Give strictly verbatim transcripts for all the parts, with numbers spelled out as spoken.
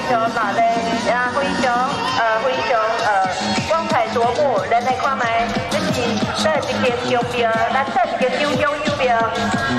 常热烈，也非常呃非常呃光彩夺目。咱来看卖，这是这一间钟庙，咱这一间九中有庙。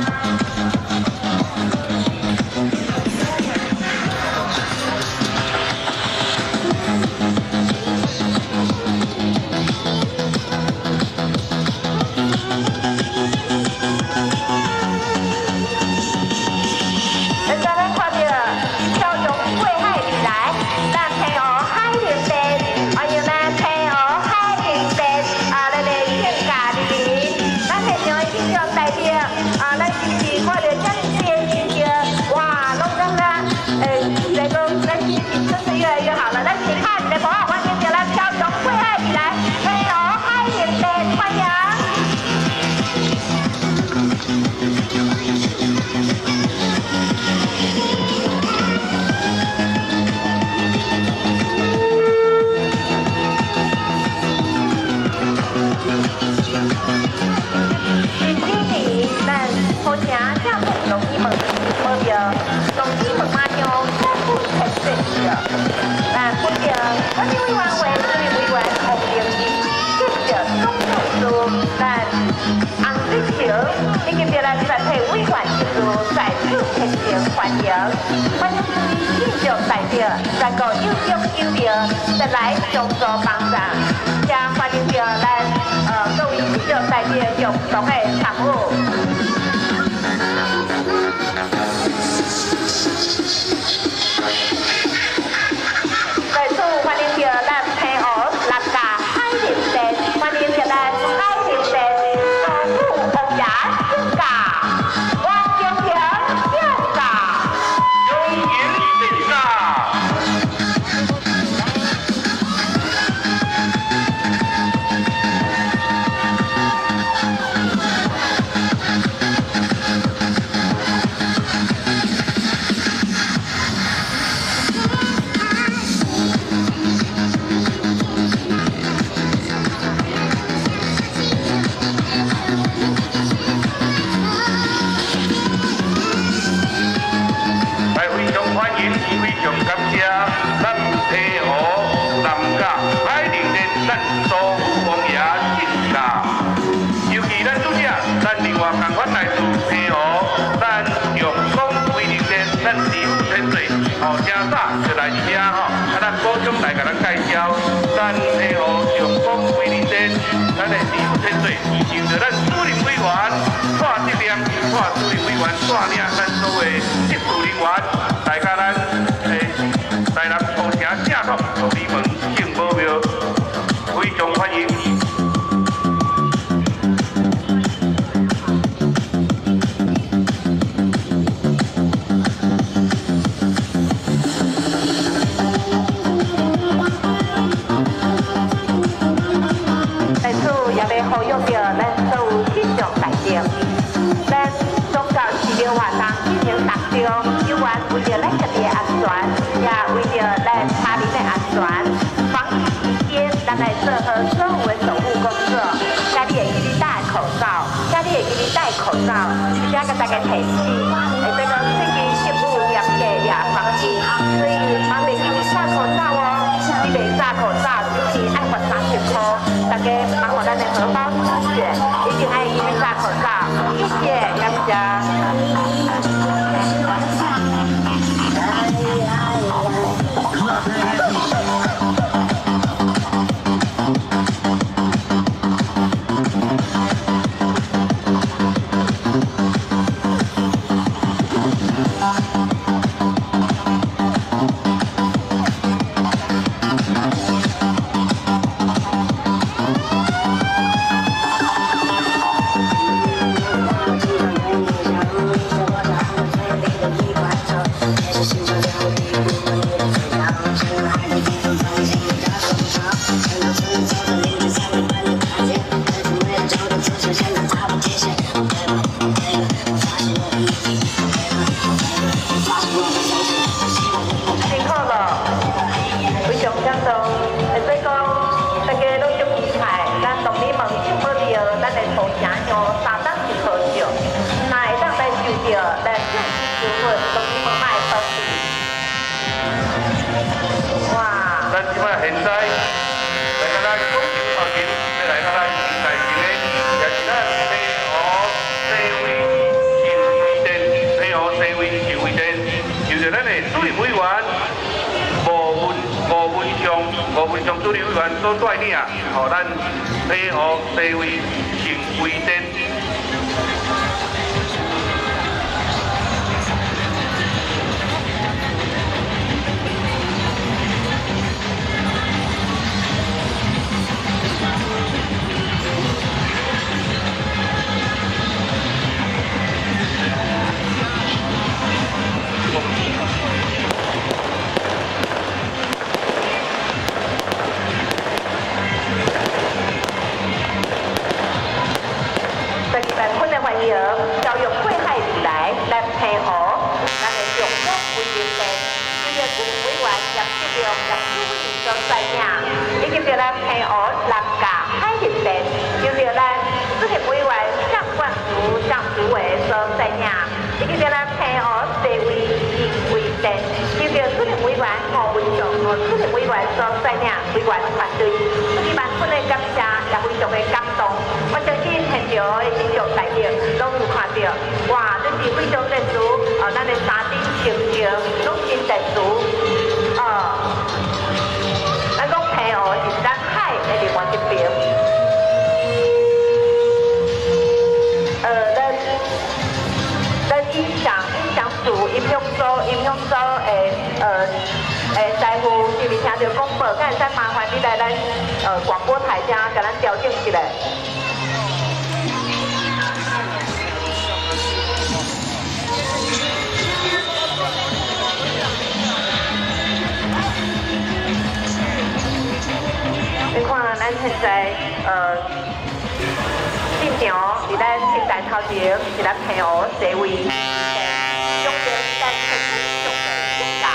你今日来是来替委员制度再次热情欢迎，欢迎各位现场代表，全国有种有苗，再来相助帮助，也欢迎着咱呃各位现场代表共同的参与。 来甲咱介绍，咱配合上峰规定的咱的义务天水，由着咱主任委员带责任，带主任委员带领咱所有职务人员，来甲咱诶来人土城正统土地门圣母庙，非常欢迎。 来做好生活守护工作，家己会记得戴口罩，家己会记得戴口罩，而且甲大家提醒，会这个最近食物严格也防疫，所以万袂记得戴口罩哦，你袂戴口罩就是爱罚三十块，大家帮我咱的荷包出血，一定爱记得戴口罩，谢谢，感谢。 的主任委员吴文吴文祥吴文祥主任委员所带领，互咱配合地位成规定。 教育会海以来，来配合咱的中国规定的，就是主任委员叶志良叶主任所带领，以及着咱配合南加海巡队，就是咱主任委员张冠如张主委所带领，以及着咱配合地位行规定，就是主任委员吴文祥和主任委员所带领委员团队，非常万分的感谢，也非常的感动。我相信现场的新竹大家拢有看到，哇，这是非常特殊，呃，咱的三顶成就拢真特殊，呃，咱讲配合是咱海的另外一边，呃，咱咱音响音响组音响组音响组的呃诶师傅是毋是听到广播？敢会使麻烦你来咱呃广播台遮，甲咱调整一下。 你看，咱现在呃，进场伫咱平台头前是咱配合地位，用着咱很重的性格。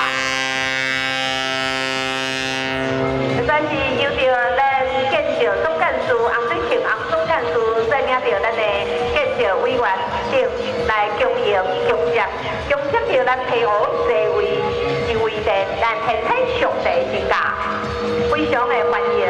实在是由着咱建设总干事洪水庆洪总干事率领着咱的建设委员等来共迎共接，共接着咱配合地位是为着咱天体上帝的性格。 非常的欢迎，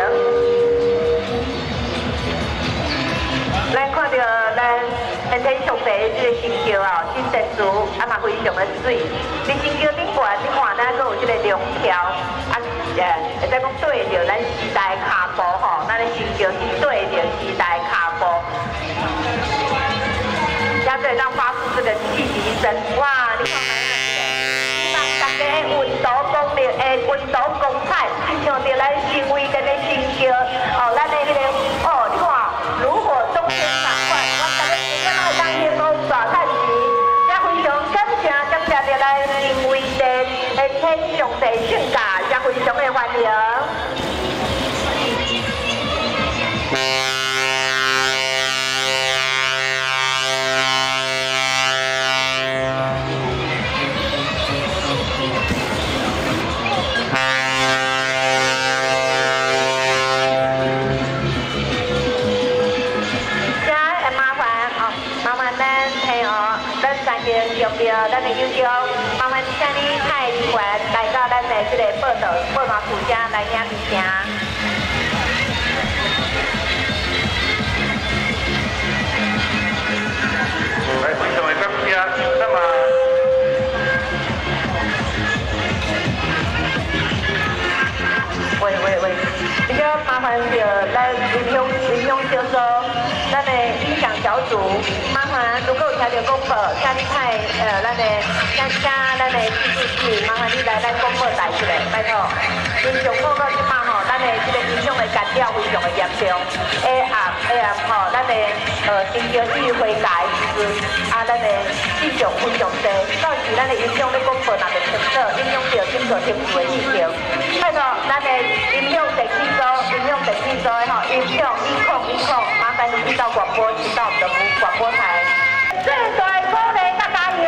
咱看到咱天天上帝这个成就哦，真特殊，啊嘛非常的水。伫成就顶悬，你看咱阁有这个龙条，啊，呃，会使讲对着咱时代脚步吼，咱的成就是对着时代脚步。加对咱发出这个汽笛声，哇，你看买哪一个？ 大家的运动功力，诶，运动光彩，像着咱成为咱的成就，哦，咱的迄个，哦，你看，如火中天同款，我大家今仔日当天讲大趁钱，也非常感谢感谢着咱成为的诶天上帝性格，也非常的欢迎。 用着咱的优秀，麻烦请你派员来到咱的这个报道报道处遮来领名声。 来，非常的感谢，那么。喂喂喂，比较麻烦着咱林兄林兄先生，咱的音响小组，麻烦如果有听到广播，请你派呃咱的请请咱的记者室，麻烦你来咱广播台一下，拜托。因上好到即摆吼，咱的这个音响的干扰非常的严重 ，A M A M 吼，咱的呃新潮语回改时阵，啊咱的市场非常低，到时咱的音响咧广播若袂清楚，影响到整个听众的意情。拜托，咱的音响电器组、音响电器组的吼，音响音控音控，麻烦你去到广播，去到我们的广播台。最大鼓励大家赢！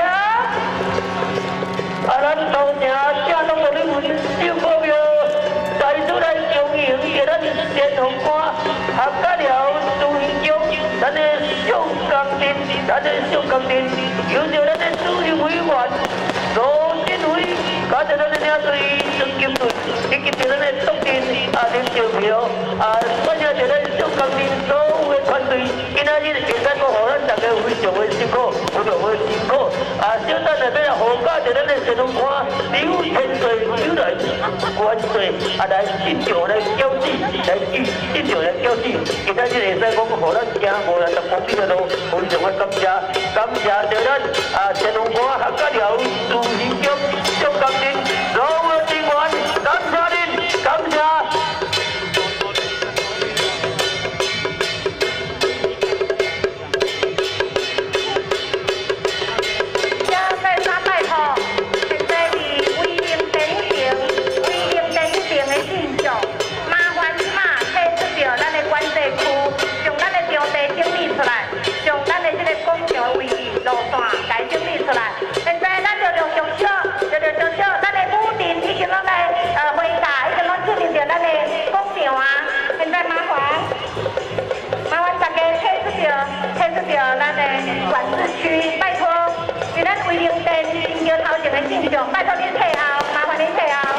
啊，咱多谢正拢互你分手保佑，在出来经营给咱电红花，合家了朱元忠，咱的小工人，咱的小工人，有着咱的主任委员罗振辉，加上咱的领队孙金瑞，以及着咱的总经理。 啊林兆苗啊，反正就咱小工人所有的团队，今仔日会使讲，互咱大家非常的辛苦，非常的辛苦。啊，小等下要来贺驾着咱的神龙官刘天水刘来关税啊来进场来交际，来进进场来交际。今仔日会使讲，互咱行五来十公里的路，非常的感谢，感谢着咱啊神龙官客家寮主席局小工人所有的成员，感谢恁，感谢。 管制区，拜托，是咱威灵镇新桥头前的进场，拜托您退后，麻烦您退后。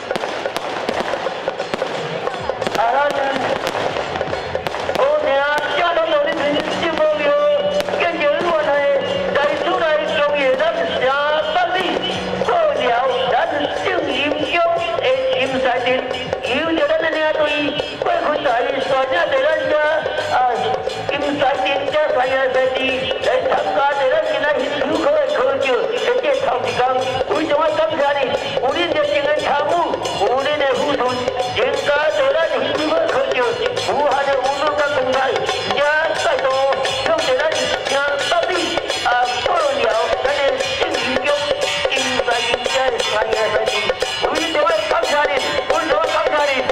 啊，咱好听，正当到你们新朋友，坚决我来来出来恭喜咱城北里好了，咱圣英勇的金赛镇，由着咱的领队过去在选领着咱个啊金赛镇这三个赛事。 来参加着咱今仔日首考的考照，在这头一天，非常的感谢你，有恁热情的参与，有恁的付出，增加着咱首考的考照无限的温暖甲光彩，也再度向着咱城北里啊报了咱的圣英局竞赛赢家的三个赛事，非常的感谢你，非常的感谢你。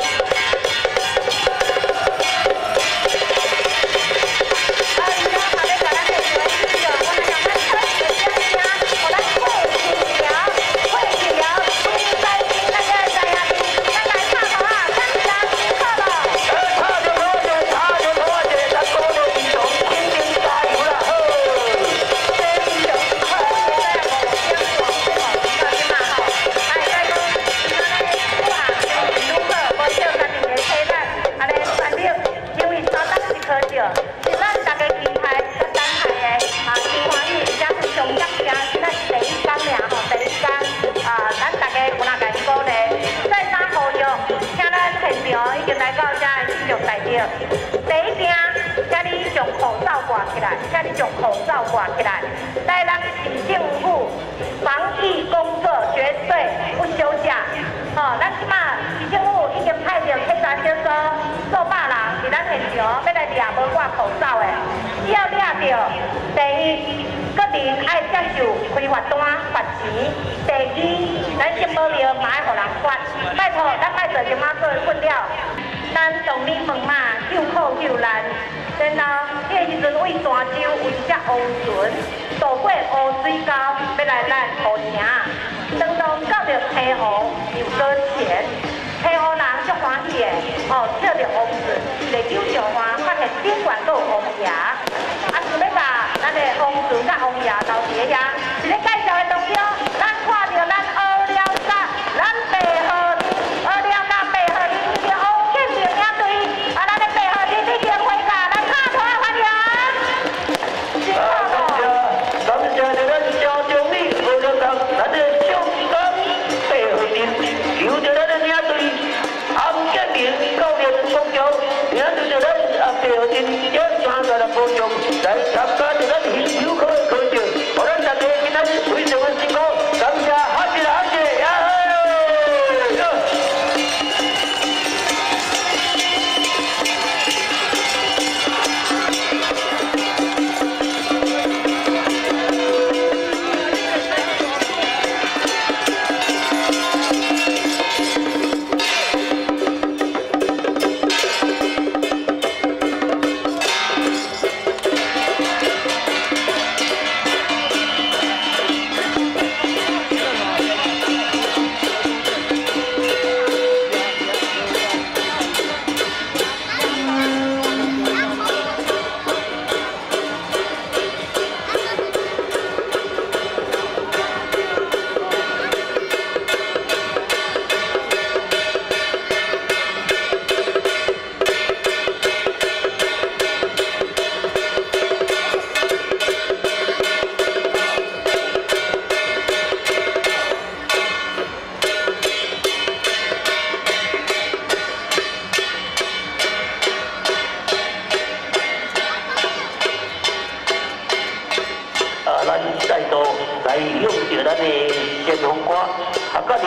第一件，请你将口罩挂起来，请你将口罩挂起来。来，咱市政府防疫工作绝对不休假。哦，咱即马市政府已经派着警察小组数百人伫咱现场，要来抓无挂口罩的。只要抓到，第一，个人爱接受开罚单罚钱；第二，咱先保留，嘛爱互人管。拜托，咱爱做即马做训了。 咱从你问嘛，救苦救难，然后迄个时阵为泉州为只乌船渡过乌水沟，要来咱乌城，当中到着溪湖又搁浅，溪湖人足欢喜的，哦，钓着乌船，一个九上花，发现顶管阁有乌叶，啊，是要把咱的乌船甲乌叶投伫遐，是咧介绍的当中，咱看到咱乌了甲咱白河乌了甲白河里面乌。 啊，咱的配合你已经回家，咱拍拖欢迎。 啊，感谢，感谢着咱交通里无了讲，咱的小港配合人，由着咱的领队洪建明教练公交，领着咱啊配合人，这三个人保障来参加着咱新手考的考照，互咱大家。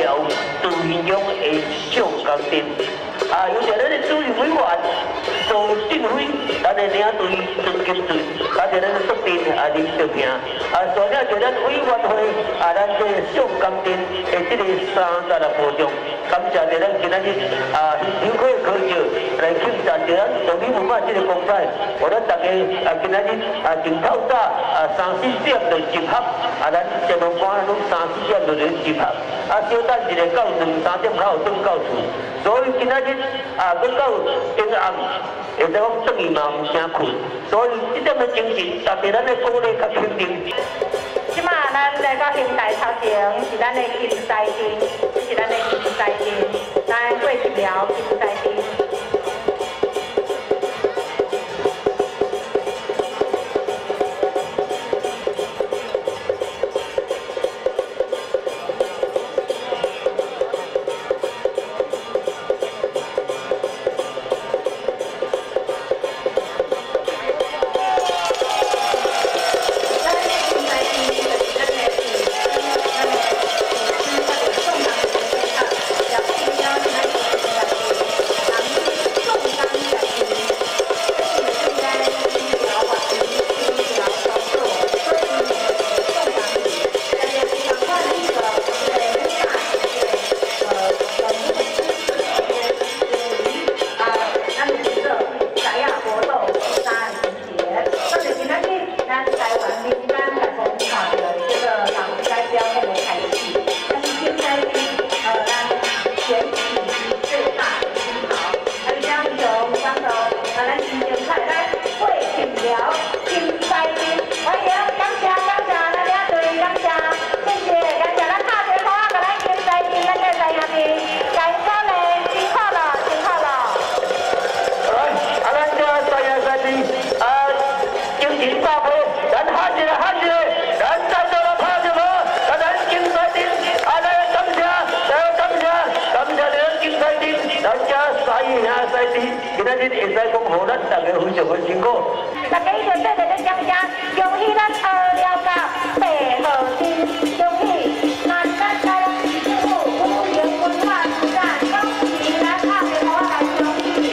了自信中的上工程。啊，有着咱的主任委员苏振辉，咱的领队孙金水，加上咱的督电啊林兆平，啊，所了就咱委员会啊，咱这上工程的这个三十个部长，感谢着咱今仔日啊辛苦的考照来庆祝着咱动力文化这个公赛，我咱大家啊今仔日啊从透早啊三四点就集合，啊咱节目官拢三四点就来集合，啊小等一下到两三点后转到厝，所以今仔日。啊，佮到今暗，会使讲转去嘛毋惊困，所以这点的精神，特别咱的鼓励较肯定。 即马咱来到平台头前是咱的金赛丁，是咱的金赛丁，咱过一条金赛丁。 今仔日会使讲，互咱大家非常的辛苦。 大家一定对着咱讲声，恭喜咱二了甲白号丁，恭喜咱咱台湾政府五年文化之战，恭喜咱拍电话来恭喜。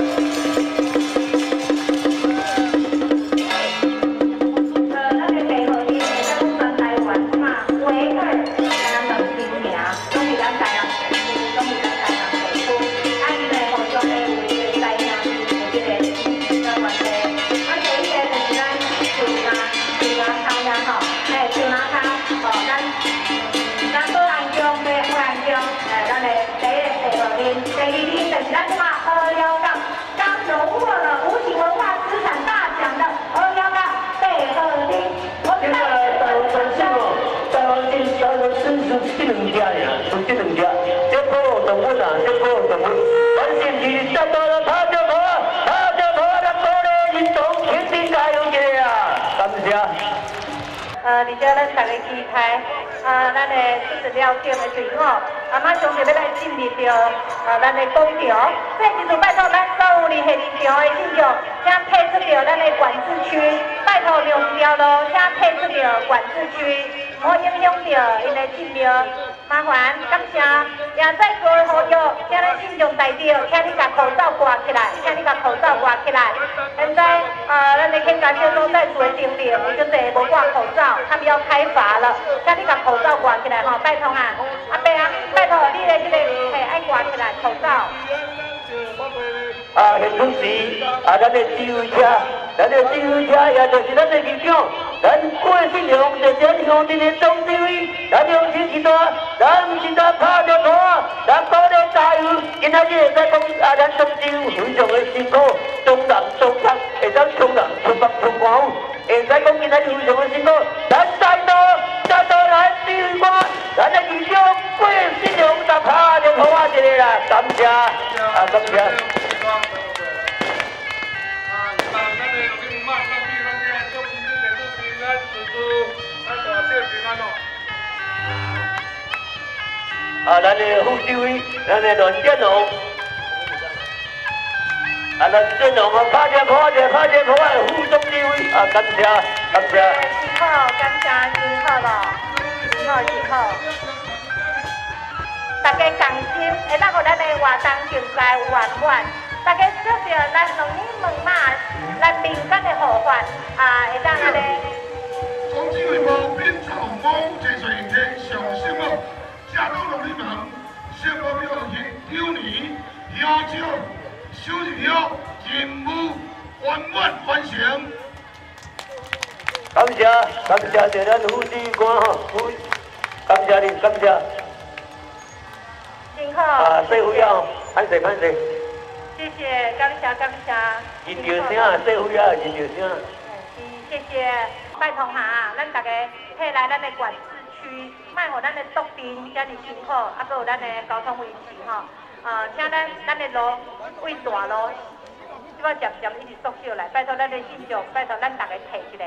呃，咱的白号丁是咱全台湾嘛唯二咱两名名，恭喜咱台湾，恭喜咱台湾政府，安尼互相的为。 这两只呀，就这两只，这波动物啊，这波动物，咱先去再多了拍着婆，拍着婆，咱鼓励运动，肯定加油一个啊！感谢。 呃，而且咱大家期待，啊，咱的就是了解的队伍，啊，马上就要来进入到啊，咱的广场。这时阵拜托咱所有联系现场的听众，请退出到咱的管制区，拜托两条路，请退出到管制区。莫影响到因的进入，麻烦感谢。也在座的好友，请咱信众代表，请你把口罩挂起来，请你把口罩挂起来。现在呃，咱的警察小组在做整理，有就这无挂口罩，他们要开罚了，请你把口罩挂起来哈，拜托啊，阿伯啊，拜托你的这个嘿爱挂起来口罩。 啊，现出时啊，咱的指挥车，咱的指挥车也就是咱的局长，咱郭信良就咱乡镇的总指挥，咱用心是大，咱唔是咱拍着拖，咱鼓励加油。今仔日会使讲啊，咱总指挥非常的辛苦，中南中北会当冲南冲北冲官府，会使讲今仔日非常的辛苦，咱再度再度来指挥官，咱的局长郭信良就拍着拖啊一个啦，感谢啊，感谢。啊，咱的副指挥，咱的阮建龙，啊，阮建龙啊，拍者拍者拍者拍的副总指挥，啊，感谢感谢。 辛苦，感谢辛苦了，辛苦辛苦。 动竞赛有圆满，大家做着咱农民问马，咱民间的护法啊，会当安尼。 总指挥部编草某这水天上新闻，下到农民们，新闻表现有年要求收入了任务圆满完成。 感谢感谢着咱副指官吼，感谢你感谢。 辛苦。 啊，社会啊，歹势歹势。 谢谢，感谢感谢。 认着声啊，社会啊，认着声。 是，谢谢。拜托哈，咱大家退来咱的管制区，卖互咱的督兵遮尔辛苦，啊，搁有咱的交通维持吼。呃，请咱咱的路为大路，即摆渐渐一直缩小来，拜托咱的信众，拜托咱大家提一下。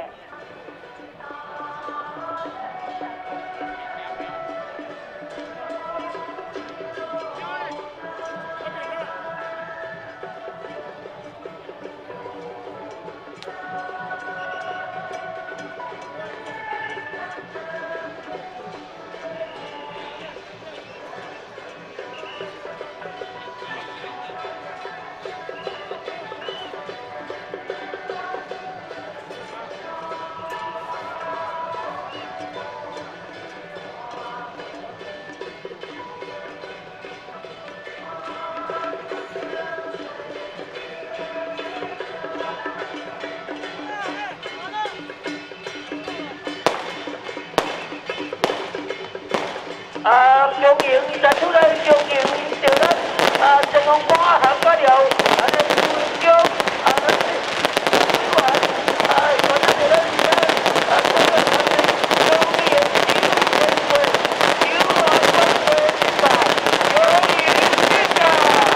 啊，恭迎再出来恭迎着咱啊，成功官行个了，啊，咱军中啊，咱委员啊，我咱着咱啊，各个团队恭迎九千岁，九万万岁一百，恭迎这个。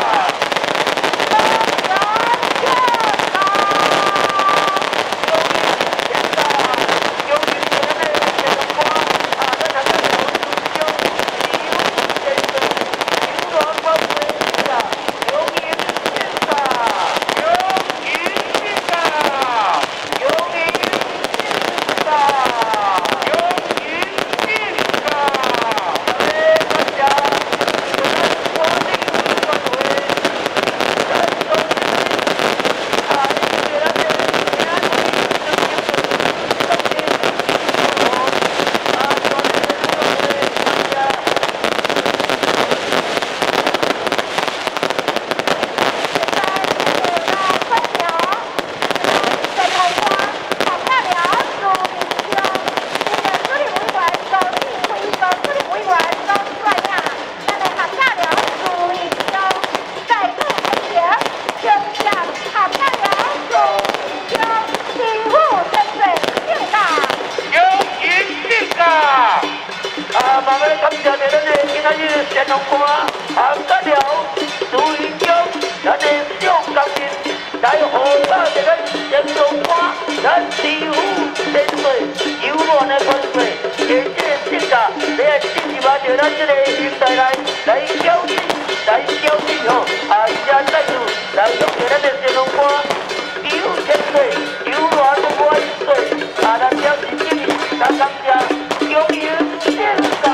乾隆官行得了，朱元璋，咱的小工人来护打着咱乾隆官，咱知府千岁有乱的万岁，而这个性格，你也进入到着咱这个现代来来挑战，来挑战吼，啊，加再度来用着咱的乾隆官，有千岁有乱的万岁，啊，咱表示敬意，咱感谢永远性格。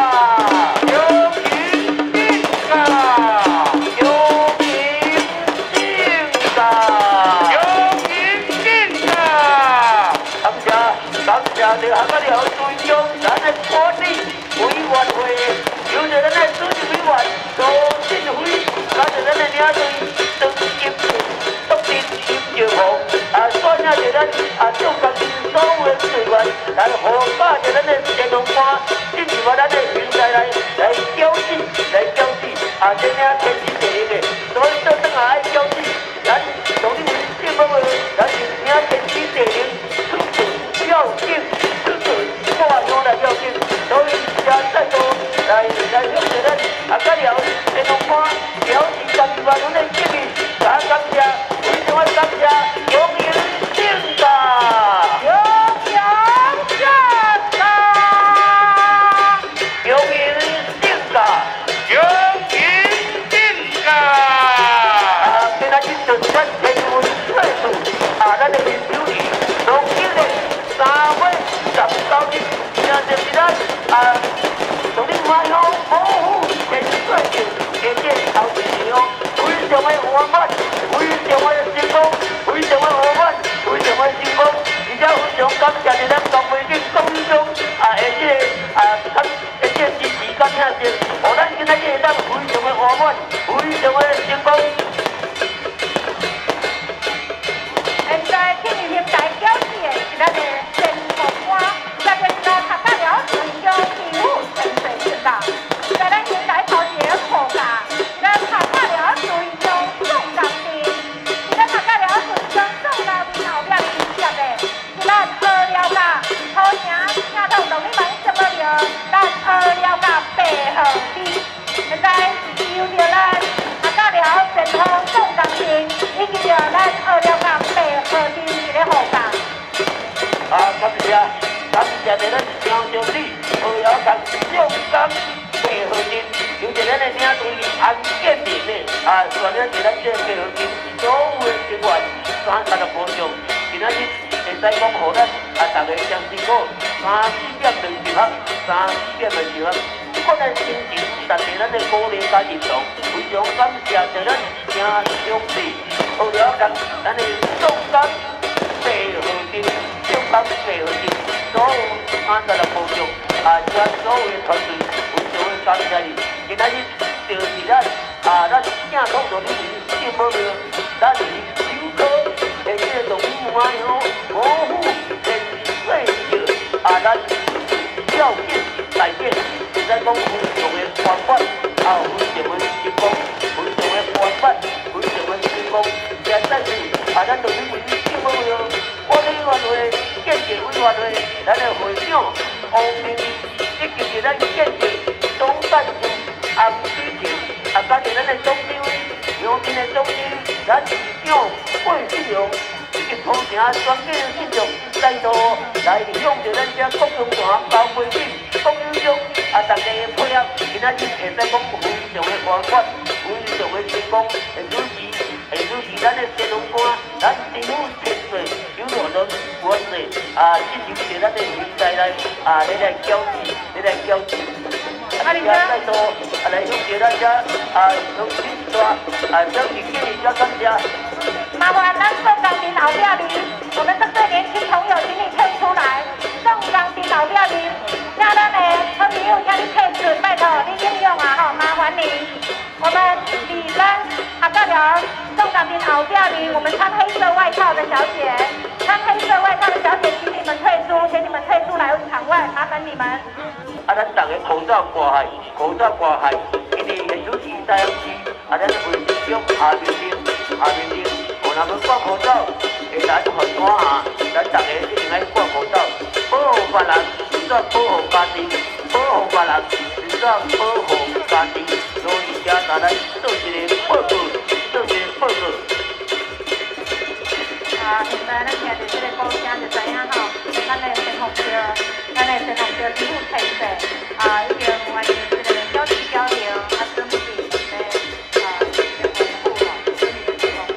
就行个了，最终咱的管理委员会，由着咱的主席委员罗振辉，加上咱的领队张金督兵金兆宏，啊，带领着咱啊总工人所有的队员来护把着咱的乾隆官，进入到咱的现代来来挑战，来挑战，啊，这领天经地义的，所以说等下爱挑战，咱从你们节目的，咱就领天经地义，出自要紧。挂上来要紧，所以加再多来来向着咱啊，甲了乾隆官表示感谢万分的敬意，加感谢，非常的感谢，永远敬大，永远敬大，永远敬大，永远敬着咱张经理，好了甲上港配合金，有一咱的领队安建林的啊，全了是咱这配合金所有的成员，三十个保障，今仔日会使讲，互咱啊大家将辛苦，三四点就集合，三四点就集合。困难心情，但是咱的鼓励甲认同，非常感谢着咱正兄弟，好了甲咱的上港配合金，上港配合金所有三十个保障啊，遮所有的团队，非常的感谢你。今仔日就是咱啊，咱正统做你幸福了，咱是首科的这个动物啊哟，保护全世界啊，咱要紧改变。在讲非常的宽泛，啊，非常的成功，非常的宽泛，非常的成功。现在是啊，咱就你为幸福了。我哋委员会、建设委员会，咱的会长王明义，以及是咱建设总干事洪水球，啊，加上咱的总经理、杨斌的总经理，咱市长桂信荣，以及土城全体的信众，再度来利用着咱这国中团高规定。讲优秀，啊，大家的配合，今仔日会使讲非常的宽泛，非常的成功，会主持，会主持咱的新郎官，咱政府千岁有罗人元帅，啊，进行着咱的现在来，啊，你来交际，你来交际，啊，你再多，啊，来用着咱遮，啊，从新抓，啊，小弟建议遮感谢。 麻烦咱宋钢琴后壁里，我们这对年轻朋友，请你退出来。宋钢琴后壁里。请咱的好朋友，请你退出，拜托你应用啊吼，麻烦你。我们李咱合作了宋钢琴后壁里，我们穿黑色外套的小姐，穿黑色外套的小姐，请你们退出，请你们退出来场外，麻烦你们。 啊，咱大家口罩挂下，口罩挂下，因为现主持台阳市，啊，咱卫生局下面顶，下面顶，我若要挂口罩，下来就很短下，咱大家一定爱挂口罩，保护别人。保护家庭，保护别人，是说保护家庭，所以遮咱来做一个报告，做一个报告。 啊，现在咱听着这个歌声就知影吼，咱的新红桥，咱的新红桥支付程序啊，已经完成这个交期交流，啊，准备这个啊，这个公布了，准备这个公布。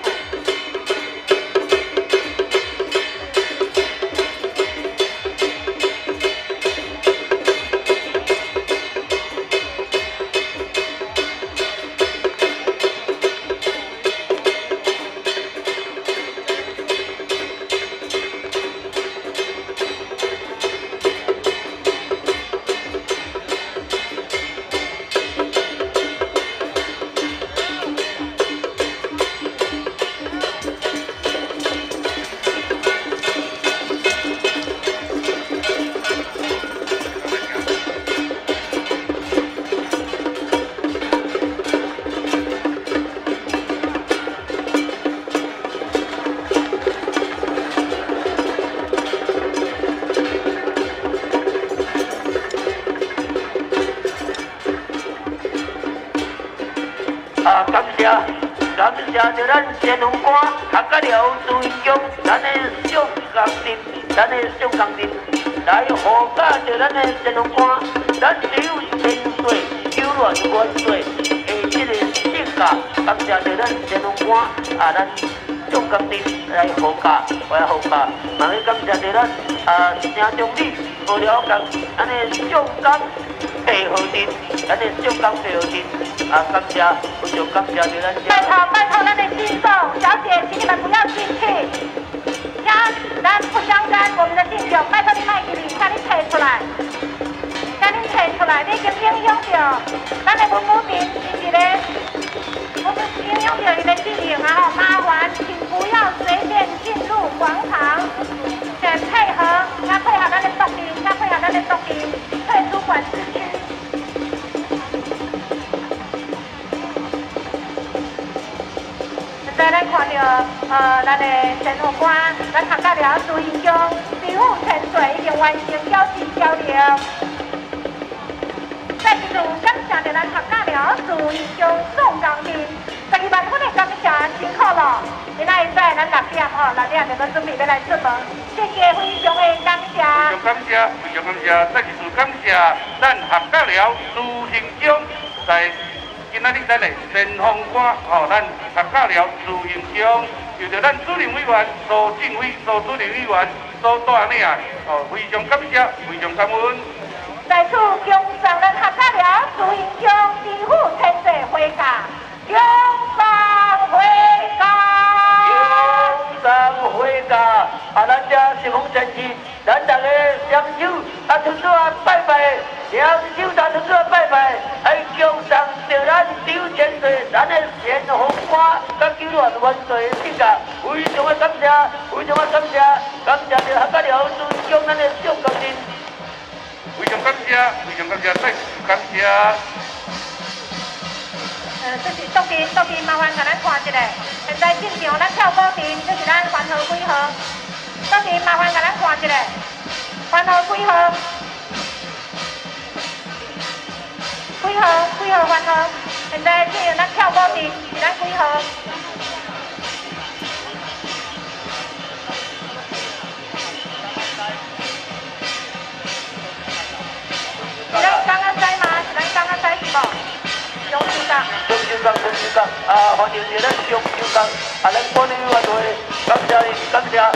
啊，感谢感谢着咱新郎官合作了朱英强，咱的上钢琴，咱的上钢琴来护驾着咱的新郎官，咱只有千岁九乱元帅的这个性格，感谢着咱新郎官啊，咱上钢琴来护驾，来护驾，嘛去感谢着咱啊郑总理，好了解咱的上钢配合阵，咱的上钢配合阵。啊，感谢，非常感谢你咱。 拜托拜托，咱的信众小姐，请你们不要进去，请咱不相干我们的信众，拜托你卖给你，请你退出来，请你退出来，你已经影响到咱的文武民是一个，我们影响到伊的经营啊吼，麻烦请不要随便进入广场，请配合，请配合咱的督地，请配合咱的督地，退出管制区。现在咱看到，呃，咱的新郎官，咱合作了朱英强、支付千岁已经完成交期交流。再次感谢着咱合作了朱英强、宋钢琴，十二万分的感谢，辛苦了！现在在咱六点吼，六点就搁准备要来出门，谢谢，非常的感谢。 非常感谢，非常感谢，再一次感谢咱客家寮朱行章在今仔日咱的先锋官吼，咱客家寮朱行章，由着咱主任委员苏正伟、苏主任委员所带领啊，哦，非常感谢，非常感恩。 在此恭送咱客家寮朱行章师傅千岁回家，恭送回家。 永生回家，啊，咱这是奉神旨，咱大家双手啊，出出啊拜拜，双手啊出出啊拜拜，哎，恭送着咱周千岁，咱的先锋官，甲九万万岁的性格，非常的感谢，非常的感谢，感谢着客家寮朱行章咱的小高人。 非常感谢，非常感谢，再次感谢。 呃，这是当兵，当兵麻烦甲咱看一下。现在进场，咱跳舞阵，这是咱番号几号？当兵麻烦甲咱看一下，番号几号？几号？几号番号？现在进入咱跳舞阵，是咱几号？是咱刚刚在吗？是咱刚刚在是无？中秋港。 中秋港，中秋港，啊，欢迎着咱中秋港，啊，咱管理委员会，感谢你，感谢。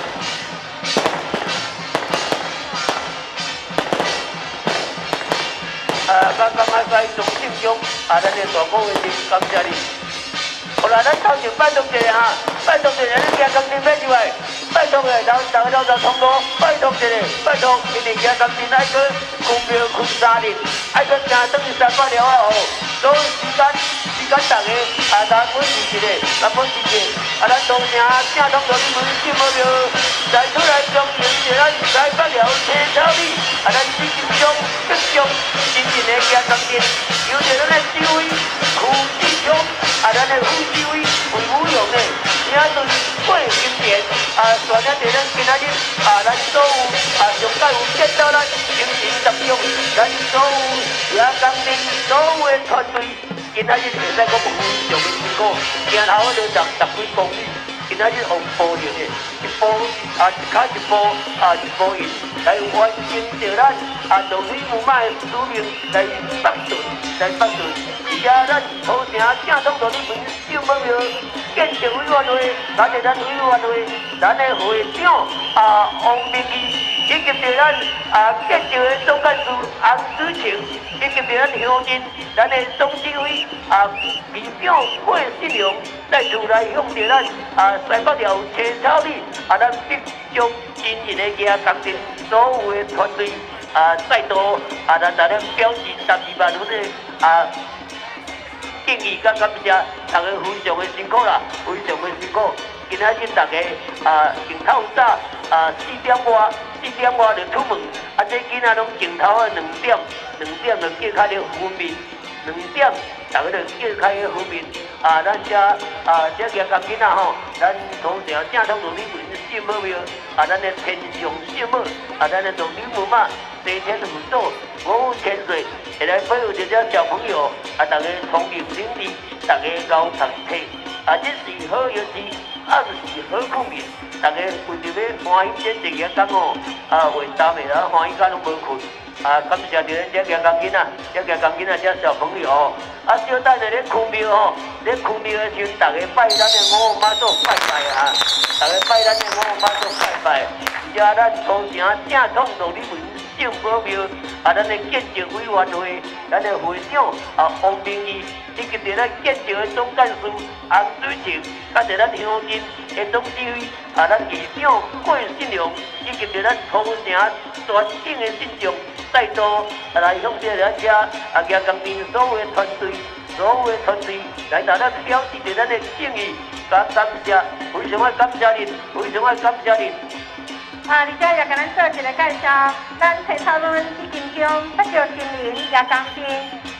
啊，刚刚啊在中庆中，啊，咱的大哥位置，感谢你。好啦，咱头前拜托一下哈，拜托一下，咱行工程要入来，拜托个，咱大家都在通过，拜托一下，拜托，一定行工程爱去公庙开三日，爱去行等于三百了啊吼，所以时间时间大家啊，咱保持一个，咱保持一个，啊，咱同城正统道理门进无庙，再出来中营是咱三百了车草里，啊，咱资金中各种真正的行工程，由着咱的指挥区志忠。啊，咱的副指挥魏武勇呢，请对过今年啊，大家在咱今仔日啊，咱所有啊，上届有见到咱精神集中，咱所有也工程所有的团队，今仔日会使讲非常的辛苦，行头就十十几公里，今仔日用步行的，一步啊，一脚一步啊，一步赢，来完成着咱啊，从水木马的使命来北顺，来北顺。而且咱土城正统道理门小母庙建设委员会，咱的咱委员会，咱的会长啊王明义，以及着咱啊建设的总干事洪子晴，以及着咱乡镇咱的总指挥啊秘长霍信良，在厝内向着咱啊西北寮车草里啊，咱必将真正的行工程所有的团队啊再度啊咱咱咧表示十二万分的啊。敬意甲感谢，大家非常的辛苦啦，非常的辛苦。今仔日大家啊，镜头早啊四点外，四点外就出门，啊这囡仔拢镜头啊两点，两点就揭开了分面，两点大家就揭开了分面。啊，咱遮啊这个工囡仔吼，咱土城正统道理门圣母庙，啊咱的天上圣母，啊咱的道理母妈。西天辅佐，五千岁，会来保佑这些小朋友，啊，大家聪明伶俐，大家高读书，啊，这是好日子，暗是好苦面，大家为着要欢喜这一个工哦，啊，为三个人欢喜到拢无困，啊，感谢着咱这个工囡仔，这个工囡仔这小朋友，啊，小等下咧开庙吼，咧开庙的时候，大家拜咱的五妈祖拜拜啊，大家拜咱的五妈祖拜拜，而且咱土城正统道理门。政府庙啊，咱的建设委员会，咱的会长啊王明义，以及着咱建设的总干事洪水晴，甲着咱乡镇的总指挥啊，咱议长郭信良，以及着咱土城全省的信众，再度来向着咱遮啊行工程所有的团队，所有的团队来大咱表示着咱的敬意，甲感谢，非常的感谢您，非常的感谢您。 啊，而且也甲咱做一个介绍，咱青草论基金奖得到金银也钢筋，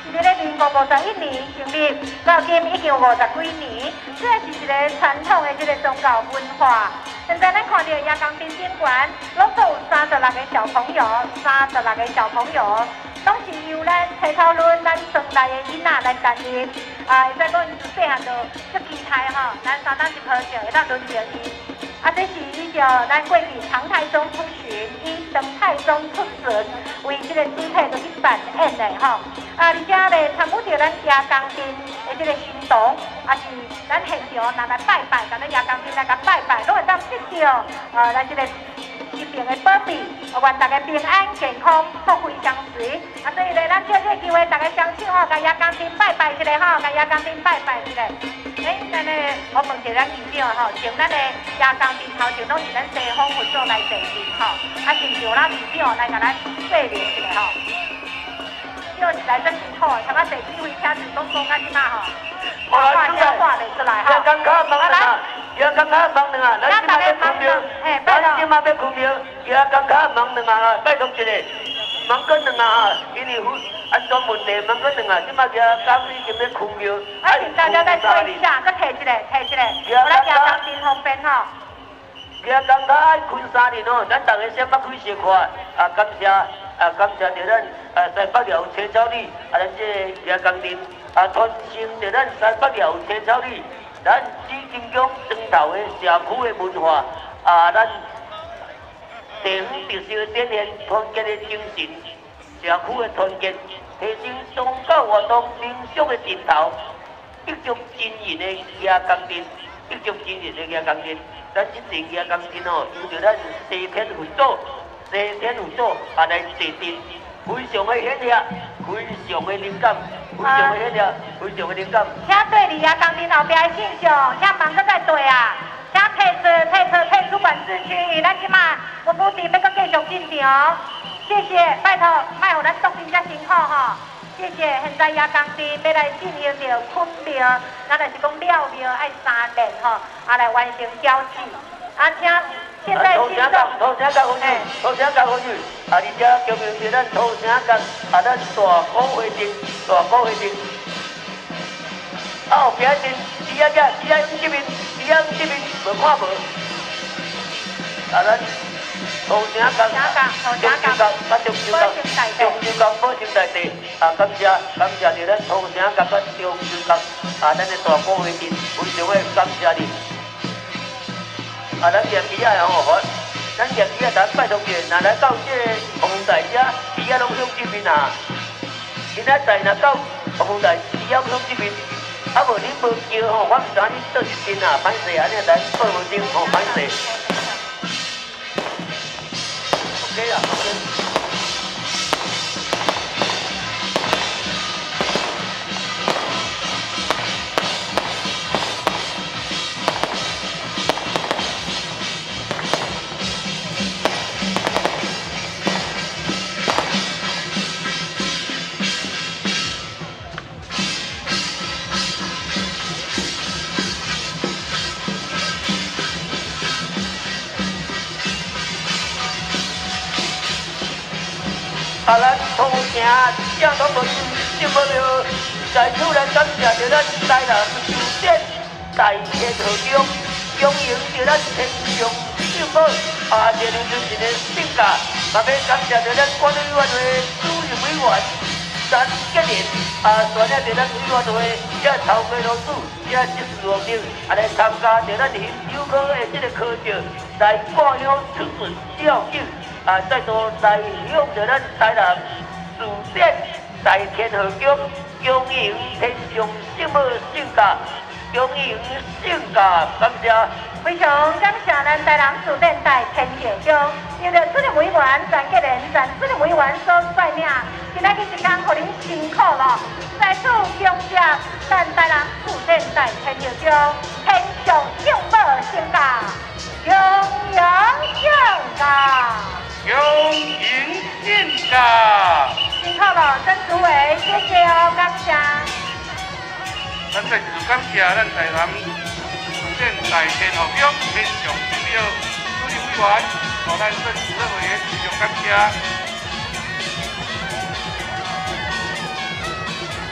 是伫咧民国五十一年成立，到今已经有五十几年，这是一个传统的这个宗教文化。现在咱看到亚钢町宾馆，拢都有三十六个小朋友，三十六个小朋友，拢是由咱蔡超伦咱庄内的囡仔来担任。啊，会使讲因自细汉就足期待吼，咱三等一好笑，会当轮着伊。啊，这是依照咱过去唐太宗出巡，以唐太宗出巡为这个主体，就去扮演的吼。啊，而且咧参与着咱亚钢町的这个行动，啊是咱现场拿来拜拜，甲咱亚钢町来甲拜拜，拢会当得到呃咱这个疾病的保庇，愿大家平安健康，福慧相随。啊，所以咧，咱借这个机会，大家相信吼，甲亚钢町拜拜一下吼，甲亚钢町拜拜一下。哎，咱咧，我问一下咱院长吼，从咱的亚钢町头前拢是咱西方佛祖来祭奠吼，啊，请就咱院长来甲咱说明一下吼。叫起来真辛苦，像我坐指挥车子拢讲啊，即马吼，话话消化袂出来吼。 也刚刚忙了，也刚刚忙了，咱即马要开庙，咱即马要开庙，也刚刚忙了啊，拜托一下，忙过两啊，因为安全问题忙过两啊，即马也刚已经要开庙。 啊，请大家再说一下，再提一个，提一个，我来亚钢町方便吼。 也刚刚爱开三年哦，咱大家先捌开小看，啊，感谢。啊，感谢着咱啊西北寮青草里，啊咱这亚钢町啊传承着咱西北寮青草里，咱紫金江庄头的社区的文化，啊咱地方特色的展现团结的精神，社区的团结，提升宗教活动民俗的阵头，一种真人的亚钢町，一种真人的亚钢町，咱这个亚钢町哦，由着咱西天佛祖。西天佛祖啊来祭奠，非常的显赫，非常的灵感，非常的显赫，非常的灵感。 请对李亚钢町后壁的信上，请忙搁再对啊，请退出、退出、退出管制区，因为咱即马服务地要搁继续进场。谢谢，拜托，卖互咱当兵遮辛苦吼。谢谢，现在亚钢町要来进行着昆庙，咱就是讲了庙爱三练吼，啊来完成交际，啊请。现在土城角，土城角风雨，土城角风雨，啊！而且叫名是咱土城角，啊！咱大古花灯，大古花灯。啊，后壁灯，只啊只，只啊这边，只啊这边无看无。啊，咱土城角，中秋角，啊中秋角，中秋角保证大地。啊，感谢感谢着咱土城角甲中秋角，啊！咱的大古花灯，非常的感谢你。啊，咱业机啊吼，咱业机啊，咱拜托者，若来到这服务台遮，伊啊拢向这边啊。今仔载若到服务台，伊啊向这边，啊无恁无叫吼，我唔知你倒一边啊，歹势啊，你来报无钟吼，歹势。OK 啦 ，OK。啊，咱土城正统文进不了，在此来感谢着咱台南书店大天河中经营着咱天上圣母啊，这刘主任的性格，也要感谢着咱管理委员会主任委员陈建年啊，带领着咱委员会这头家老师，这执事王长啊来参加着咱新手科的这个考照，来挂香出巡孝敬。啊！再度来向着咱台南书店大天河宫经营天上圣母圣驾，经营圣驾，感谢。 非常感谢咱台南书店大天河宫，由着主任委员陈建仁、陈主任委员所率领，今仔日一天，互恁辛苦了。在此恭祝咱台南书店大天河宫天上圣母圣驾，永永圣驾。 永迎圣驾， 辛苦了，曾主委，谢谢哦，感谢。 咱再次感谢咱台南书店大天河宫天上圣庙主任委员，和咱郑主任委员非常感谢。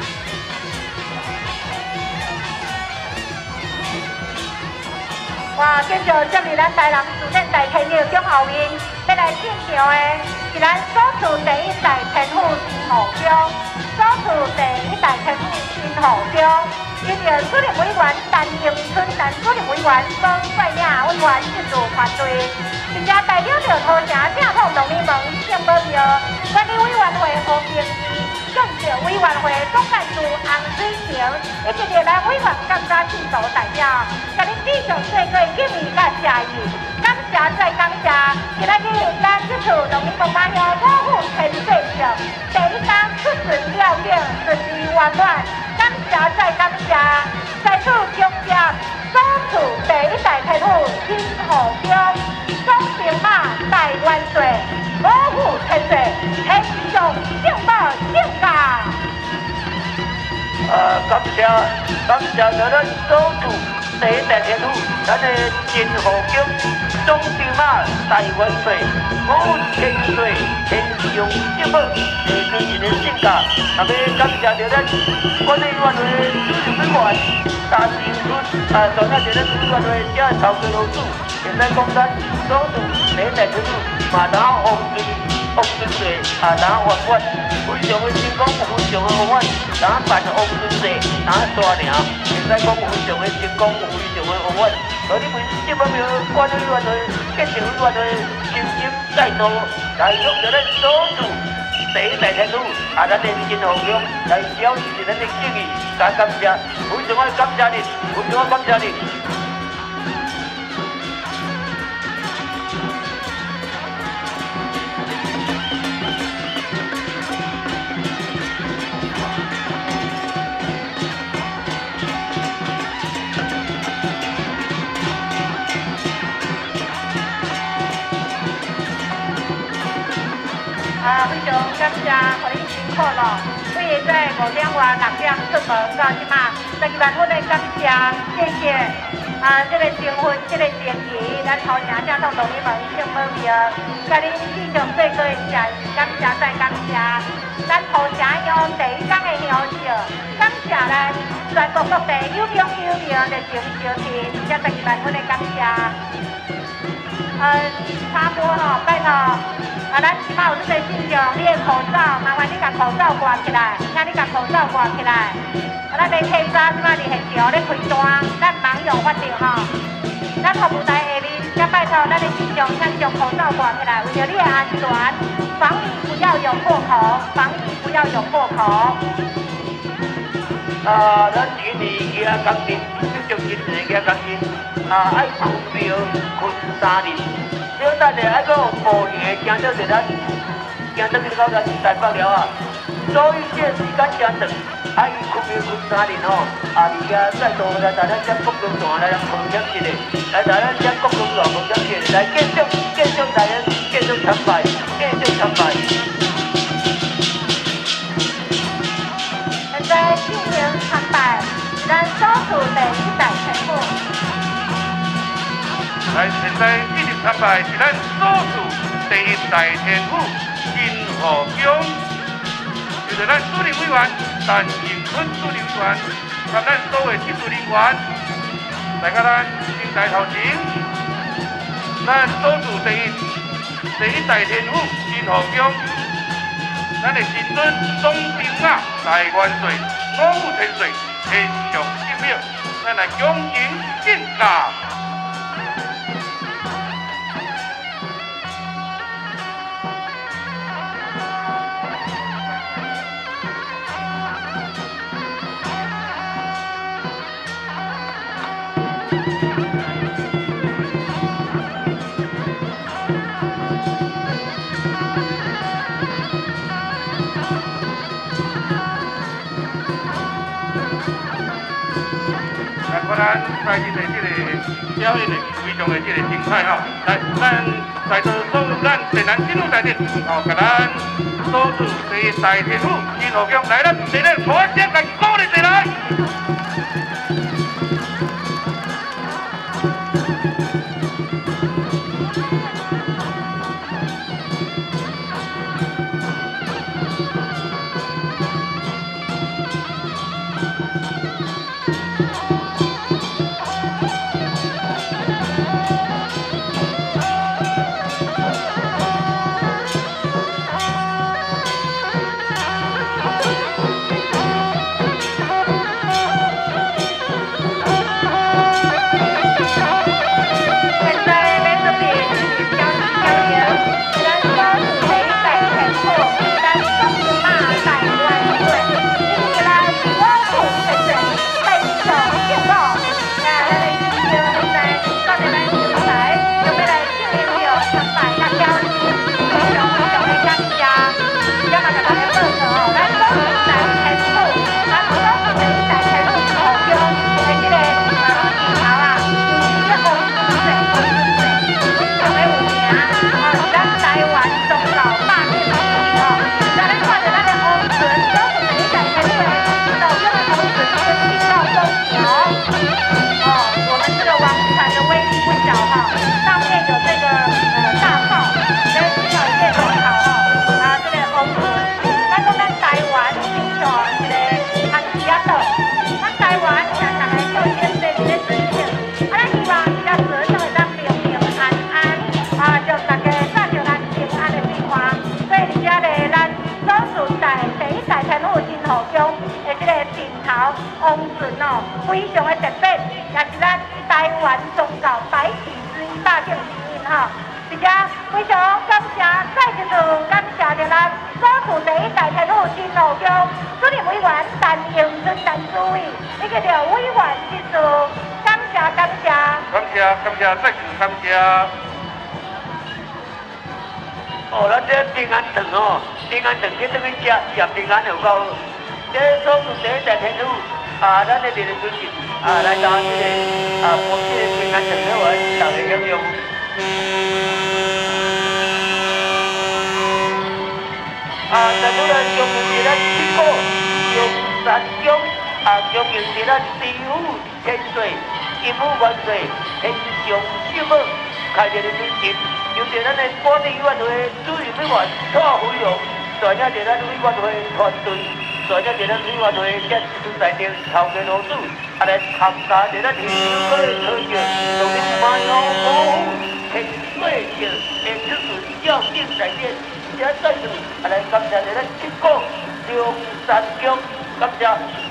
哇，继续接入咱台南市政大天庙中后面，要来进场的是咱所处第一代天府新湖宫，所处第一代天府新湖宫，因着主任委员陈迎春、陈主任委员总率领委员一组团队，并且代表着土城正统农民盟圣母庙管理委员会黄明义。政治委员会总干事洪水晴，以及着咱委员感谢制度代表，甲恁继续做过敬意甲谢意，感谢再感谢。今仔日咱这次农民公妈乡保护天水上第一天出巡了境，顺利圆满，感谢再感谢。在此恭祝所处第一代天府新湖宫总兵马大元帅。保护天水，天上圣保圣驾。 呃，感谢感谢着咱所处第一代天府，咱的新湖宫总兵马大元帅，保护天水，天上圣保，地天一个圣驾。也要感谢着咱管理委员会主任委员大新村，啊，仲有着咱主任委员会这头家老师，现在讲咱所处第一代天府。嘛，然后王军王军队啊，然后圆满，非常的成功，非常的圆满，然后办王军队，然后大赢，现在讲非常的成功，非常的圆满。所以你们这方面管理委员会、建设委员会精心再度来用着咱所处第一代天府啊，咱的新湖宫来表示咱的敬意，感感谢，非常的感谢你，非常的感谢你。 啊，非常感谢，互恁辛苦咯。为在五点外六点出门到即马，再一万分的感谢，谢谢。啊，这个情分，这个情谊，咱头城正统农民盟圣母庙，甲恁继续做过的谢意，感谢再感谢。咱头城乡第一天的乡笑，感谢咱全国各地有名有名的情小天，这十二万分的感谢。呃，插播吼，拜托。啊，咱即摆有这个信众，你的口罩，麻烦你甲口罩挂起来，请你甲口罩挂起来。啊，咱的客家即摆伫现场咧开单，咱盲用法定吼。咱服务台下面，也拜托咱的信众，请你将口罩挂起来，为着你的安全，防疫不要有破口，防疫不要有破口。 啊，咱今年举工日，就今年举工日，啊，爱分标分三日。小等下，还阁有无闲行到着咱，行到去到咱台北了啊！所以这时间真长，啊，伊分别分三日吼，啊，而家再度来大家将国中段来分享一下，来大家将国中段分享一下，来继续继续大家继续参拜，继续参拜。 现在进行参拜，咱所处第一代天府。 来，现在继续参拜是咱所处第一代天府新湖宫，就是咱主任委员陈迎春主任委员，甲咱所有技术人员，来甲咱新台头前，咱所处第一第一代天府新湖宫，咱的新尊总兵马大元帅，保护天水天上圣庙，咱来恭迎敬驾。咱在这个这个表演的非常的这个精彩吼，来，咱在座所有咱电南进入台面，吼，甲咱所处第一代天府新湖宫来，咱第一团结来鼓励起来。 非常的特别，也是咱台湾宗教百喜之一、大敬之音哈。而且非常感谢，再一次感谢着咱所属第一代天后新路乡主任委员陈永春陈主委，以及着委员之数，感谢感谢。 感谢感谢，再次感谢。 哦，咱这平安堂哦，平安堂去这边吃，也平安有够。这所属第一代天后啊，咱的这个主席啊，来到这个啊，我这个平安堂的话，大家享用。啊，在这个中原是咱七股中山江，啊，中原是咱地府千岁、金武元帅、天上圣母开着的主席，由着咱的管理委员会主任委员蔡辉荣，带领着咱委员会团队，带领着咱委员会这次在场头家老师，啊来参加着咱天主教的考试，从恁马路保护天水桥的出事要紧在点。也再次啊来感谢咱七股中山江，感谢。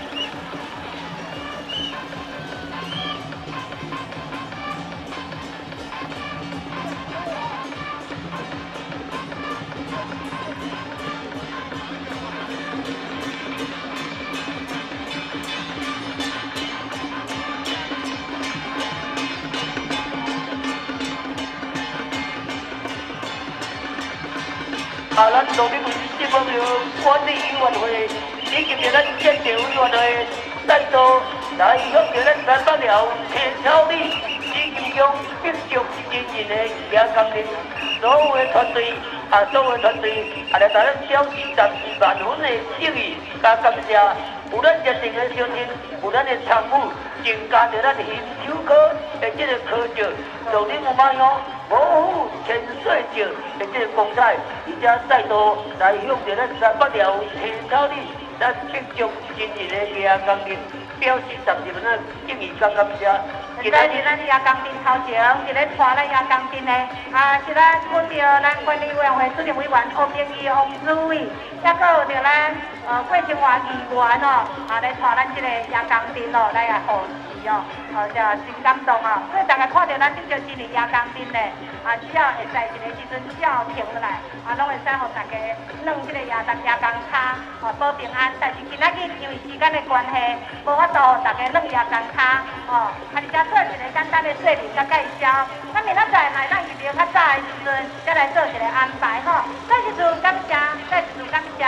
啊，咱农林委这方面管理委员会，以及着咱建设委员会，再度来向着咱三百条天条里，以及用必须经营的野工人，所有的团队啊，所有的团队啊，来咱小二十万分的敬意，加感谢有咱热情的乡亲，有咱的参与，增加着咱新手科的这个科技，农林牧马乡。保护千岁桥的这个光彩，而且再度来向着咱三百条天草里，咱必须今日的野工人表示十二分的敬意跟感谢。 现在是咱野工人头前，是咧带咱野工人的，啊，是咱阮着咱管理委员会主任委员欧明义洪主委，也搁有着咱呃桂清华议员哦，啊来带咱这个野工人哦来啊护持哦，哦就真感动哦，所以大家看到咱这个今年野工人咧。啊，只要会在一个时阵，只要停落来，啊，拢会使互大家弄这个夜灯夜工卡，哦，保平安。但是今仔日因为时间的关系，无法度大家弄夜工卡，哦，啊，而且做一个简单的说明甲介绍。咱明仔载来咱预备较早的时阵，再来做一个安排吼。再一次感谢，再一次感谢。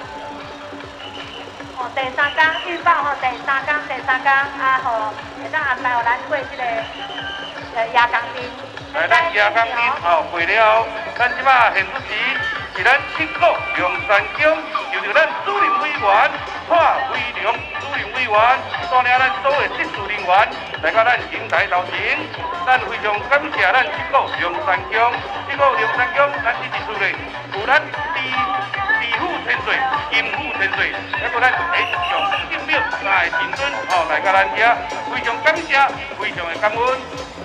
哦，第三天预报吼，第三天第三天啊，吼，会当安排互咱过这个呃夜工人。 来，咱野工人吼会了，咱即马现主持是咱七股龙山乡，由着咱主任委员蔡辉良主任委员带领咱所有的技术人员来到咱平台头前，咱非常感谢咱七股龙山乡，七股龙山乡咱这一处咧有咱地地府千岁、金府千岁，还有咱地上圣庙大神尊吼来到咱遮，非常感谢，非常的感恩。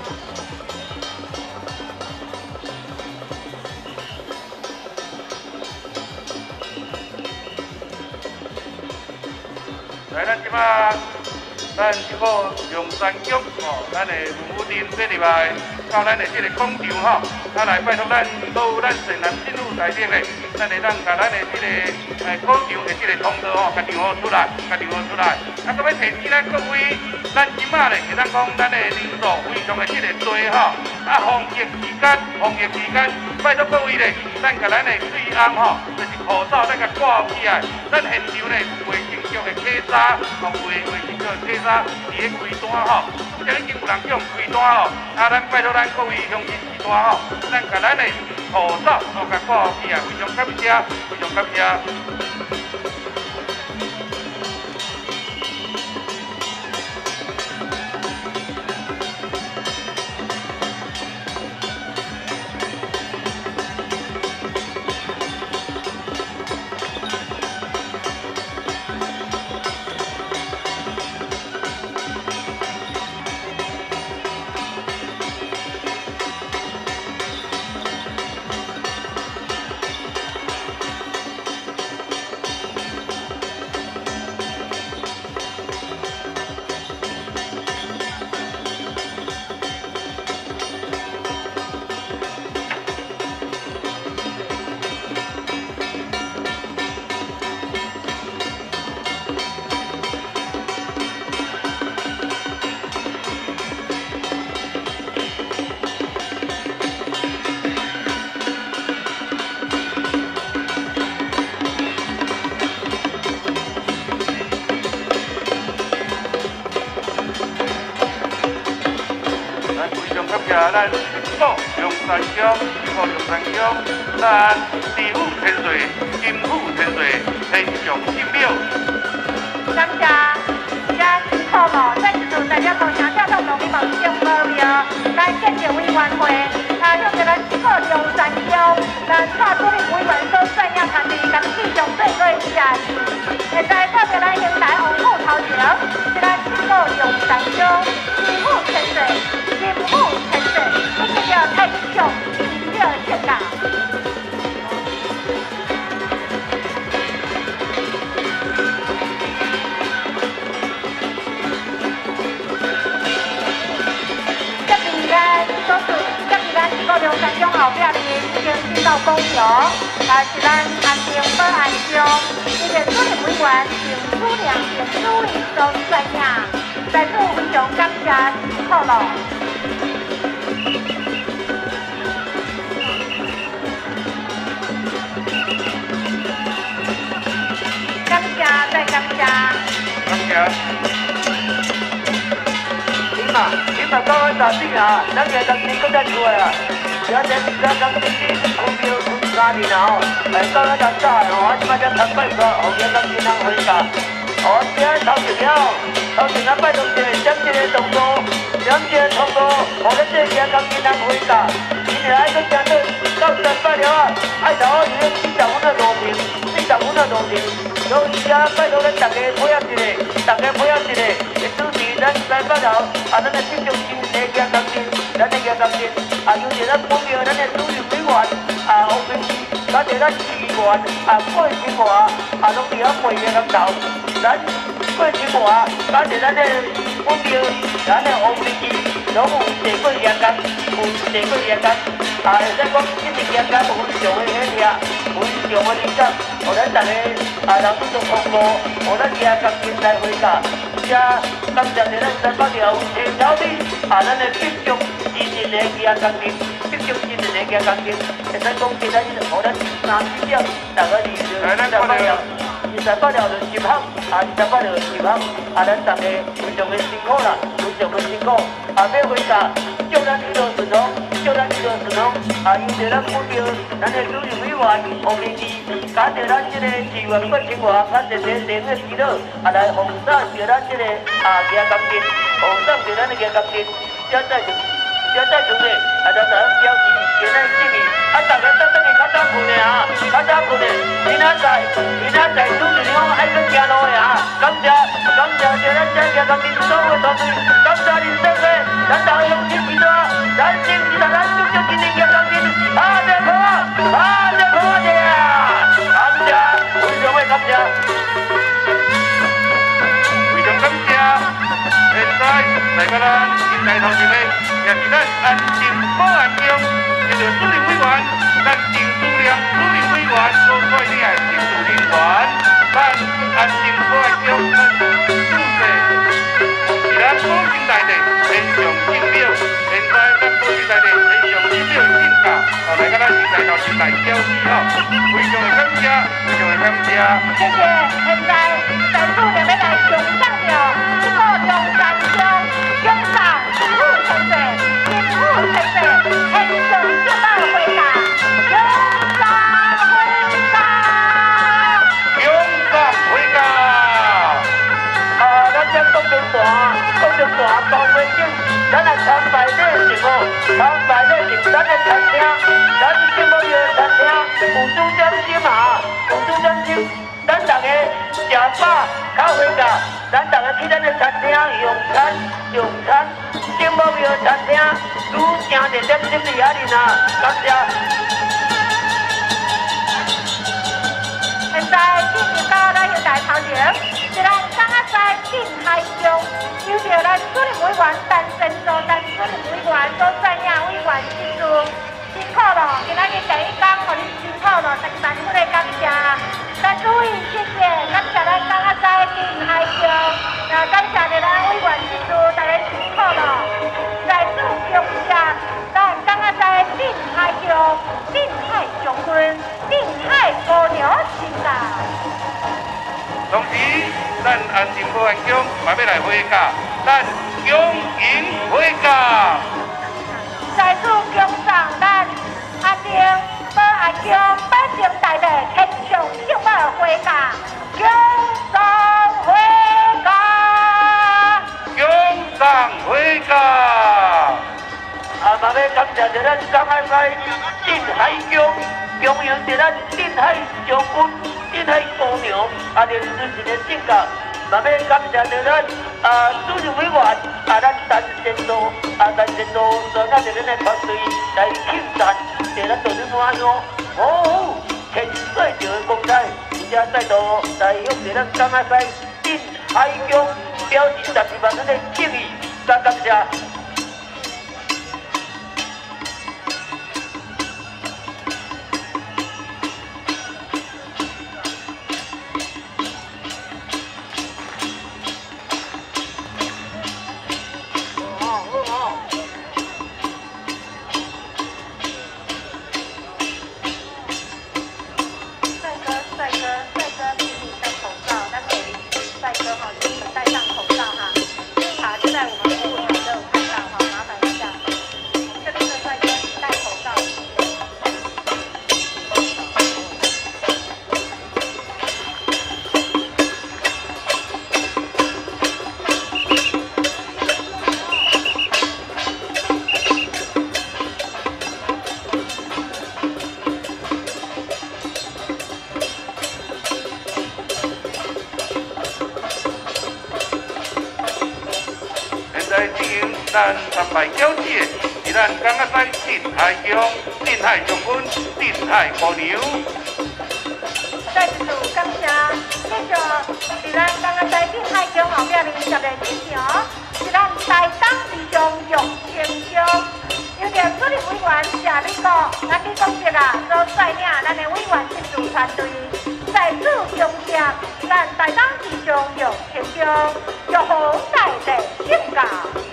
来，咱即马，咱即个龙山局吼，咱的服务店这入来，到咱的这个广场吼，咱来拜托咱所有咱善男信女在顶的，咱会当甲咱的这个诶广场的这个通道吼，甲让好出来，甲让好出来。啊，搁要提醒咱各位，咱即马咧会当讲咱的人数非常的这个多吼，啊，防疫期间，防疫期间，拜托各位咧，咱甲咱的水安吼，就是口罩咱甲挂起来，咱现场咧卫生局的客衫，吼卫卫生局的客衫，伫咧开单吼，目前已经有人叫开单吼，啊，咱拜托咱各位乡亲试单吼，咱甲咱的口罩吼甲挂起来，非常感谢，非常感谢。 谢咱新府龙山乡、新府龙山乡，咱地府天水、金府天水天上金庙。 感谢，加辛苦了，再一次代表高雄交通农民民政保庙来建设委员会，啊，向着咱新府龙山乡，咱蔡主任委员所赞扬他的，咱继续做做下去。现在代表咱现台王府头前，是咱新府龙山乡、金府天水、金府天水，一定要太上新庙建造。龙山乡后壁的已经进到公园，啊是咱安平保安乡，伊的主任委员郑楚良郑主任所赞扬，在此非常感谢辛苦了。感谢再感谢。 感谢。 你嘛，你嘛到咱大顶啊，咱个当天搁再出来啊。而且咱当天去区庙分三年啊吼，哎，到咱咱早吼，我即摆才参拜说，后日当天通回家。哦，今仔头一了，头一了拜托一个，点一个动作，点一个动作，互咱这个当天通回家。今日爱搁行到到三拜了啊，爱头伊个四十分的路程，四十分的路程，所以啊，拜托咱大家配合一下，大家配合一下，会主持咱三拜了，啊，咱的集中心来行当天，咱来行当天。啊，尤其咱本庙咱的主任委员啊，王明基，加上咱市议员啊，郭清华啊，拢伫遐陪个领导。咱郭清华加上咱的本庙，咱的王明基，拢有坐过严格，有坐过严格。啊，会使讲一直严格有非常的迄个，非常的理解，互咱大家啊，人都做通过，互咱家当天来回家。也感谢咱三八条青草地啊，咱的继续。今日的吉啊工程，继续今日的吉啊工程，会使讲其他日互咱三四点，大家二十二十八条，二十八条就集合，啊，二十八条集合，啊，咱大家非常的辛苦啦，非常的辛苦，啊，要回家，祝咱一路顺风，祝咱一路顺风，啊，因着咱本庙，咱的主任委员王明基，加上咱这个市员郭清华，咱这个零的指导，啊，来奉送着咱这个啊吉啊工程，奉送着咱的吉啊工程，现在就。现在就是啊，咱咱表示今日心意，啊，大家等等去较早困的啊，较早困的，明仔载，明仔载主持人爱去行路的啊，感谢感谢着咱这个工程所有团队，感谢您收看，咱大家用心指导，咱支持咱咱祝福今年的工程，啊，这好啊，啊，这好啊，这啊，感谢，非常的感谢， 非常感谢，现在来个咱现在头前的。也是咱安定保安乡，这个主任委员，咱郑主良主任委员所率领的技术人员，咱安定保安乡咱主席，是咱保证内的天上进庙，现在咱保证内的天上进庙的进价，啊，来个咱现在头前来交易吼，非常的感谢，非常的感谢。 谢谢，现在在主任要来上上了，这个龙山乡乡长金富天水。天水，天水就到回家，勇敢回家， 勇敢回家。 啊，咱这讲着大，讲着大包围景，咱来参拜礼是无？参拜礼是咱的餐厅，咱什么样的餐厅？有主点心啊，有主点心，咱大家吃饱较回家，咱大家去咱的餐厅用餐用餐，什么样的餐厅？愈正着点心伫遐哩呐，感谢。 现在进入到咱现台头前，是咱港仔西镇海乡，有着咱主任委员陈sen做咱主任委员所赞扬委员之助，辛苦了，今仔日第一天，互你辛苦了，十万分的感谢。咱诸位，谢谢，感谢咱港仔西镇海乡，也感谢着咱委员之助，大家辛苦了。在此恭喜咱港仔西镇海乡镇海将军、镇海姑娘亲啊！ 同时，咱安定保安乡嘛要来回家，咱恭迎回家。 在此恭送咱阿丁、保阿强、百姓大地天上圣母回家，恭送回家， 恭送回家。 啊，嘛要感谢着咱江海派镇海宫，供养着咱镇海将军、镇海姑娘，啊，连主持的性格。嘛要感谢着咱啊主任委员啊，咱陈先生啊，陈先生所带着咱的团队来庆赞，着咱做阵晚上哦，千岁朝的光彩，而且再度来向着咱江海派镇海宫表示十二万咱的敬意，加感谢。 咱参拜交子的是咱江仔西镇海乡、镇海将军、镇海姑娘。 再次感谢，继续是咱江仔西镇海乡后壁二十个市场，是咱台东市上玉清乡。有着主任委员谢美国、咱李公职啊，所率领咱的委员亲自团队，在此恭谢咱台东市上玉清乡，祝福在地圣教。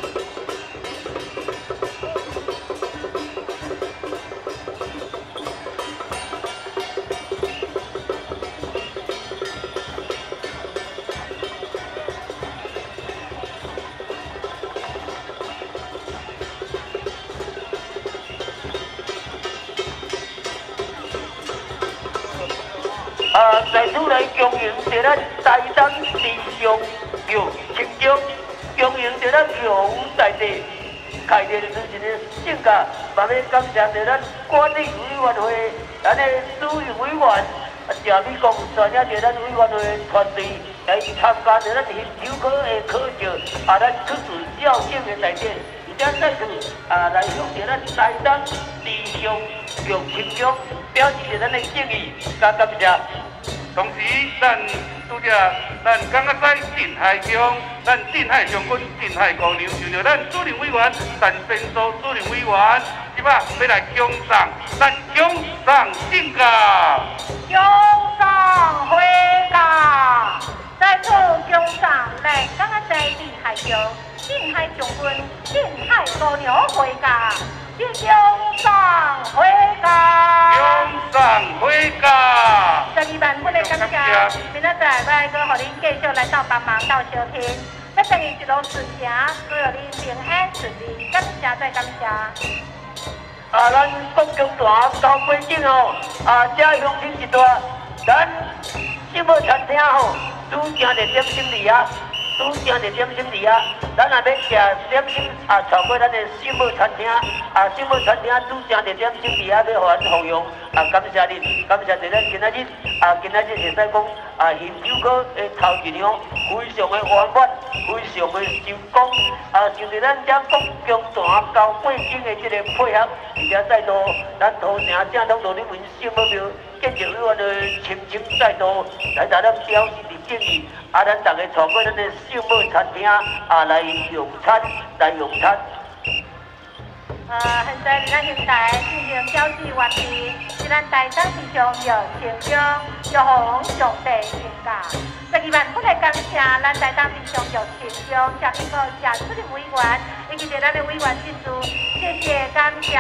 啊，在此来恭迎着咱台东市上玉清乡，恭迎着咱玉湖在地开列主持的性格，嘛要感谢着咱管理委员会咱的主任委员谢美公率领着咱委员会团队来参加着咱研究科的考照，啊，咱出自校庆的大典，而且再次啊来向着咱台东市上玉清乡表示着咱的敬意，加感谢。 同时，咱拄只咱江仔西镇海乡、咱镇海将军、镇海姑娘，就着咱主任委员陈先所主任委员，即摆要来恭送咱恭送敬教， 恭送回家。在此恭送咱江仔西镇海乡、镇海将军、镇海姑娘回家，即恭送回家。 恭送回家。 十二万分的感谢，明仔载要搁互恁继续来到帮忙到小厅，要等于一路顺行，祝愿恁平安顺利，感谢再感谢。 啊，咱国中大交规定哦，啊，这乡亲一大，咱什么餐厅吼，拄正着点心里啊，拄正着点心里啊，咱若要食点心啊，超过咱的什么餐厅啊，什么餐厅拄正着点心里啊，要互咱服用啊，感谢恁，感谢着咱今仔日啊，今仔日会使讲啊，研究科的头一样非常的圆满，非常的成功啊，就着咱这国中大交八经的这个配合，而且再度咱土城正统路里面圣母庙建设委员的深深再度来甲咱表示的敬意，啊，咱大家带过咱的圣母餐厅啊来用餐，来用餐。 呃，现在咱现台进行交际完毕，是咱台东市上玉清乡玉皇上帝评价。十二万分的感谢咱台东市上玉清乡谢美国谢主任委员以及着咱的委员进驻，谢谢感谢。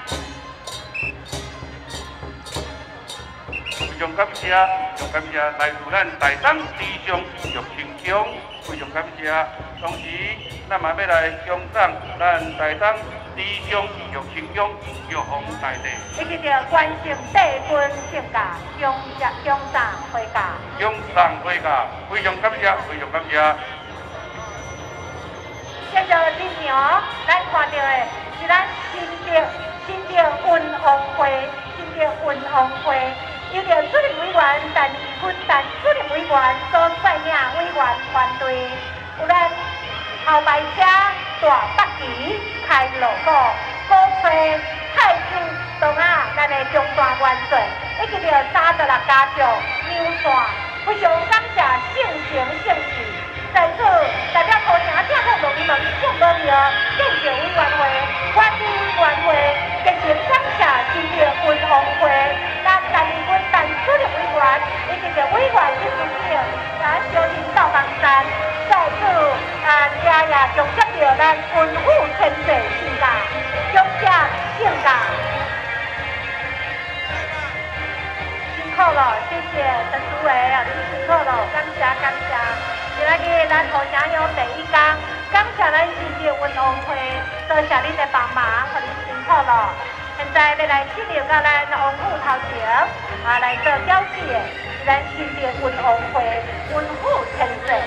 非常感谢，非常感谢来自咱台东市上玉清乡，非常感谢。同时，咱嘛要来恭送咱台东市理想继续成长，玉皇大帝。 以及着完成帝君性格，恭上恭上回家。 恭上回家，非常感谢，非常感谢。 接着进场，咱看到的是咱新的新的运动会，新的运动会，由着主任委员陈义坤、陈主任委员所率领委员团队，有咱后排车大北旗开路鼓，鼓吹太子堂啊，咱的中大元帅，以及着三十六家族牛线，非常感谢盛情盛事。在此代表高雄正统农民们圣保庙建设委员会管理委员会，热情感谢今日运动会咱陈义坤、陈主任委员以及着委员秘书长，咱小林赵邦山，在此啊，家也重接着咱文武千岁性格，重谢性格。辛苦了，谢谢陈主委啊，你辛苦了，感谢感谢。今仔日咱土城乡第一天，感谢咱新竹运动会，多谢恁的帮忙，互恁辛苦了。现在要来进入到咱王府头前，啊来做表示的是咱新竹运动会文武千岁。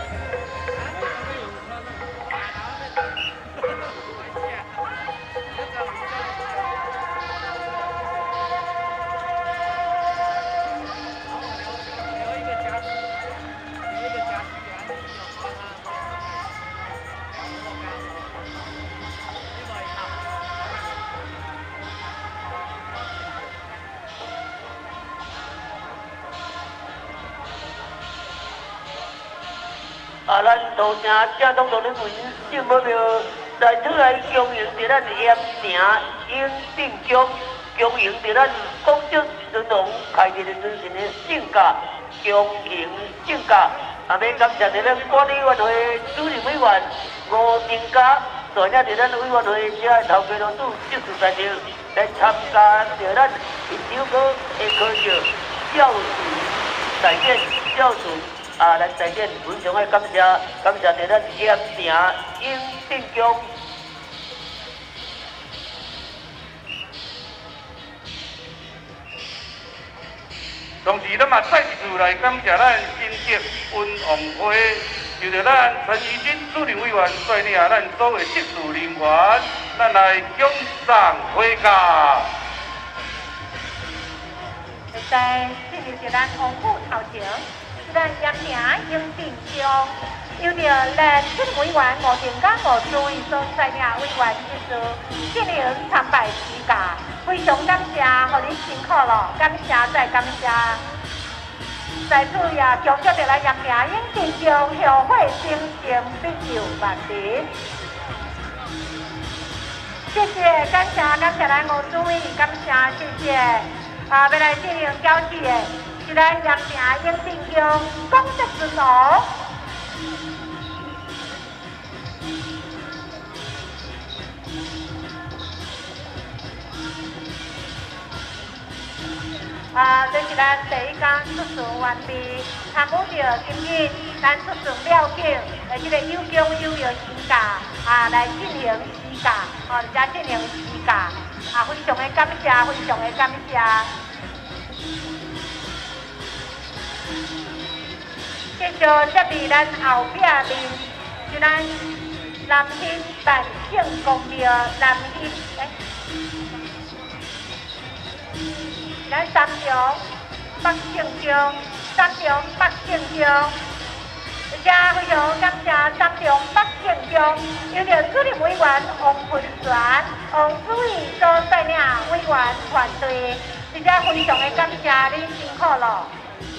啊，咱土城正统农民民圣母庙在此来恭迎着咱盐城永定宫，恭迎着咱广州神农开日的尊神的圣驾，恭迎圣驾。啊，要感谢着咱管理委员会主任委员吴定家，带领着咱委员会遮头家老师即时在场来参加着咱一首歌的考试，教士大典，教士。啊，咱大典非常的感谢，感谢着咱盐城永定宫。 同时，咱嘛再次来感谢咱新竹运动会，就着咱陈怡君主任委员率领咱所有技术人员，咱来恭送回家。 现在进入着咱王府头前。咱盐城永定宫，由着咱主任委员吴定刚吴主委所率领委员一组进行参拜祈驾，非常感谢，互恁辛苦了，感谢再感谢。在此也强调着咱盐城永定宫后会精诚必有万年。谢谢，感谢感谢咱吴主委，感谢谢谢。啊，要来进行交替的。是咱盐城永定宫公职之奴，啊，这是咱第一天出巡完毕，参悟着今日咱出巡了境，呃，这个有功有有时价，啊，来进行时价，哦，再进行时价，啊，非常的感谢，非常的感谢。继续接伫咱后壁面，是咱南兴万盛公庙南兴，诶，咱三重北盛宫，三重北盛宫，而且非常感谢三重北盛宫，由着主任委员王群泉、王主委所率领委员团队，而且非常的感谢你辛苦了。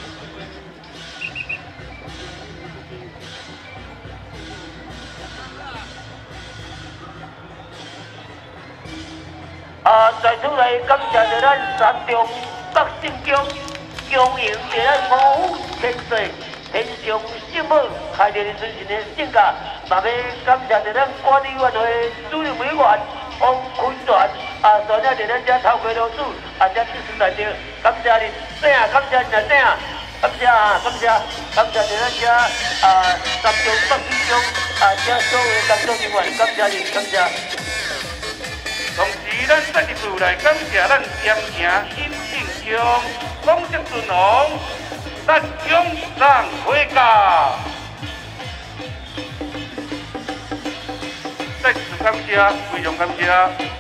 啊，在此来感谢着咱三重北圣宫，恭迎着咱五府千岁天上圣母开日尊神的圣驾，嘛要感谢着咱管理委员会主任委员王坤泉，啊，带领着咱遮头家老师，啊，遮技术来着，感谢恁，怎样？感谢恁啊，怎样？感谢啊，感谢，感谢着咱遮啊三重北圣宫啊，遮所有工作人员，感谢恁，感谢。 咱设计处来感谢咱盐城新庆乡广式尊王，咱永让回家。再次感谢，非常感谢。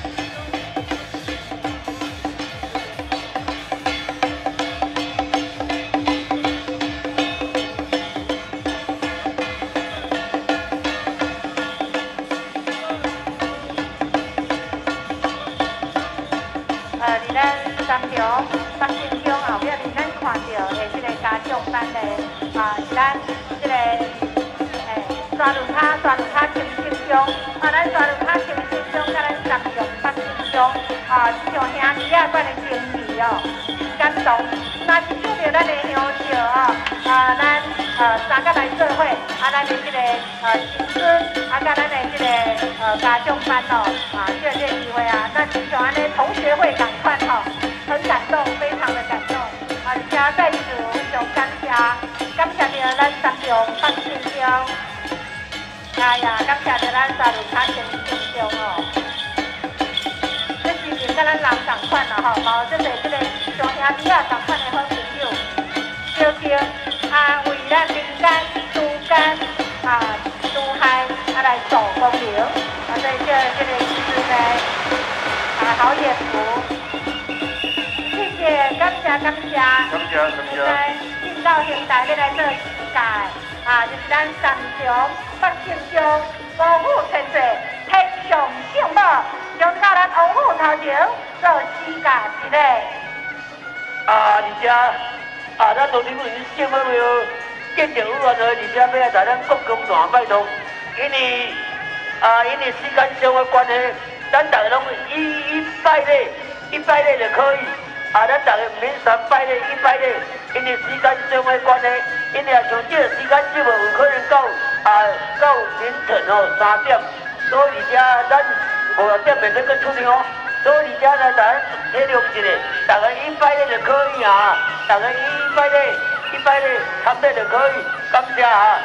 呃，伫咱三重北新乡后壁，伫咱看到的即个家长班的啊，是咱即个诶刷轮卡、刷轮卡轻轻乡，啊，咱刷轮卡轻轻乡，甲咱三重北新乡啊，像兄弟啊款的情谊哦，感动。那是受到咱的乡照哦，啊，咱呃三个来做伙，啊，咱的即个呃新孙，啊，甲咱的即个呃家长班哦，啊，借这机会啊，那就像安尼同学会赶快吼，很感动，非常的感动，啊，而且再次非常感谢，感谢着咱三重北新乡，哎呀，感谢着咱沙鹿卡新新乡哦。 这是跟咱人同款啦吼，嘛有这个这个上兄弟啊同款的好朋友，小小啊为咱民间疏干啊疏害啊来做功能，啊所以这这个是呢啊好眼福，谢谢感谢感谢， 感谢感谢。 现在进到现代要来做世界啊，就是咱三重北新乡五虎千岁天上圣母。 将到咱王府头前做世界一个。 啊，而且啊，咱都因为圣母庙建成委员会，而且要来在咱国公团拜托，因为啊，因为时间上的关系，咱大家拢一一拜礼，一拜礼就可以。啊，咱大家唔免三拜礼，一拜礼，因为时间上的关系，因为啊像这个时间节目有可能到啊到凌晨哦三点，所以而且咱。 五六点袂使去出去哦，所以而且呢，咱体谅一下，大家一拜礼就可以啊，大家一拜礼，一拜礼，参礼就可以，感谢啊。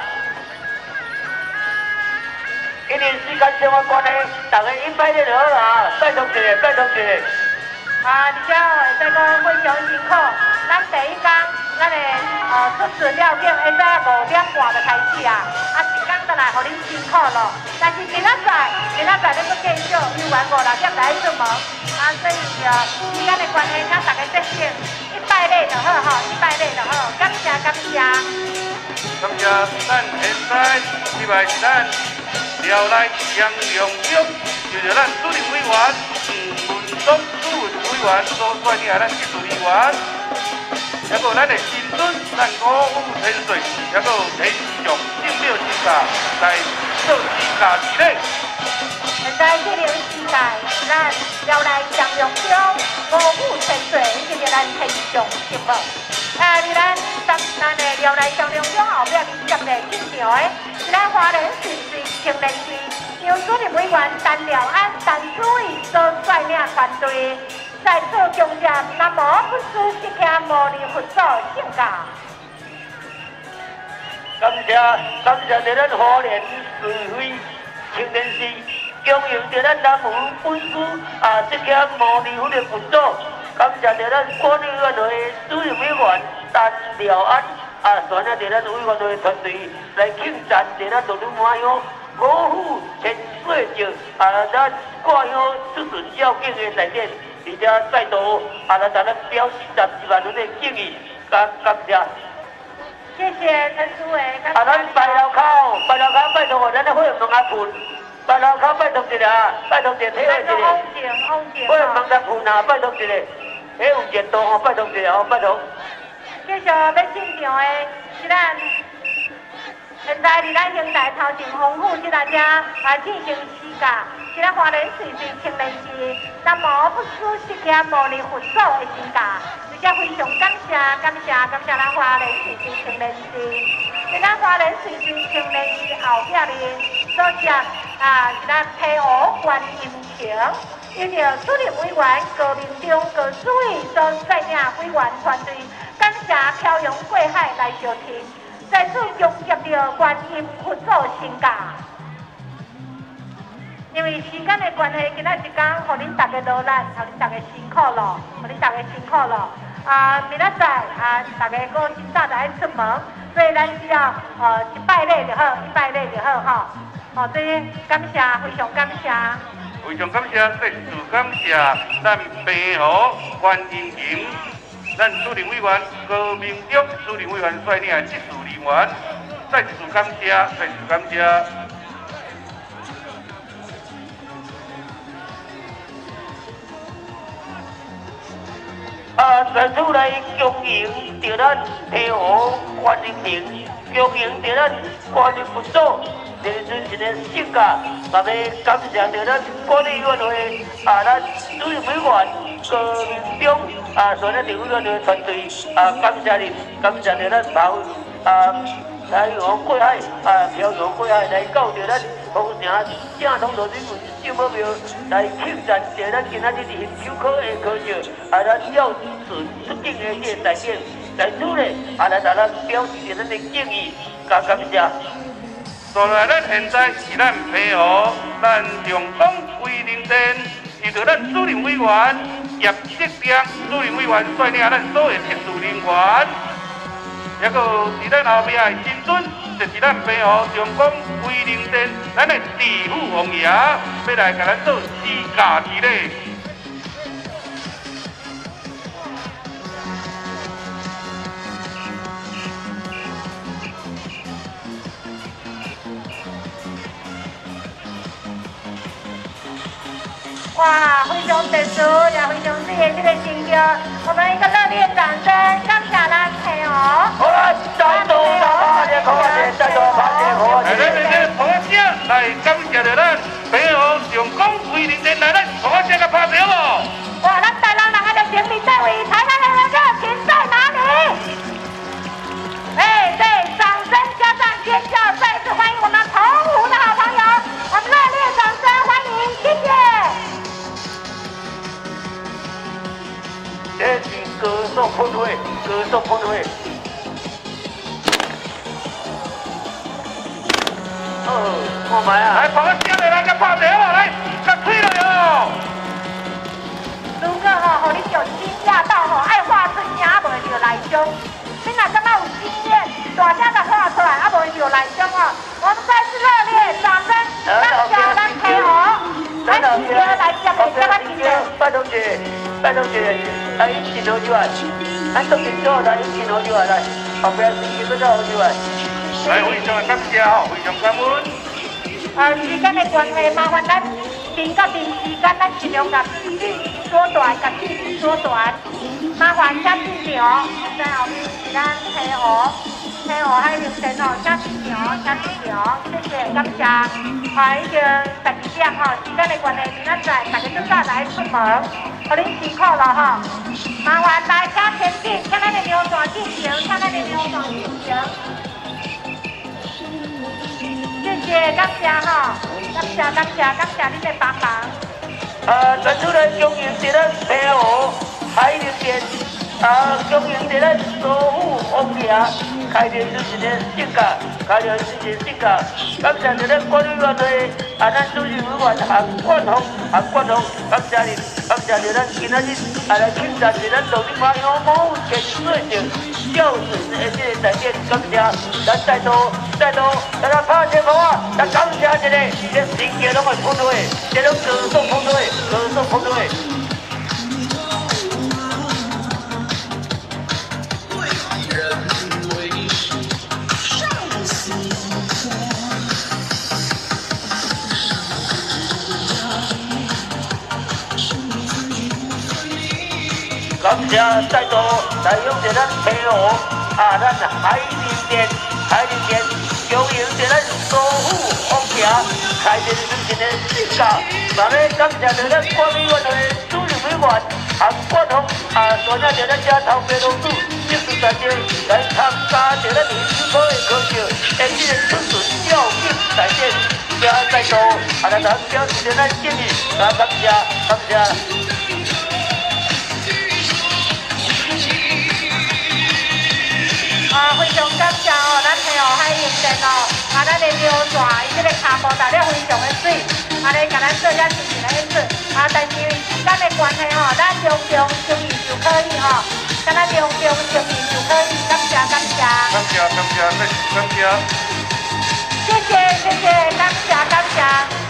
因为时间上的关系，大家一拜礼就好啦，拜托一下，拜托一下。 啊，而且哦，会使讲非常辛苦，咱第一天，咱的呃出事了境，会使五点半就开始啊，啊一天倒来，互恁辛苦咯。但是明仔载，明仔载恁要继续，游玩五六点来出门，啊，所以着时间的关系，请大家节省，一拜礼就好吼，一拜礼就好，感谢感谢。 感谢咱现在礼拜是咱辽内杨良忠，就是咱主任委员黄文忠主任委员所率领的咱技术人员，还有咱的新孙，咱五虎千岁，还有天上圣庙之下来做世界之礼。 现在这个时代，咱辽内杨良忠五虎千岁，这个咱天上圣母。啊！伫咱咱咱的辽内杨良忠后壁二十个进场的，是咱花莲市水青年市由主任委员陈廖安、陈主委所率领团队，在座恭接南无本师释迦牟尼佛祖圣驾。 感谢感谢着咱花莲市会青年市供应着咱南无本师啊释迦牟尼佛的佛祖。 感谢着咱管理委员会主任委员陈廖安啊，率领着咱委员会团队来庆赞着咱龙华乡五虎千岁节啊，咱挂乡出巡要紧的内面，而且再度啊来咱表示十二万人的敬意，感感谢。 谢谢陈主委。 啊，咱白楼口，白楼口拜托咱的会员问阿困，白楼口拜托一下，拜托一下体会一下。 安静安静。 会员问咱困啊，拜托一下。 迄有热度哦，拜托一下哦，拜托。 继续要进场的是咱，现在伫咱兄台头前丰富即大家啊进行施假，是咱花莲水水青年市南无不输释迦牟尼佛祖的施假，而且非常感谢感谢感谢咱花莲水水青年市，是咱花莲水水青年市后壁哩所接啊是咱天湖观音亭。 由着主任委员高明忠、高主委所率领委员团队，感谢漂洋过海来相听，在此恭接着观音佛祖圣驾。而因为时间的关系，今仔一天，互恁大家劳力，互恁大家辛苦咯，互恁大家辛苦咯。啊，明仔载啊，大家搁真早就爱出门，所以咱只要呃一拜礼就好，一拜礼就好吼。哦，这感谢，非常感谢。 非常感谢，再次感谢咱平和关英营，咱主任委员高明忠主任委员率领的技术人员，再次感谢，再次感谢。 啊，在厝内经营着咱平和关英营，经营着咱关英副组。这阵一个性格，嘛要感谢着咱管理委员会啊，咱主任委员高明忠啊，所有的委员会团队啊，感谢你，感谢着咱马会啊，来往过海啊，漂洋过海来到着咱丰城正统路水文圣母庙来庆赞着咱今仔日的秋考的考试啊，咱孝顺出境的这个代表，在此呢啊，来咱表示着咱的敬意，加感谢。 所以咱现在是咱平和，咱上港规定店，遇到咱主任委员叶志良主任委员率领咱所有特殊人员，也个伫咱后壁的新尊，就是咱平和上港规定店，咱的地府王爷要来甲咱做自驾之礼。 哇，非常特殊，也非常谢谢这个成就，我们一个热烈掌声，感谢咱平和。 好啦，再度拍一个好嘅，再度拍一个好嘅。 来，咱这个拍声来感谢着咱平和上港规定店来咱拍声个拍手哦。 哇，咱台南人爱的行李在位，台南人的热情在哪里？哎，对，掌声加上尖叫，再次欢迎我们澎湖的好朋友，我们热烈掌声欢迎，谢谢。 这是歌颂喷会，歌颂喷会。哦，我买啊！ 来，拍声来，咱个拍手哦，来，甲吹落哟。 如果吼，互你有惊讶到吼，爱画出声袂着来中，你若感觉有经验，大声甲画出来，啊袂着来中哦。我们再次热烈掌声，感谢咱平和，咱直接来接的这个经验。 拜同学，拜同学，来一起投就来，咱都挺做来一起投就来，来，后边是几个投就来。 来，非常感谢哦，非常感恩。 呃，时间的关系，麻烦咱定到定时间，咱尽量把距离缩短，把距离缩短。麻烦请进场，在后面是咱平和，平和海明城哦，请进场，请进场，谢谢，感谢。啊，已经十二点吼，时间的关系，明仔载大家都早来出门，互恁辛苦了吼。麻烦大家前进，请咱的流转进行，请咱的流转进行。谢谢，感谢哈，感谢感谢感谢你的帮忙。 啊，传出来经营着咱平和海宁店，啊，经营着咱苏府王爷，开店就是一个性格，开店就是一个性格。感谢着咱管理员会，啊，咱主任委员韩冠宏，韩冠宏，感谢你，感谢着咱今仔日啊来庆祝着咱老林妈乡某千岁庆孝顺的这个代表，感谢，咱再度再度咱来拍这个啊，咱感谢一个，这新界拢会捧对，这种歌颂捧对，歌颂捧对。感谢再度来用着咱平和啊，咱海宁店，海宁店经营着咱苏府王爷，开店就是一个性格。嘛要感谢着咱管理员会主任委员韩冠宏啊，所领着咱遮头家老师技术代表来参加着咱年秋考的考试，诶，这个出顺孝敬代表，也再度啊来咱表示着咱敬意，啊感谢感谢。 啊，非常感谢哦，咱平和海宁店哦，啊，咱的流转，伊这个骹步踏了非常的水，啊，咧，甲咱咱做遐事情来演出，啊，但是咱的关系吼，咱中中相遇就可以吼，咱咱中中相遇就可以，感谢感谢。 感谢感谢，感谢。 谢谢谢谢，感谢感谢。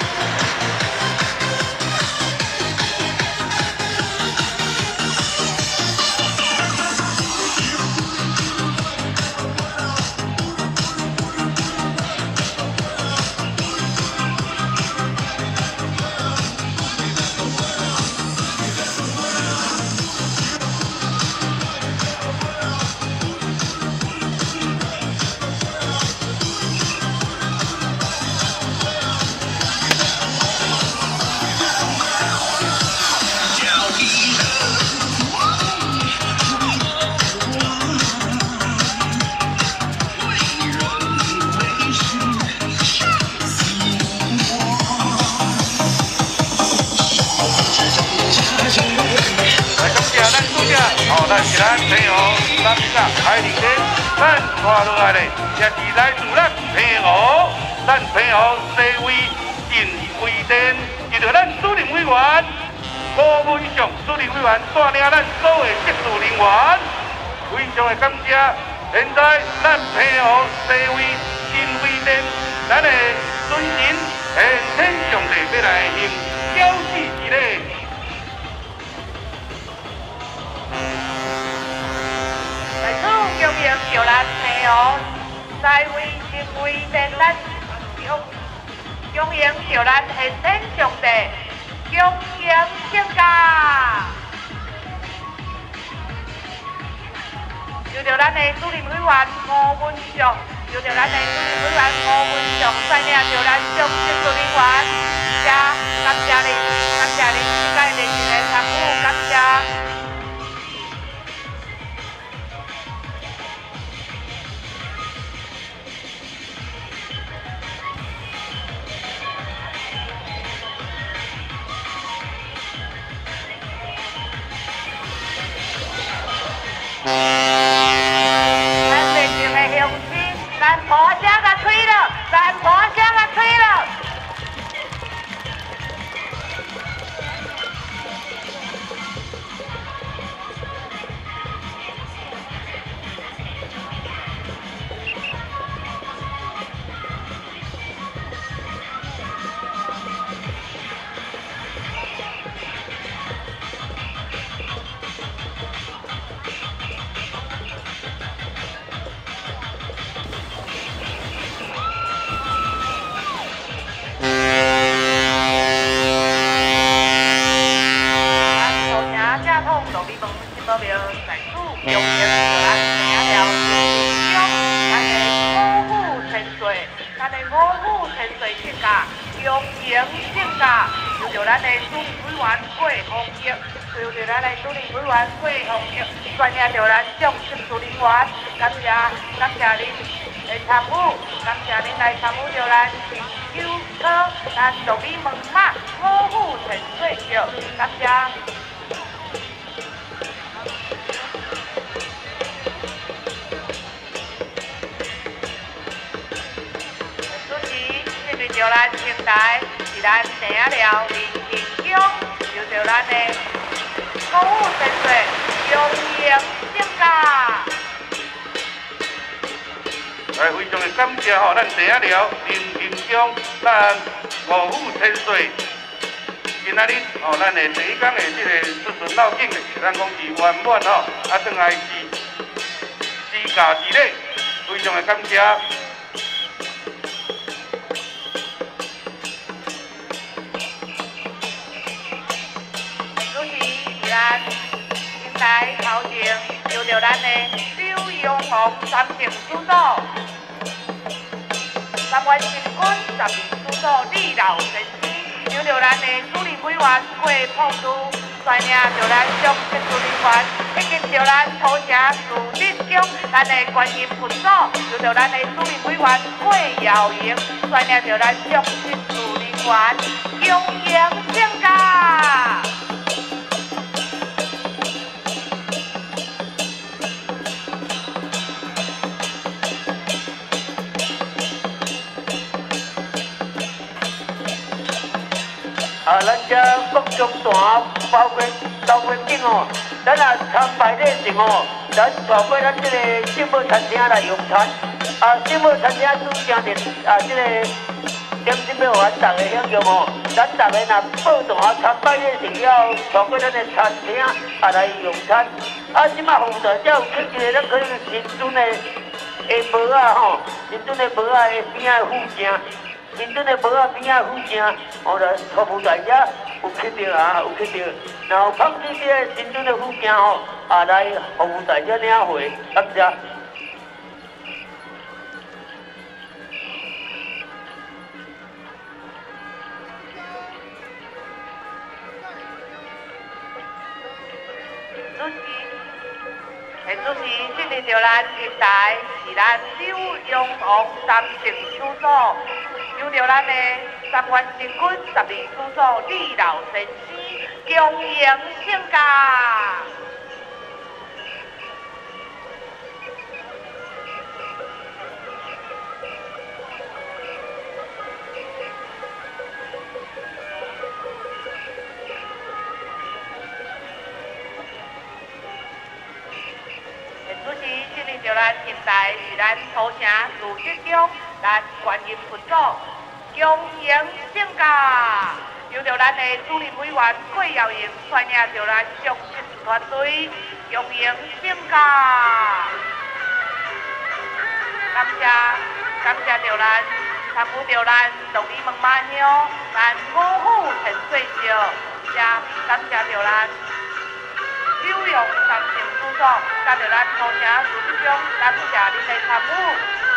哦，咱是咱平湖南港海里边，咱带落来的也是来自咱平湖，咱平湖西位镇威店，就着咱主任委员郭文祥主任委员带领咱所有技术人员，非常的感谢。现在咱平湖西位镇威店，咱的尊神现天上帝要来行小事之礼。 在此恭迎着咱平湖西位镇威店，咱恭恭迎着咱现天上帝，恭迎圣驾。就着咱的主任委员吴文祥，就着咱的主任委员吴文祥率领着咱上技术人员，加感谢您，感谢您这个热情的参与，感谢。 咱热情的乡亲，咱无声甲吹了，咱无声甲吹了。代表在此恭迎着咱平遥中，咱的五虎千岁，咱的五虎千岁圣驾，恭迎圣驾，就着咱的主任委员郭宏毅，就着咱的主任委员郭宏毅，率领着咱上技术人员，感谢感谢您的参与，感谢您来参与着咱新秋科，咱玉米门马五虎千岁叫，感谢。 就咱平台是咱生了林金忠，就着咱的五虎千岁恭迎圣驾。 来，非常的感谢吼，咱生了林金忠，咱五虎千岁。今仔日吼，咱的第一天的这个出巡绕境的，咱讲是圆满吼，啊，转来是自驾之礼，非常的感谢。 咱平台头前就着咱的周永红三名主组，三元新军十名主组李老先生，就着咱的主任委员郭胖珠，率领着咱上技术人员，以及着咱土城市立中咱的观音分组，就着咱的主任委员郭耀莹，率领着咱上技术人员，恭迎圣驾。 啊，咱遮各种团，包括包括景哦，咱啊参拜礼时哦，咱带过咱这个圣母餐厅来用餐。啊，圣母餐厅拄正面啊，这个点心要互咱逐个享用哦。咱逐个若报团参拜礼时，要带过咱的餐厅啊来用餐。啊，即马服务台才有去一个咱可以新准的的帽啊吼，新准的帽啊的边仔附件。新准的帽仔边仔附件，我来服务大家有去到啊，有去到。然后放这些新准的附件吼，啊来服务大家领会，感谢。 主席，诶，主席，今日着咱一台是咱柳永王三成师祖。由着咱的三元神君十二师祖李老先生恭迎圣驾。主席，今日着咱现在是咱土城自治宫。咱观音佛祖恭迎圣驾，由着咱的主任委员郭耀英率领着咱上级团队恭迎圣驾。感谢感谢着咱参与着咱龙里门马乡，咱五虎陈水石，也感谢着咱柳永三成师祖，甲着咱土城自治宫，感谢恁的参与。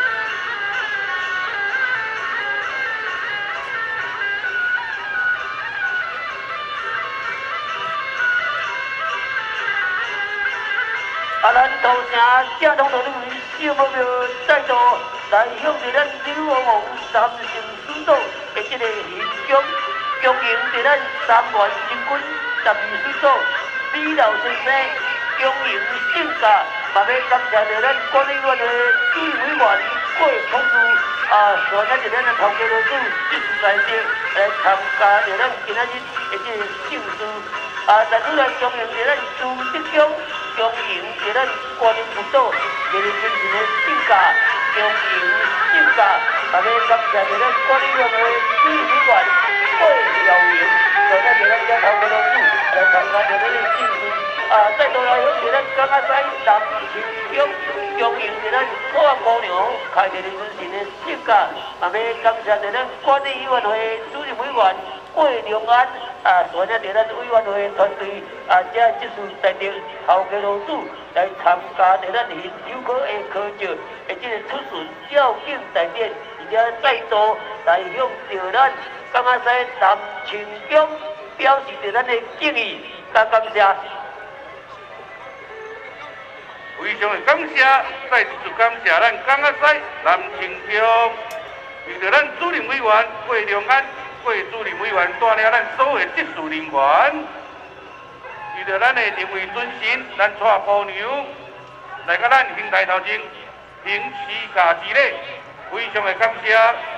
啊，咱土城正统道路小目标再度来向着咱柳王三成师祖的这个形象，恭迎着咱三元神君十二师祖李老先生恭迎圣驾，嘛要感谢着咱管理院的主任委员郭同志啊，带咱着咱的头家老师一时在席来参加着咱今仔日的这个庆祝啊，但是来恭迎着咱自治宫。恭迎着咱观音佛祖，热烈尊神的圣驾，恭迎圣驾，大家感谢着咱管理院的主任委员郭耀英，带咱着咱遮头家老师来参加着咱的庆祝，啊，再度来向着咱江阿西南青乡，恭迎着咱破姑娘，开热烈尊神的圣驾，嘛要感谢着咱管理委员会主任委员郭良安。啊，带领着咱委员会团队啊，这即次在场头家老师来参加着咱行酒考的考照，的这个出巡照景大典，而且再度来向着咱江阿西南青乡表示着咱的敬意，甲感谢。 非常的感谢，再一次感谢咱江阿西南青乡，由着咱主任委员郭良安。郭主任委员带领咱所有的执事人员，遇到咱的任为尊神，咱带姑娘来到咱平台头前行持驾之礼，非常的感谢。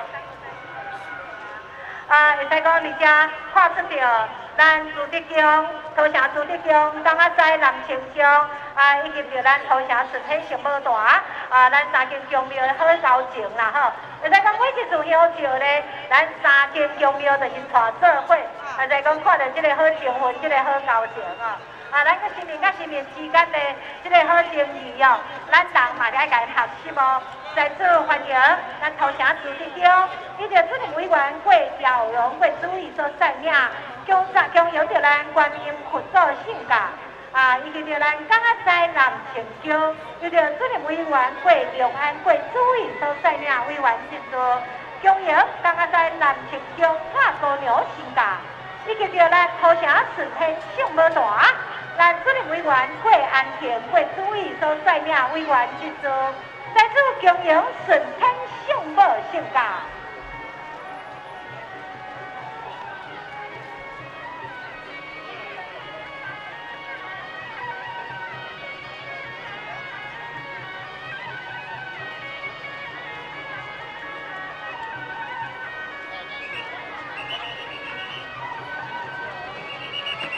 啊，会使讲伫遮看出着咱自治宫、土城自治宫、江阿西南青乡啊，以及着咱土城实体圣母坛啊，咱三间宫庙的好交情啦吼。会使讲每一次邀召咧，咱三间宫庙就是带做伙，会使讲看到即个好情分，即个好交情哦。啊，咱个新年甲新年之间咧，即个好情谊哦，咱人嘛爱甲伊学习哦。在此欢迎咱土城自治宫，以及主任委员郭耀荣郭主任所率领，恭恭迎着咱观音佛祖圣驾。啊，以及着咱江阿西南青乡，以及主任委员郭良安郭主任所率领委员一组，恭迎江阿西南青乡蔡姑娘圣驾，以及着咱土城顺天圣母坛，咱主任委员郭安田郭主任所率领委员一组，在此恭迎顺天圣母圣驾。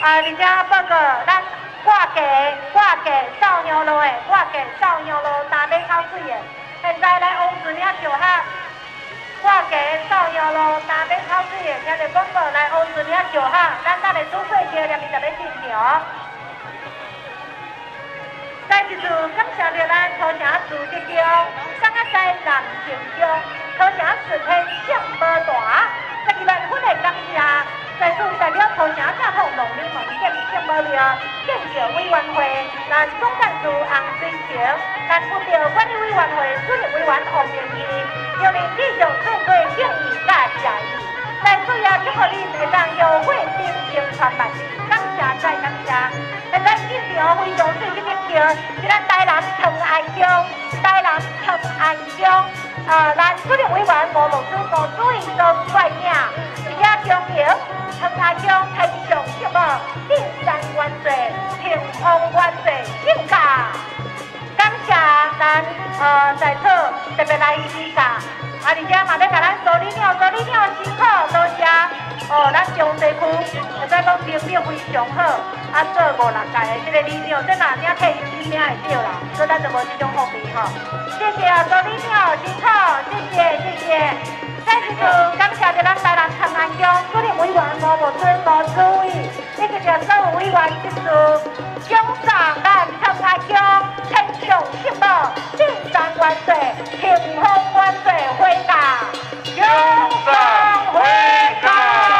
而且报告咱挂价挂价扫尿路的挂价扫尿路三马口水的，现在来王子岭就哈。挂价扫尿路三马口水的，听着广告来王子岭就哈，咱等下主会叫念伊十个进场。再一次感谢着咱土城自职宫，感谢在南城中，土城事体上无大，十二万分的感谢。在此代表土城正统农民们建设无了建设委员会，咱总干事洪水桥，咱副着管理委员会主任委员王明义，由您继续做做建议甲建议。在此也祝福您会当优惠精神传万里，感谢再感谢。现在进场非常水这边桥，是咱台南长安乡，台南长安乡，啊，咱主任委员吴老师吴主任都率领，而且强调长安乡开上节目，定山万岁，平安万岁，敬驾。感谢咱呃在此特别来指教，啊，而且嘛要甲咱助理鸟，助理鸟辛苦，多谢。哦，咱中西区会使讲能力非常好，啊，做五六届的这个理鸟，这哪领退休金领会到啦，所以咱就无这种福利吼。谢谢啊，助理鸟辛苦，谢谢谢谢。再一次感谢着咱台南长安乡主任委员吴木春吴主委，以及着所有委员一次奖赏咱长安乡天上圣母，定山万岁，庆丰万岁，回家，奖赏回家。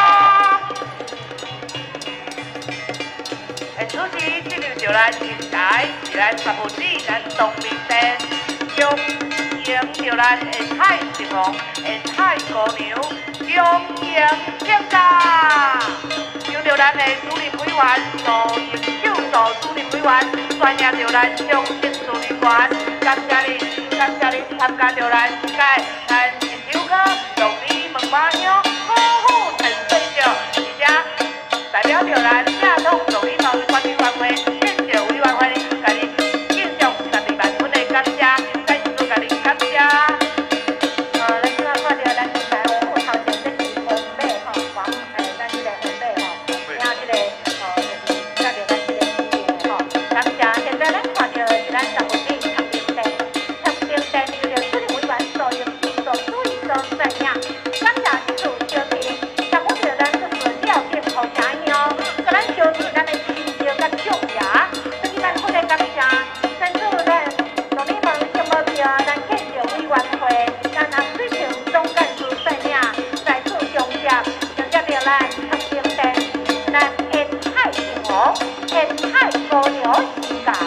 主持进入着咱平台，是咱十五子咱东明镇，恭迎着咱沿海成王、沿海姑娘，恭迎敬驾。由着咱的主任委员助营救助主任委员，率领着咱上级主任员，感谢您，感谢您参加着咱这届咱新首歌《龙里问马乡》，好好陈水着，而且代表着咱正统龙里帮管理委员会、建设委员会，甲您敬上十二万分的感谢，再次甲您感谢。呃，咱即摆看着咱现在王府头前这是王马吼，王诶，咱即个王马吼，然后即个呃就是甲着咱即个资源吼，感谢。现在咱看着是咱十五子长明镇，长明镇就着主任委员所用所注意所率领，感谢这次小弟，感恩着咱这次了解土城乡，甲咱小弟咱的亲情甲重视，所以咱分的感谢。在此咱农民们想要着咱建设委员会，咱洪水桥总干事率领，在此恭谢，恭谢着咱长明镇，咱沿海成王，沿海姑娘时间。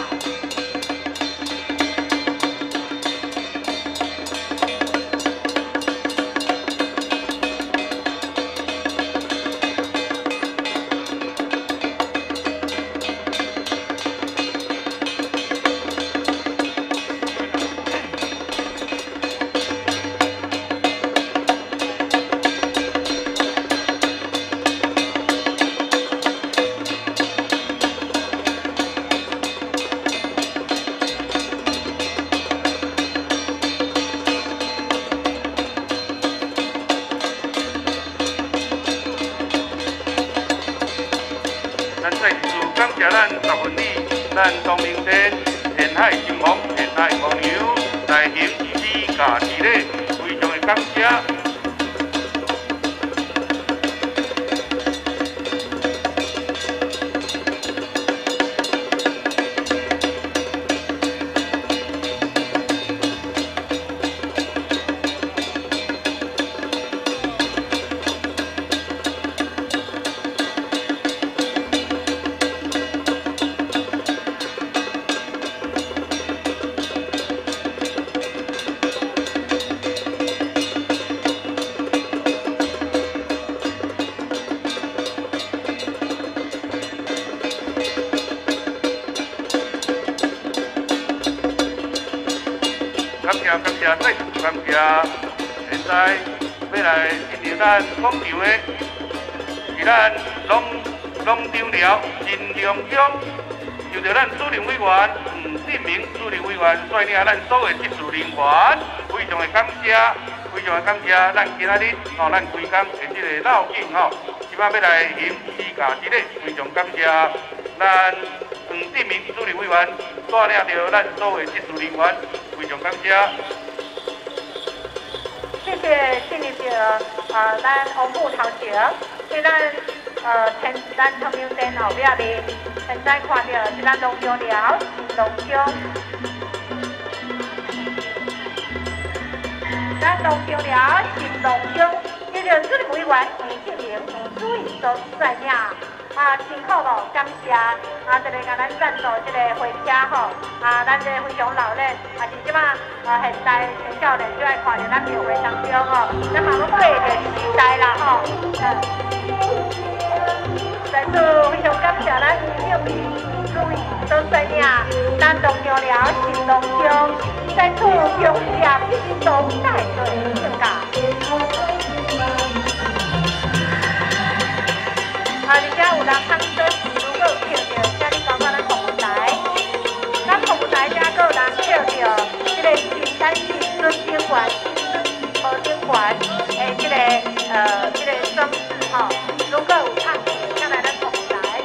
咱再次感谢咱十分里，咱东明镇沿海金王、沿海姑娘来行自驾之礼，非常的感谢。感谢感谢，再次感谢。现在要来进入咱广场的，是咱龙龙场寮新良乡，就着咱主任委员吴振明主任委员率领咱所有技术人员，非常的感谢，非非常的感谢咱今仔日哦，咱规工的这个绕境吼，即摆要来行四假之礼，非常感谢咱黄志明主任委员带领着咱所有技术人员，非常感谢。 谢谢进入着呃咱红布头前，对咱呃前咱长明灯后壁面，现在看到是咱龙江寮龙江。 咱龙江了是龙江，这个主任委员黄志明主任所率领，啊，辛苦咯，感谢啊，这个甲咱赞助这个火车吼，啊，咱这非常劳累，啊是即马啊现代青少年就爱看着咱庙会当中吼，咱嘛要过着时代啦吼，嗯，在此非常感谢咱黄志明主任所率领，咱龙江了是龙江。 在此恭喜东带队胜噶！啊，而且有人通说，如果有听到，请你交到咱服务台，咱服务台遮个有人听到，这个新单是孙经元、何经元的这个呃这个装饰吼，如果有听到，请来咱服务台，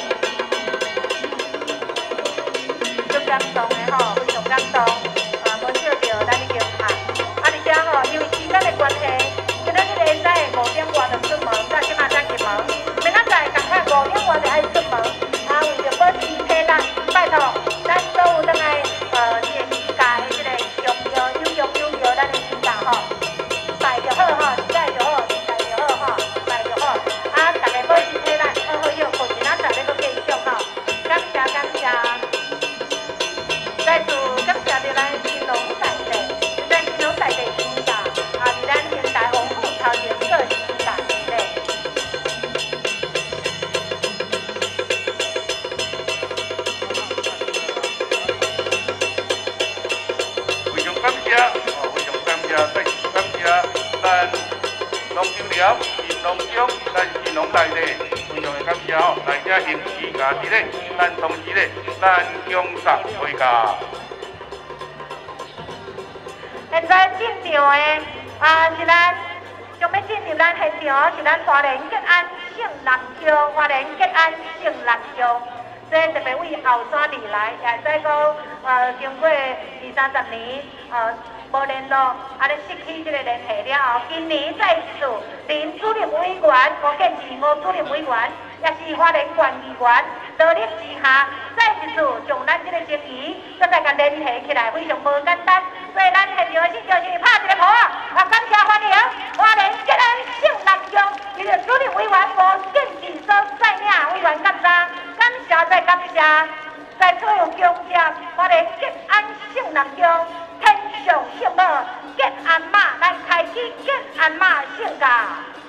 足感动的吼，非常感动。 咱哩叫啊，啊！而且吼，因为时间的关系，今仔日会使五点外就出门，到即马才入门。明仔载赶快五点外就爱出门，啊，为着保持体力，拜托咱所有等来呃，这个世界的这个重要、有用有料，咱的世界吼，拜就好吼，世界就好，世界就好吼，拜就好。啊，大家保持体力，好好休困，明仔载要搁继续吼。感谢感谢，再次感谢着咱新农在。 在地新大，啊，伫咱现代红布头前做新大咧。 非常感谢，哦，非常感谢，再次感谢咱龙江寮、新龙江、咱新龙大地，非常的感谢哦，来遮行四假之礼，咱同时咧，咱恭送回家。 现在进场的啊是咱将要进入咱现场，是咱花莲吉安圣南桥，花莲吉安圣南桥。这特别为后山而来，也使讲呃经过二三十年呃无联络，啊咧失去这个联系了后，今年再次林主任委员、吴建志吴主任委员，也是花莲县议员，努力之下，再一次将咱这个情谊再来甲联系起来，非常无简单。 所以咱现场先就是拍一个谱啊！啊，感谢欢迎花莲吉安圣南乡，伊个主任委员吴建志所率领委员感谢，感谢再感谢，在此有恭喜花莲吉安圣南乡天上圣母吉安妈来开启吉安妈圣家。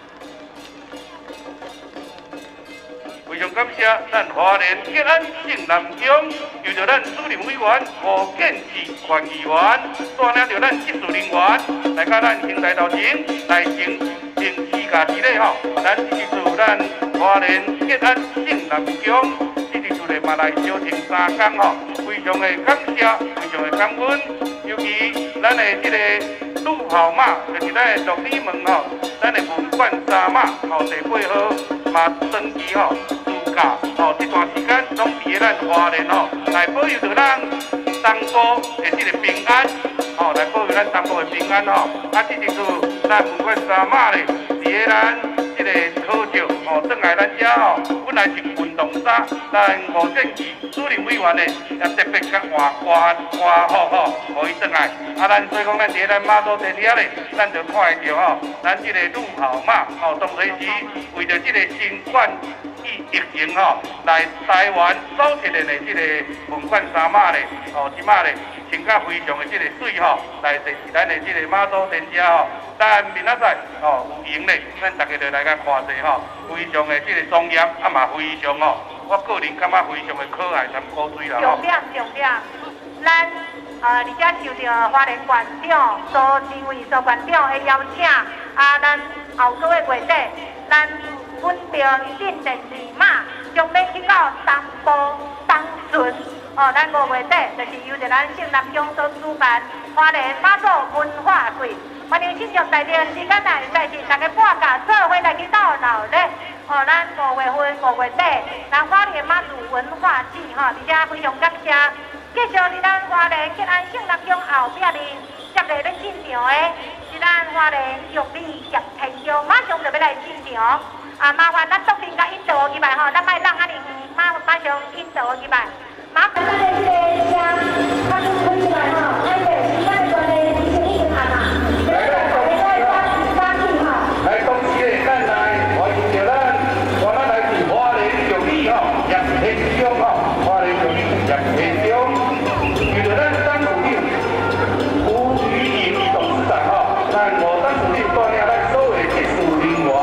非常感谢咱花莲吉安圣南乡，由着咱主任委员吴建志县议员，带领着咱技术人员来甲咱兄弟头前来行行四假之礼吼。咱这次咱花莲吉安圣南乡，这次咧嘛来招停三工吼，非常的感谢，非常的感恩，尤其咱的这个路跑马，就是咱的陆里门吼，咱的文冠三马吼第八号嘛登记吼。 哦，这段时间拢伫咧咱花莲吼，来保佑着咱东部的这个平安，哦，来保佑咱东部的平安吼。啊，这一次咱文冠三马咧，伫咧咱这个考照哦，转来咱遮吼，本来是运动衫，咱吴建志主任委员咧，也特别甲换换换好吼，互伊转来。啊，咱所以讲，咱伫咧咱马祖地遐咧，咱就看会着吼，咱这个路跑马哦，当随时为着这个新冠。 疫疫情吼，来台湾首出的这个文冠三马咧，哦，即马咧穿甲非常的这个水吼，来第是咱的这个马祖电车吼，咱明仔载哦有闲咧，咱大家就来甲看者吼，非常的这个庄严，啊嘛非常吼，我个人感觉非常的可爱，参古水啦吼。 重点重点，咱呃而且受到花莲县长苏新伟苏县长的邀请，啊，咱后个月月底，咱。 阮着进第二马，将要去到东部东顺。哦，咱五月底就是由着咱圣南乡所主办花莲马祖文化季， 欢迎进入台电时间内，在是大家半假做伙来去到老咧。哦，咱五月份五月底，咱花莲妈祖文化季吼，而且非常感谢，继续伫咱花莲吉安圣乐宫后壁面接来咧进场的，是咱花莲玉里叶天桥，马上就要来进场。啊，麻烦咱当面甲引导入来吼，咱莫让安尼远，马马上引导入来。麻烦咱的这个车，马上开入来吼，哎对，咱的专业提醒已经按啦，来来来来，抓紧吼。 来，恭喜咱来欢迎着咱，我咱来自花莲玉里吼，叶天桥吼，花莲玉里叶天桥，有着咱张主任吴宇莹董事长吼，咱我张主任带领咱所有技术人员。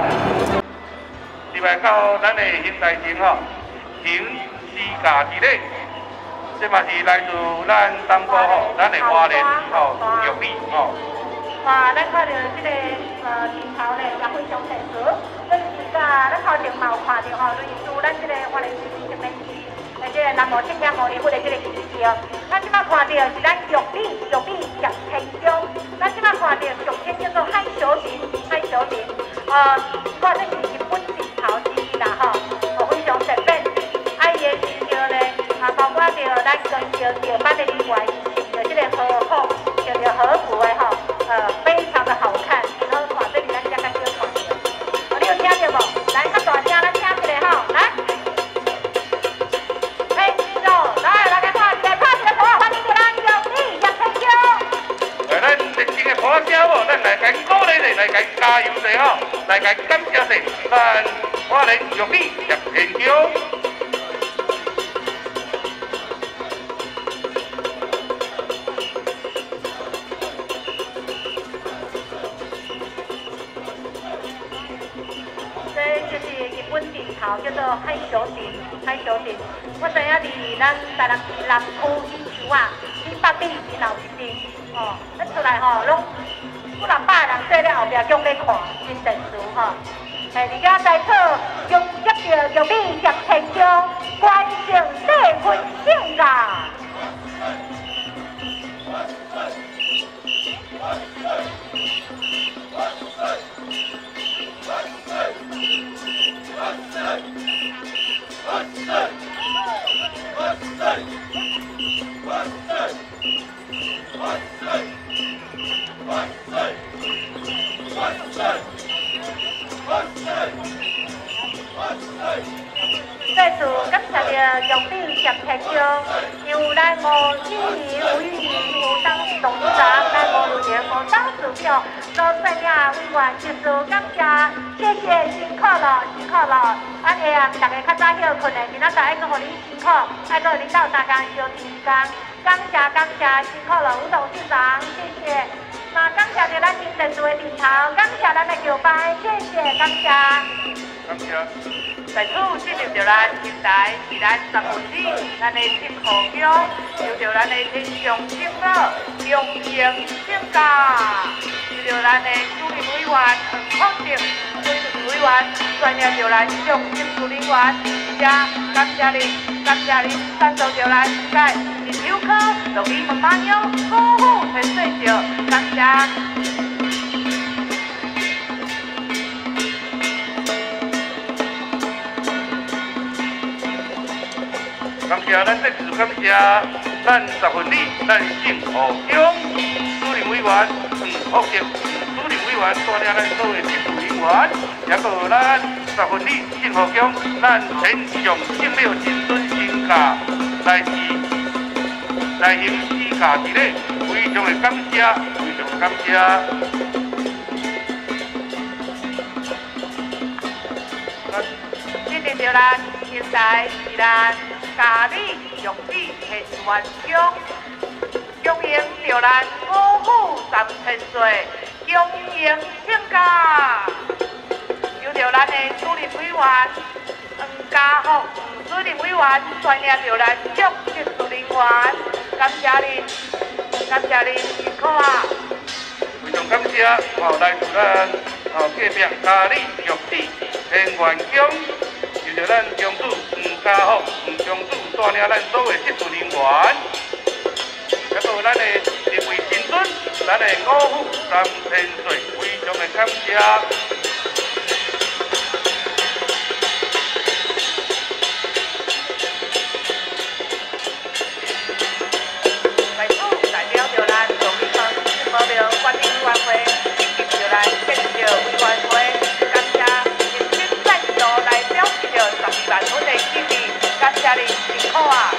入来到咱的现代城吼，行私家之类，这嘛是来自咱东部吼，咱的花莲吼玉里吼。 哇，咱看到这个呃镜头咧，也非常特殊。咱是甲咱头前嘛有看到吼，类似咱这个花莲市这边市，呃，这个南无七点五零或者这个旗桥，咱即摆看到是咱玉里玉里叶天桥，咱即摆看到俗称叫做海小亭，海小亭。呃，不过这是日本镜头之一啦吼，哦非常特别。啊，伊的旗桥咧，啊包括着咱跟着桥班的人员，着这个和服，着着和服的吼。呃，非常的好看，然后看这里咱家刚刚看到，哦，你有听到无？来，较大声，咱听一下吼，来，嘿，哟，来，大家看一下，拍一个鼓，欢迎咱玉里叶天桥。 来，咱热情的鼓声哦，咱来甲鼓励者，来甲加油者吼，来甲感谢者，咱花莲玉里叶天桥。 叫做海小亭，海小亭。我知影伫咱台南市南区新树啊，新北里新后一边，哦，咱出来吼，拢有六百人坐咧后壁向咧看，真特殊吼。诶，而且在此用接着玉里叶天桥关圣地分享啦。再次感谢着玉里叶天桥，由咱吴宇莹、吴宇莹、吴董董事长、咱吴如年、吴董事长所率领委员，接受感谢，谢谢辛苦了，辛苦了。咱下暗大家较早休困的，今仔载爱阁互恁辛苦，爱阁恁斗三工休天一工，感谢感谢辛苦了，吴董事长，谢谢。那感谢着咱真特殊的地头，感谢咱的桥班，谢谢感谢。 感谢。 在此进入着咱现代是咱十分之咱的新河宫，有着咱的天上圣母永恒圣家，有着咱的主任委员黄康定主任委员率领着咱上技术人员，而且感谢您，感谢您赞助着咱在日休科六里门马乡夫妇陈水桥，感谢。 感谢咱再次感谢咱十分里咱圣河宫主任委员黄福德主任委员带领咱所有技术人员，也个咱十分里圣河宫咱天上圣庙真尊神驾来是来行私家之礼，非常的感谢，非常的感谢。 今日着咱现在是咱嘉里玉里田园宫，恭迎着咱夫妇三千岁，恭迎圣家，由着咱的主任委员黄家福主任委员率领着咱各技术人员，感谢您，感谢您辛苦啊！ 非常感谢，哦，来自咱哦隔壁嘉里玉里田园宫。由着咱中主黄家福、黄中主带领咱所有技术人员，还有咱的立位神尊咱的五虎三千岁，非常的感谢。 在此代表着咱农民乡保留管理委员会以及着咱建设委员会，感谢认真赞助来表示着十二万分的支持，感谢你辛苦啊！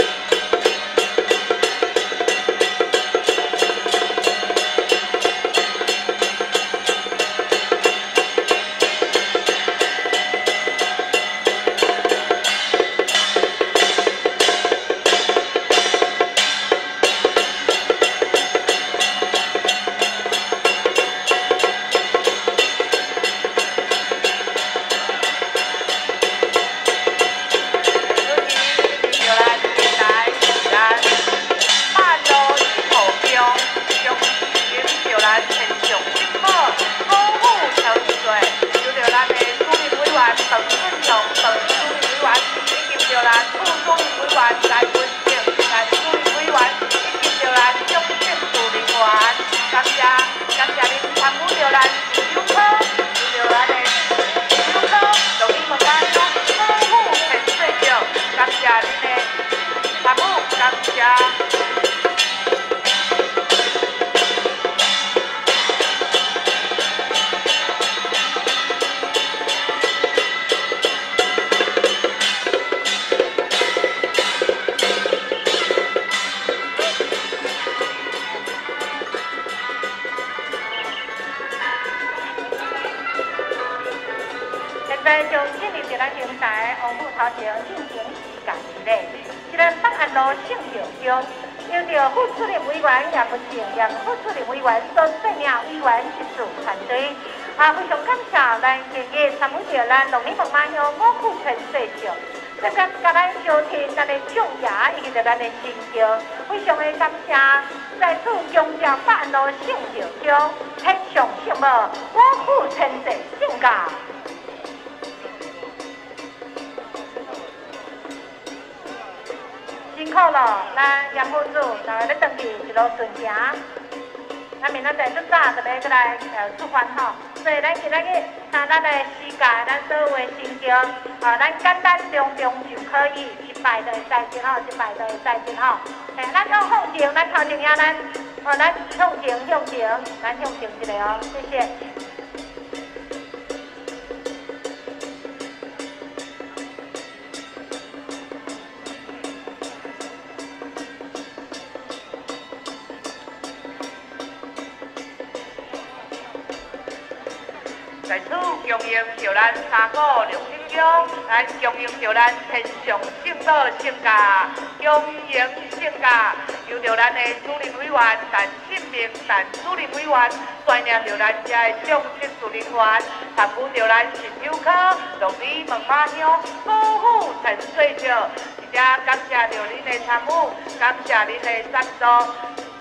在将进入这咱平台王府头前进行时间之内，是咱北安路圣教中，由着副主任委员叶不成、杨副主任委员所率领委员一组团队，啊，非常感谢咱今日参与着咱农历文马乡五库村岁上，再甲甲咱收听咱的众爷以及着咱的新叫，非常的感谢。在此恭祝北安路圣教中天上圣母五库村岁圣驾。辛苦了，咱杨副主，大家咧登记一路顺行。咱明仔载最早就要过来呃出发吼，所以咱今仔日看咱的时间，咱所有的心情，啊，咱简单中中就可以一摆就会再见吼，一摆就会再见吼。诶，咱向向前，咱头前呀，咱哦，咱向前向前，咱向前一个哦，谢谢。在此恭迎着咱三股六星宫，咱恭迎着咱天上圣母圣驾，恭迎圣驾，由着咱的主任委员陈信明、陈主任委员率领着咱遮的众技术人员，参与着咱新手科农历文马乡五虎陈水石，而且感谢着恁的参与，感谢恁的赞助。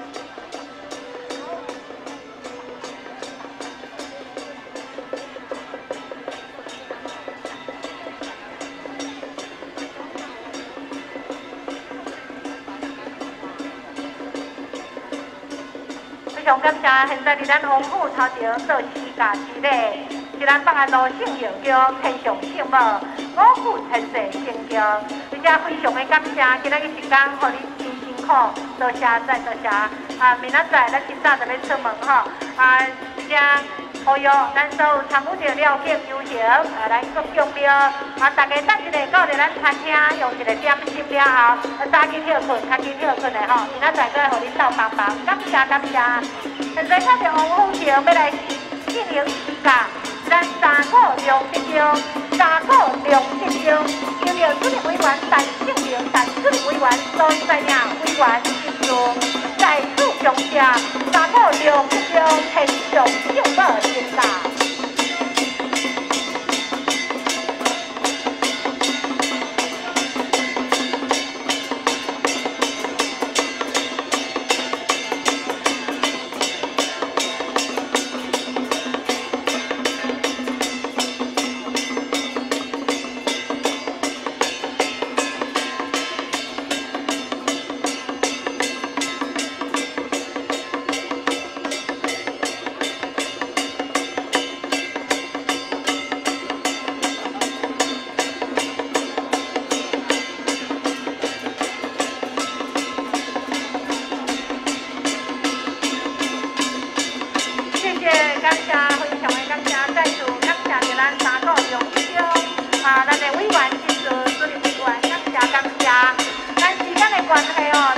非常感谢，现在伫咱王府头前做世界之礼，是咱北安路圣教桥天上圣母五虎陈世圣教，而且非常的感谢，今仔日一天，互你真辛苦，多谢再多谢。啊，明仔载咱今早就要出门吼，啊，而且呼吁咱所有参与着了解游行，啊，咱各强调，啊，大家等一下到伫咱餐厅用一个点心了后，早起跳困，较起跳困的吼，明仔载再互你斗帮忙，感谢感谢。现在看着王府桥要来进行时间，咱三股两支招，三股两支招，由着主任委员陈庆明、陈主任委员所率领委员一组，在此恭谢三股两支招天上圣母圣驾。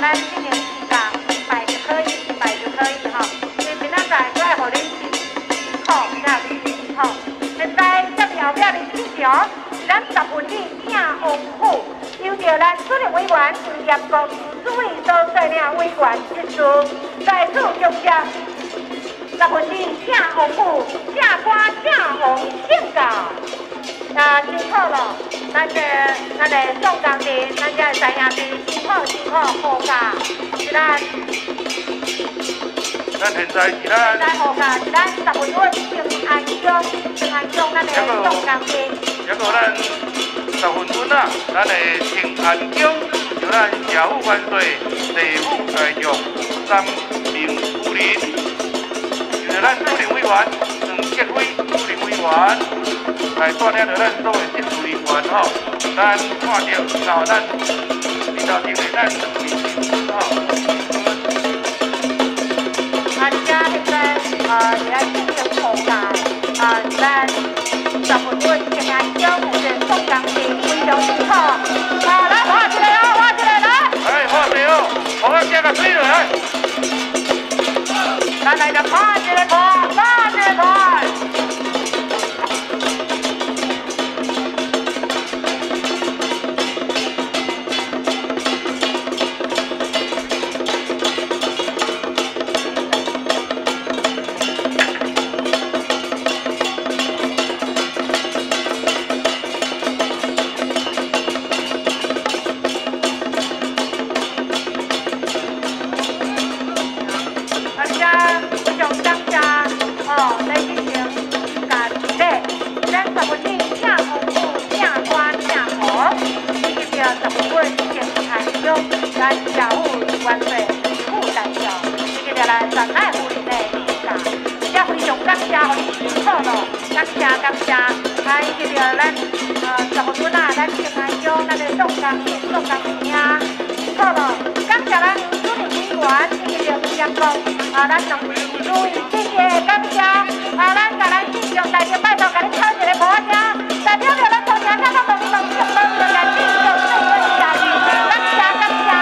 咱进行时间，一百就可以，一百就可以哈。因为明仔载我会互你辛苦，才有你辛苦。现在接后壁的进场，是咱十分里正王府，由着咱主任委员陈业国主委所率领委员一组，在此恭喜十分里正王府正官正王性格。啊，辛苦了，咱这咱的宋工地，咱这的知影地，辛苦辛苦，好价是咱。 咱现在是咱。 咱好价是咱十分稳平安乡，平安乡咱的宋工地。 还有咱十分稳啊，咱的平安乡，有咱社府万岁，地府大将三名夫人，有咱主任委员黄杰辉主任委员。来带领着咱所有职务人员吼，咱看到然后咱领导定位咱为先吼。 啊，而且现在呃，是咱进行铺盖，啊，咱十分稳平安乡有个宋工地非常辛苦。啊，来画一个哦，画一个来。 哎，画一个哦，我要加个水落来。 咱来个画一个画，画一个画。啊，咱同注意，谢谢，感谢。啊，咱甲咱信用代表拜托，甲你敲一个鼓声，代表着咱同乡咱都同同祝福，大家继续做做下去，感谢感谢。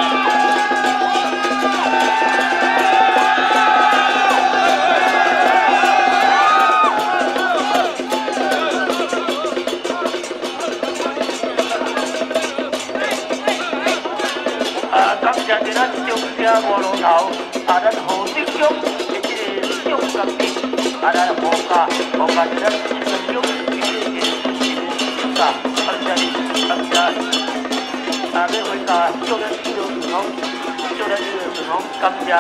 啊，感谢着咱中社五路头。啊，咱何德乡的这个宋工地，啊，咱何家何家是咱新乡的这个新家，感谢你，感谢。啊，要回家祝咱这个顺风，祝咱这个顺风，感谢。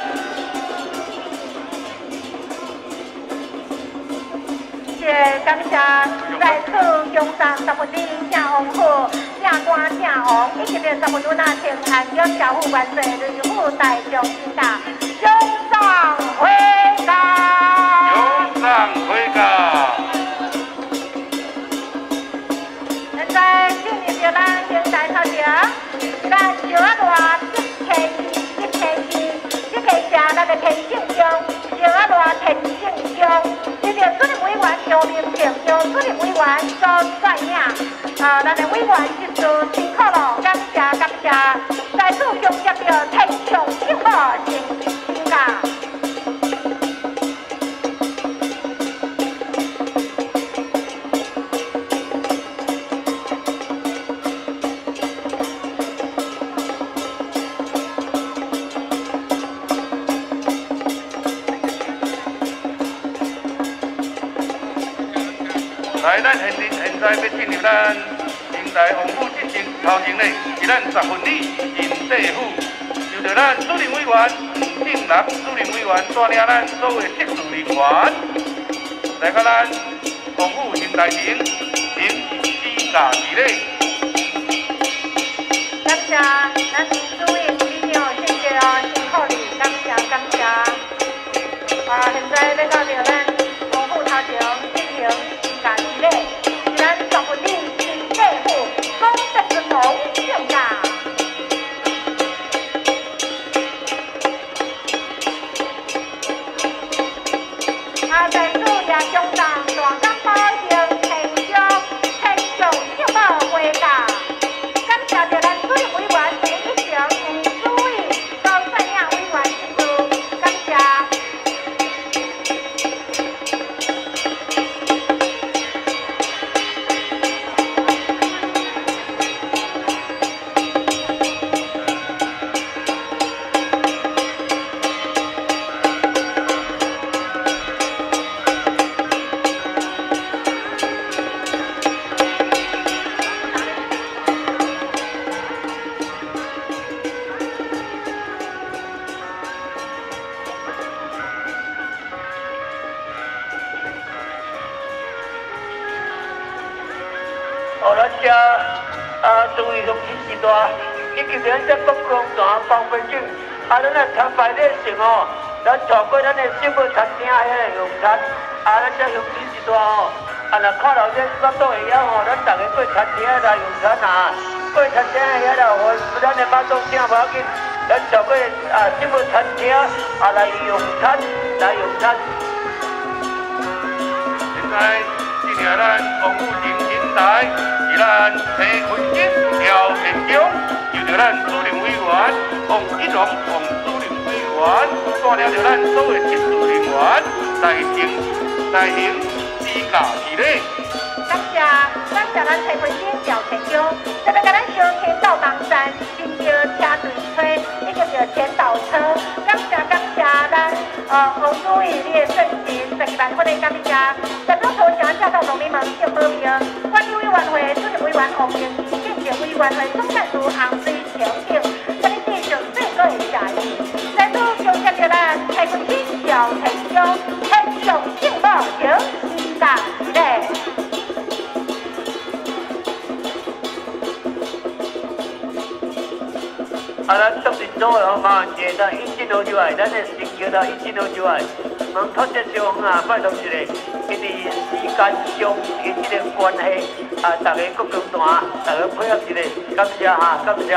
谢谢感谢，在此恭送十分里正王府。正官正王，以及着十分稳啊平安乡社府万岁，瑞府大将新大，永上回家。 永上回家。 现在进入着咱现代操场，咱小啊大一期一期二，一期下咱的天性中，小啊大天性中，这个主任委员邱明正，由主任委员所率领。啊，咱的委员一组辛苦了，感谢感谢，在此恭喜着天上幸福成新家。 来，咱现现现在要进入咱明代王府进行头前呢，是咱十分里进地府，由着咱主任委员黄定南主任委员带领咱所有职事人员，来甲咱王府行大庭行施驾仪礼。 感谢咱主任李长，谢谢哦，辛苦你，感谢感谢。啊，现在要到着咱王府头前进行。感谢，是咱十分里新地府公德之王姓家。啊，在此也恭送大江保兴天上天上幸福回家，感谢着咱主任委员陈一成、吴主哦，咱遮啊，注意用天时大，以及咱遮国光山方便景，啊，咱啊参拜礼成哦，咱带过咱的小母餐厅遐个用餐，啊，咱遮用天时大哦，啊，若靠老这咱都会晓吼，咱逐个过餐厅来用餐啊，过餐厅遐来互咱的马总请无要紧，咱带过啊小母餐厅啊来用餐，来用餐。 现在今年咱王府城平台是咱陈坤金廖田中，由着咱主任委员王一龙王主任委员，带领着咱所有技术人员来行来行自驾仪礼。 感谢感谢咱陈坤金廖田中，特别甲咱小天到东山，真叫车队推，以及着前导车，感谢感谢咱呃王主委你的盛情，十二万分的感谢。在座头前驾到农民们敬保票，管理委员会主任委员王英仪，建设委员会总干事洪水强庆，甲你继续最高的谢意。在座恭喜着咱陈坤金廖田中，天上敬保票，自驾仪礼。 啊，咱当然做的嘛，是咱引进路之外，咱的成桥啦，引进路之外，望托这小方啊，拜托一下，因为时间上因这个关系，啊，大家各中断，大家配合一下，感谢哈，感谢。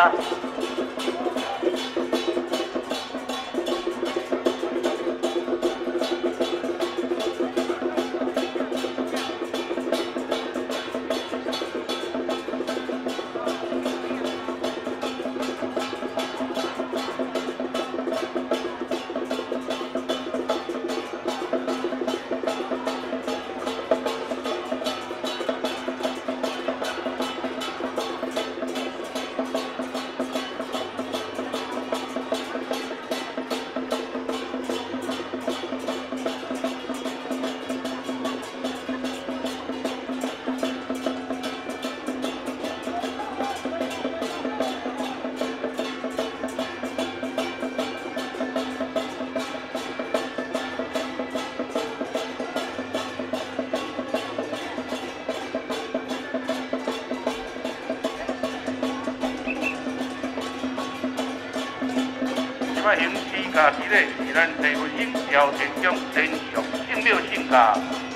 我行自驾仪礼是咱陈坤金廖田中真上圣庙圣驾。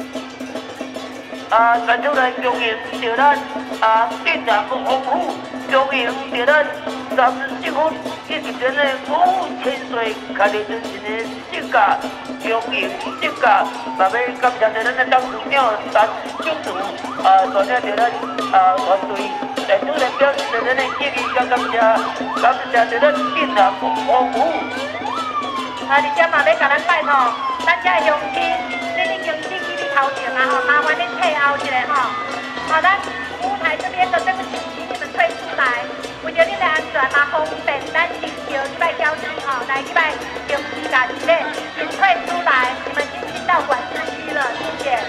啊，传出来恭迎着咱啊，镇长王府恭迎着咱三十分以及咱的王府千岁开着真正的圣驾，恭迎圣驾，嘛要感谢着咱的董事长陈警署啊，带领着咱啊团队。在主来表示着咱的敬意甲感谢，感谢着咱镇长王府。 啊，而且嘛要甲咱拜托，咱遮的乡亲，你已经进去你头前啊吼，麻烦你退后一下吼。啊，咱舞台这边的这个请你们退出来，为着你们安全嘛方便，咱进桥去拜交通吼，来去拜行自驾仪礼，请退出来，你们已经到管制区了，谢谢。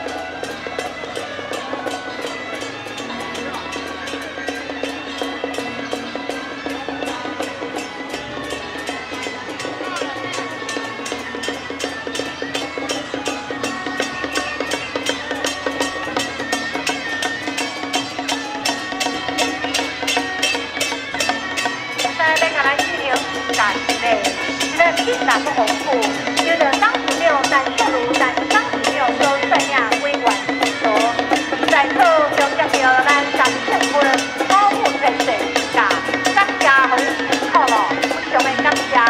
进达不红富，有的当时六三十六三当时六周岁呀，微管很多。在座中将有咱三千分保护全水价，感谢好辛苦咯，非常的感谢。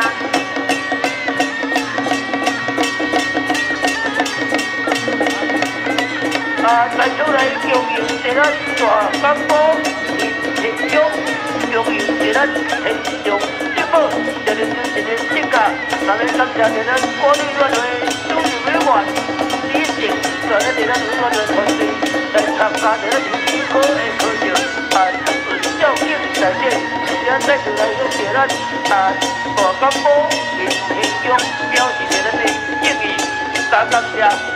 啊，在出来恭迎着咱大干部田中，恭迎着咱田中政府，着着真正的圣驾。咱们感谢着咱管理委员会主任委员李正，带领着咱委员会团队来参加着咱医科的考试，啊，照应在这，咱再次来向着咱啊大干部田中表示着咱的敬意，感感谢。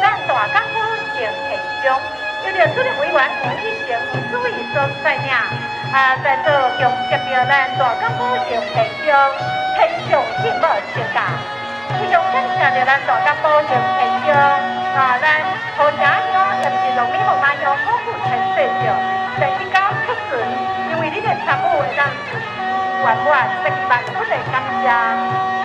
咱大港府前现场，由着主任委员吴一成主委所率领，啊，在座共接到咱大港府前现场天上节目参加，非常感谢着咱大港府前现场，啊，咱好城乡也是农民木马乡好富陈社长，在一家出巡，因为你的参与会让圆满，真万分的感谢。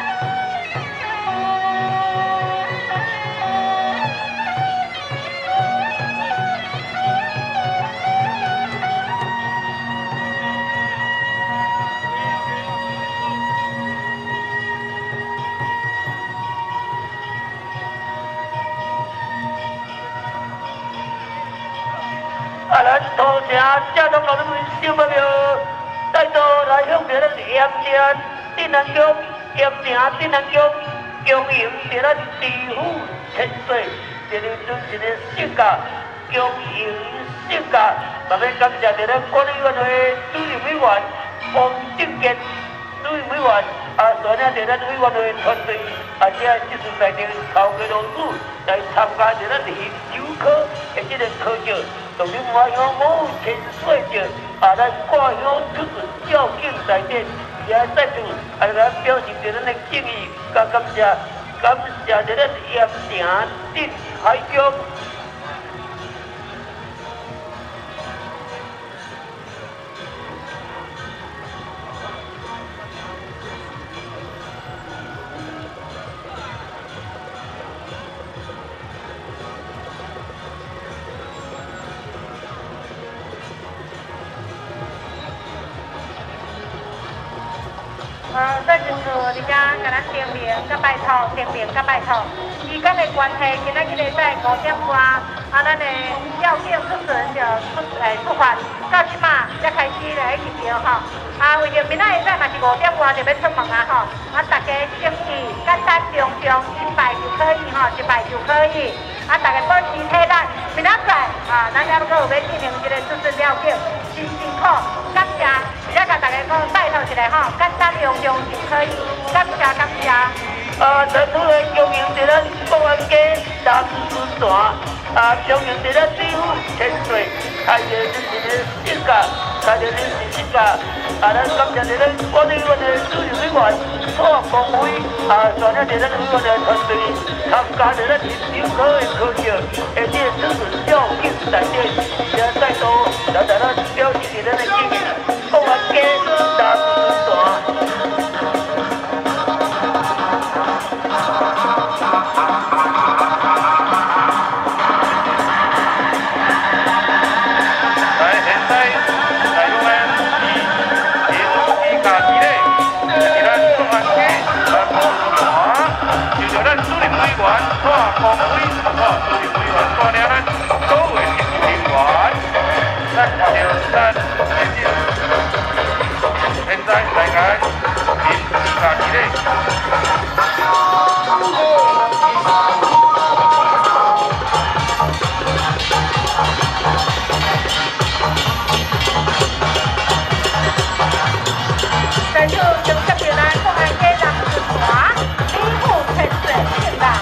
啊，咱土城正东路路小目标，带到来向着咱盐城镇南宫，盐城镇南宫经营着咱地府千岁，一个尊神的性格，经营性格，特别感谢着咱管理委员会主任委员王正杰主任委员，啊，率领着咱委员会团队，啊，且即次在场头家老师来参加着咱的游科的这个考试。农民花乡五千岁者，啊，咱挂乡出巡照景在点，也在此啊，来表示着咱的敬意，甲感谢，感谢着咱盐城镇海乡。 呃，在就是伫遮甲咱证明、甲拜托、证明、甲拜托，时间的关系，今仔日个在五点半，啊，咱的要件出巡就出来出发，到即马才开始来入票吼。啊，为着明仔日早嘛是五点半就要出门啊吼，啊，大家注意，简单重重一拜就可以吼，一拜就可以。啊，大家保持体力，明仔载啊，咱还阁有要进行一个出巡了解，真辛苦，感谢。而且甲大家讲拜托一下吼，简单用用就可以，感谢感谢。 啊，在厝内经营着咱公安街南村段，啊，经营着咱地府千岁，开着恁一个性格，开着恁一性格，啊，咱感谢着咱管理员的主任委员蔡光辉，啊，率领着咱委员的团队，参加着咱游科的考试，而且出巡照景在点，也再度来在咱表示着咱的敬意。公安街南村段。 光辉，哦，主任委员带领咱各位人员，咱朝咱现在大家迎假期咧。 在这正特别来公安街南村华，地府千岁庆大。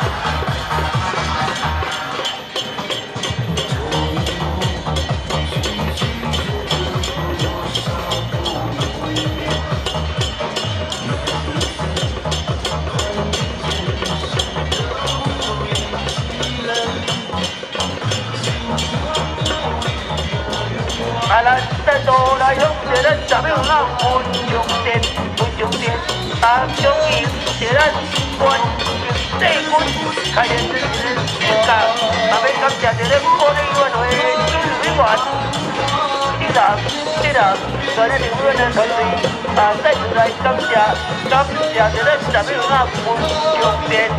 啊，咱再度来向着咱十秒闹分享店，分享店，啊，经营着咱关系地区开展这个性格，啊，要感谢着咱管理委员会主任委员李人李人，率领着委员的团队，啊，再次来感谢感谢着咱十秒闹分享店。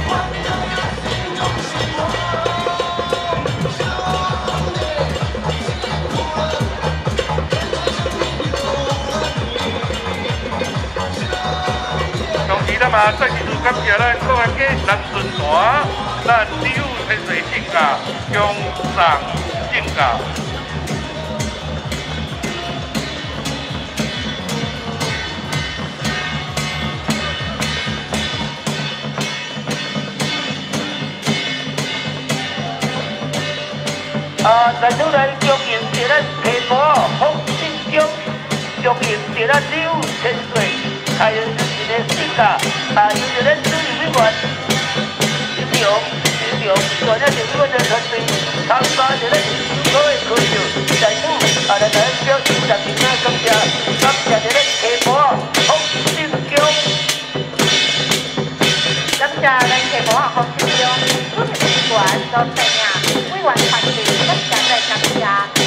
咱嘛再次感谢咱公安街南村团，咱地府千岁庆假，恭送庆假。 来出来恭迎着咱提摩福信中，恭迎着咱刘千岁，开人之前的性格，啊，由着咱主任委员，金荣、金荣，大家就阮的团队，参加着咱所有科学在此，啊，来咱表示十分啊感谢，感谢着咱提摩福信中。 感謝咱提摩福信中主任委員所帶領委員團隊，感謝再感謝。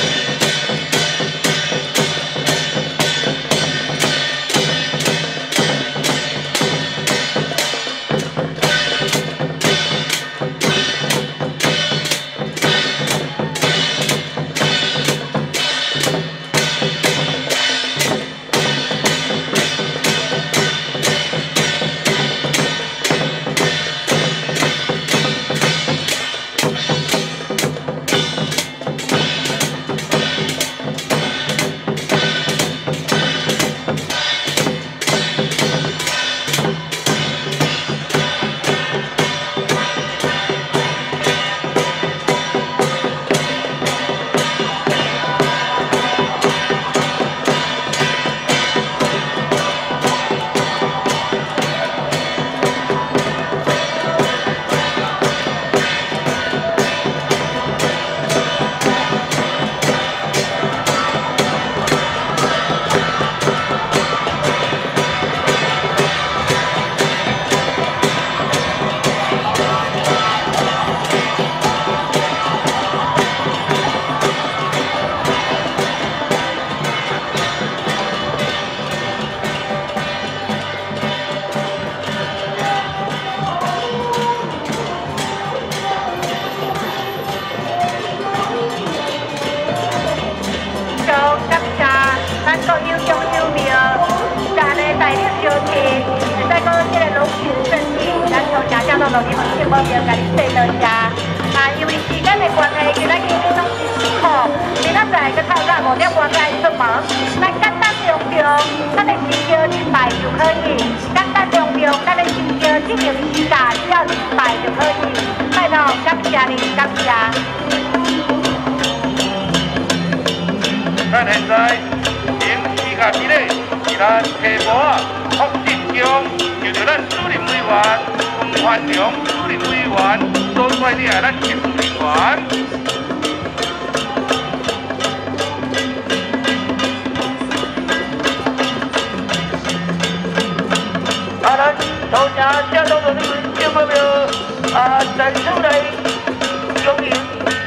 落去问节目就甲你说落遮，啊，因为时间的关系，今仔日你拢是辛苦，明仔载去透早五点半才出门，咱简单用用，咱的先叫一摆就可以，简单用用，咱的先叫进行一下，只要一摆就可以。拜托，感谢你，感谢。 咱现在用时间之内，是咱提摩啊福信中，就着咱主任委员黄焕良主任委员所率领咱技术人员。 啊，咱头前接到我们节目了，啊，站出来恭迎。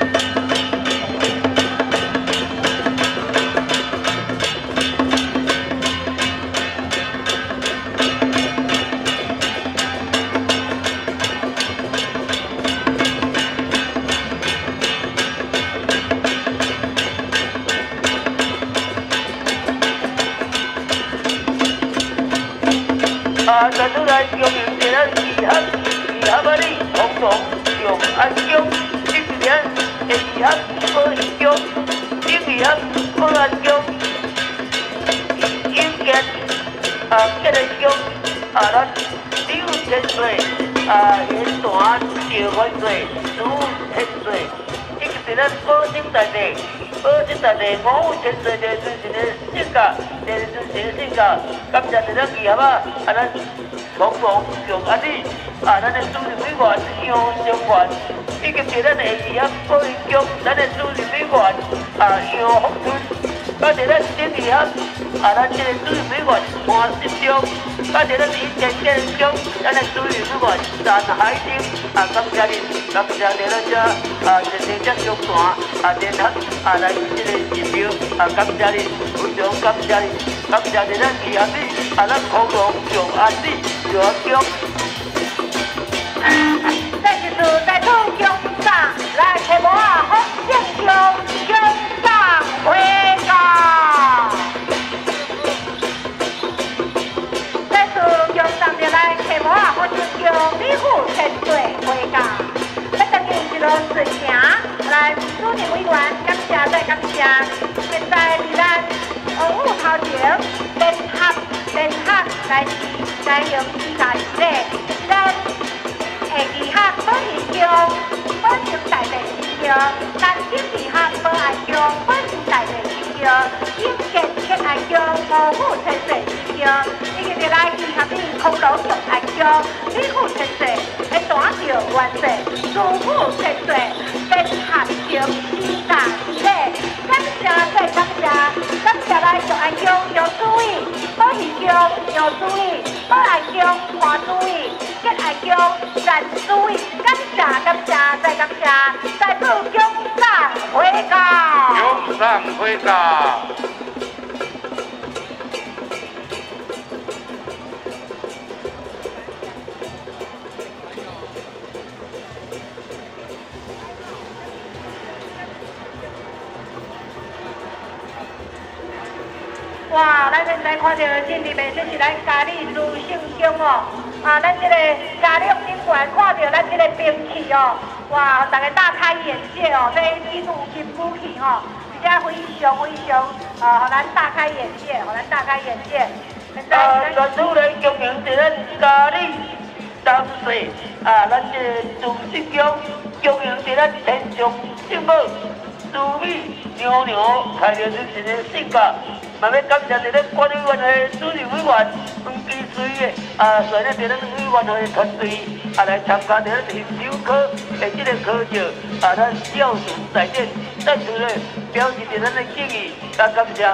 啊，站出来恭迎着咱二合二合啊哩，统统用安中，今年的二合保安中，今二合保安中，应见啊，今个中啊，咱刘千岁啊，元团赵万岁，朱千岁，这个是咱保证大地。保证大地五五千岁的尊神的性格，的尊神的性格，感谢咱二合啊，啊咱统统用安尼，啊咱的主任委员杨相关，以及是咱的二合保安局，咱的主任委员啊杨福春，加上咱新二合啊咱这个主任委员黄新忠，加上咱以前建中，咱的主任委员陈海清，啊感谢你，感谢你咱这啊真正这上团啊联合啊来。这个指标啊，感谢你，非常感谢你，感谢你咱二合你，啊，咱统统用安你，用安中。 这就是在土中上来提摩啊，福信中中上回告。这次中上就来提摩啊，福信中李虎千岁回告。要等于一路顺行，来主任委员感谢再感谢。现在是咱红舞头前联合联合来来用时间咧，咱下二合保安中保证大地市场，咱今二合保安水之乡，以及着来伊合面空劳众爱乡，李府千岁会大着元帅，祖父千岁跟合情西大之礼，感谢再感谢，感谢来众爱乡杨主委，保义乡杨主委，保爱乡黄主委，结爱乡陈主委，感谢感谢再感谢，再次恭上回告。 恭上回告。 哇，咱现在看到进入面，这是咱嘉义女性乡哦。啊，咱这个嘉义宾馆看到咱这个兵器哦，哇，大家大开眼界哦，这进入新武器哦，比较非常非常啊，互咱大开眼界，互咱大开眼界。 啊，专属来经营伫咱嘉义东势啊，咱这自信乡经营伫咱天上圣母慈美娘娘开着出神的性格。嘛要感谢伫咱管理员的主任委员黄基水的啊，率领伫咱委员会的团队啊来参加伫咱选手考的这个考照啊，咱孝顺在点，再次咧表示伫咱的敬意，啊感谢。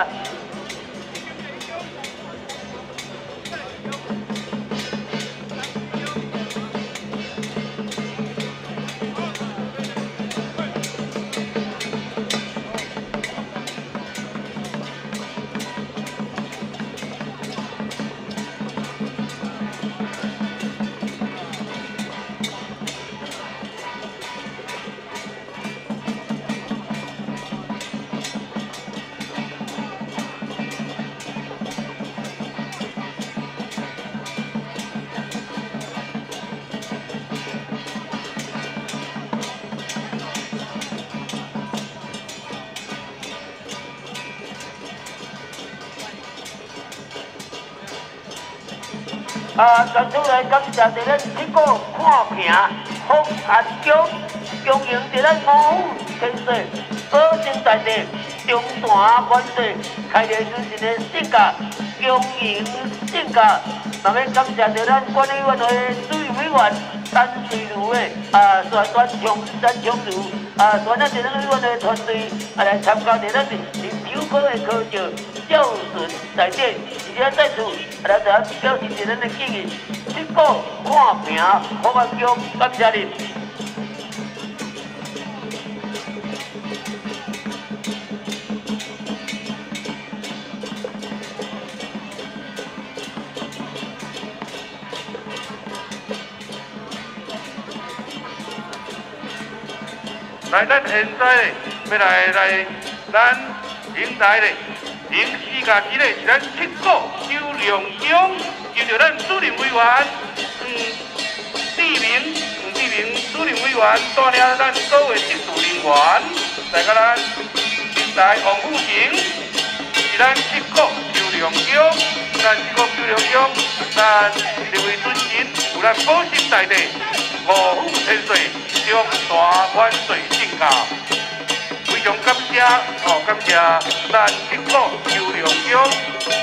啊，专属来感谢伫咱这个看屏风安乡经营伫咱五虎天水保证在地中大元帅开着出神的性格经营性格，嘛要感谢伫咱管理员会的主任委员陈水如的啊，宣传强陈强如啊，率领伫咱委员会团队啊来参加伫咱的选手考的考照，孝顺在点。而且在此，咱就表示一咱的敬意，这个看屏好啊叫感谢你。 来，咱现在要来来咱平台咧。零四加七咧是咱七股周良乡，就着咱主任委员，嗯，志明，嗯，志明主任委员带领咱各位技术人员，再甲咱平台王富成，是咱七股周良乡，咱七股周良乡，咱一位尊神有咱保心在地，五虎千岁，中大元帅性格。非常感谢，哦，感谢咱七股周良乡。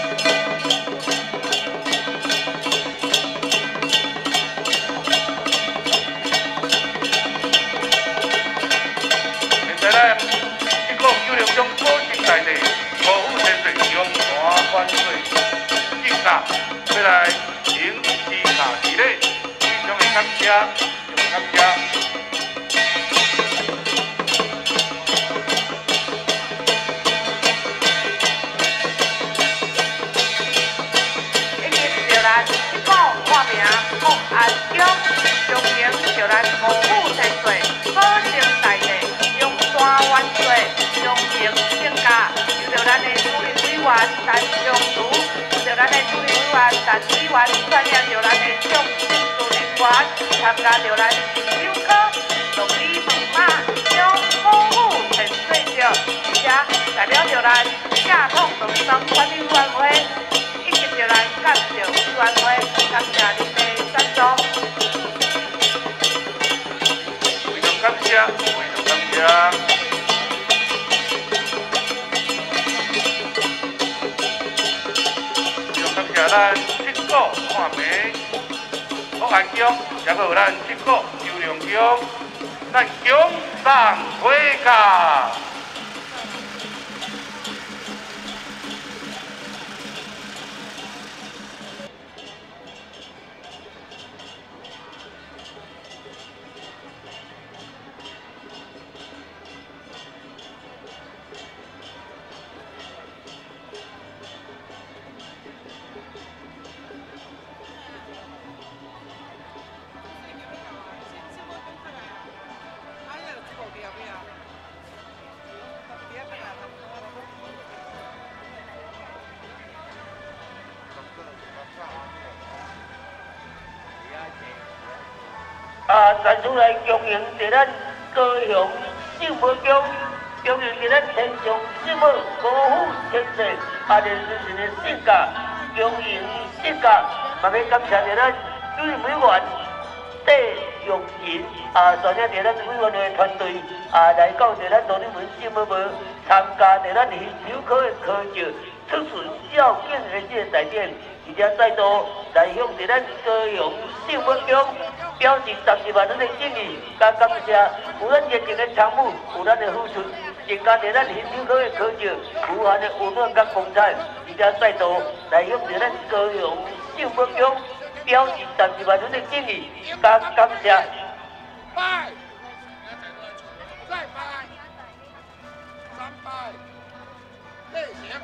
现在咱七股周良乡保证在地，五虎千岁中大元帅敬驾，要来迎四下之礼，非常的感谢，非常感谢。福安乡中营就咱五虎千岁，保证在地，中大元帅，中营性格，就着咱的主任委员陈忠如，就着咱的主任委员陈委员，率领着咱的众技术人员，参加着咱首考，从李问马，将五虎千岁着，而且代表着咱正统农商管理委员会，以及着咱干事委员会，感谢您的。非常感谢，非常感谢。 福安宫，也阁有咱七股周良宫，咱宫上回家。 啊，传出来供应伫咱高雄圣母宫，供应伫咱天上圣母高府天地，啊，连之前的性格供应性格，嘛要感谢伫咱主任委员戴玉银啊，带领伫咱委员的团队啊，来到伫咱罗里文圣母庙参加伫咱新手考的考照，出顺孝敬的这个代点，而且再度来向伫咱高雄圣母宫。 表示十二万人的敬意，加感谢有咱热情的参与，有咱的付出，增加着咱新手考的考照无限的温暖甲光彩，而且再度来向着咱高雄圣母宫表示十二万人的敬意，加感谢。 拜，再拜，三拜，内行。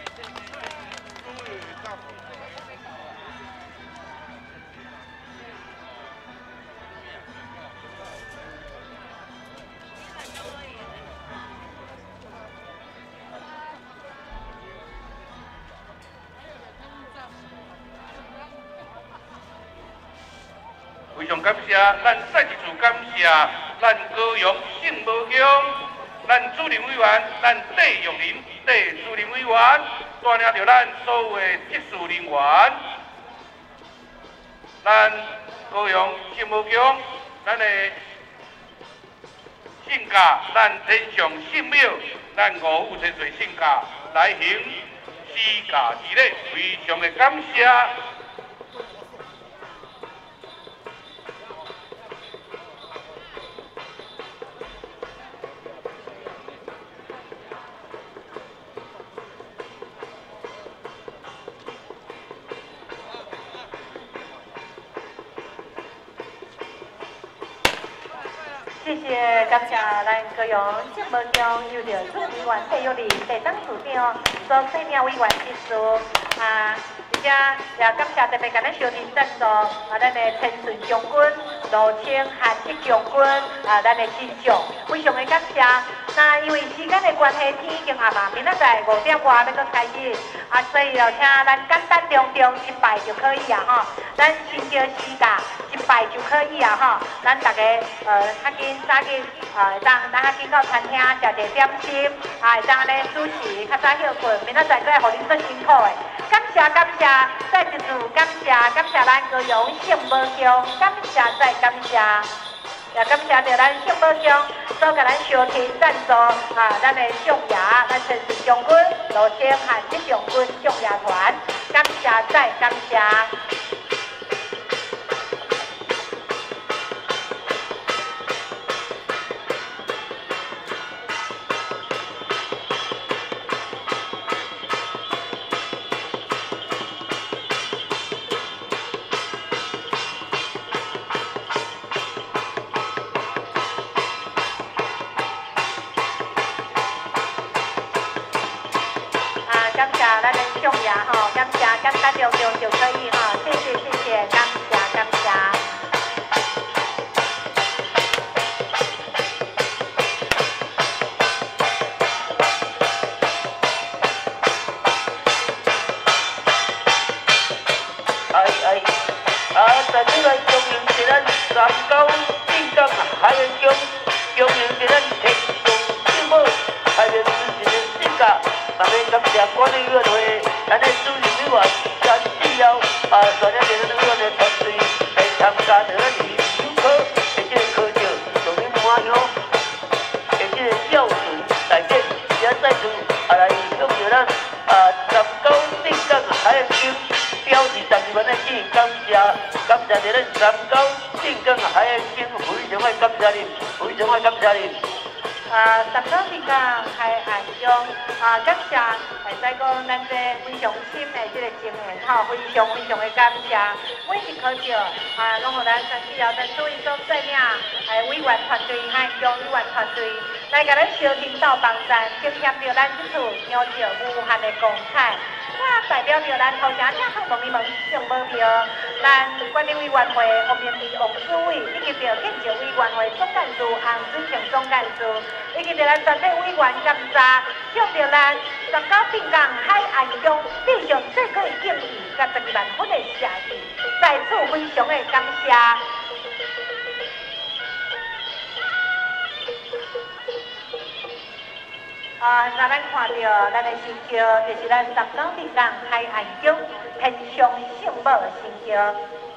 非常感谢咱再一次感谢咱高雄圣母宫，咱主任委员咱戴玉林戴主任委员带领着咱所有的技术人员，咱高雄圣母宫，咱的圣驾，咱天上圣庙，咱五五千岁圣驾来行施驾之礼，非常的感谢。 谢谢感谢咱高雄圣母宫有着主任委员戴玉玲、第三处长所细命委员技术啊，而且也感谢特别甲咱小弟赞助啊，咱的天顺将军、罗清汉一将军啊，咱的金将，非常的感谢。那因为时间的关系，天已经暗嘛，明仔载五点外要搁开始啊，所以就请咱简单中中一拜就可以啊哈，咱先叫时间一拜就可以啊哈，咱大家呃较紧。 早起啊，会当咱较紧到餐厅食一点心，啊，会当咧主持较早休困，明仔载再互恁做辛苦的。感谢感谢，再一次感谢感谢咱高雄圣母宫，感谢再感谢，也感谢着咱圣母宫所甲咱小天赞助啊，咱的象牙，咱陈氏将军、罗清汉一将军象牙团，感谢再感谢。 咱的象牙哈，感谢简单中中就可以哈，谢谢谢谢，感谢感谢。 哎哎，啊，在这来供应是咱三高正港海员宫，供应是咱天上圣母海员之前的性格。 特别感谢管理委员会，咱的主任委员陈志尧啊，带领着咱委员的团队来参加着咱新手考的这个考照，从恁满乡的这个孝顺内底，也再次啊来向着咱啊十九正港海洋宫表示十二万的敬意，感谢感谢谢着咱三九镇江海岸经非常的感谢你，非常的感谢你。 啊，三九镇江海岸中啊，感谢，会使讲咱这非常深的这个情缘吼，非常非常的感谢。每一颗石啊，拢互咱三七幺咱主委所率领，诶委员团队、海洋委员团队来甲咱小天斗帮站，呈现着咱即处鸟石无限的光彩。我代表着咱头城正康农民们上保票，咱管理委员会黄面皮王主委，以及着建设委员会总干事洪水庆总干事，以及着咱全体委员感谢，向着咱三九镇江海岸中非常最高的敬意，甲十二万分的谢意，在此非常的感谢。啊，那咱看到咱的新桥，就是咱三九镇江海岸中天上圣母的新桥。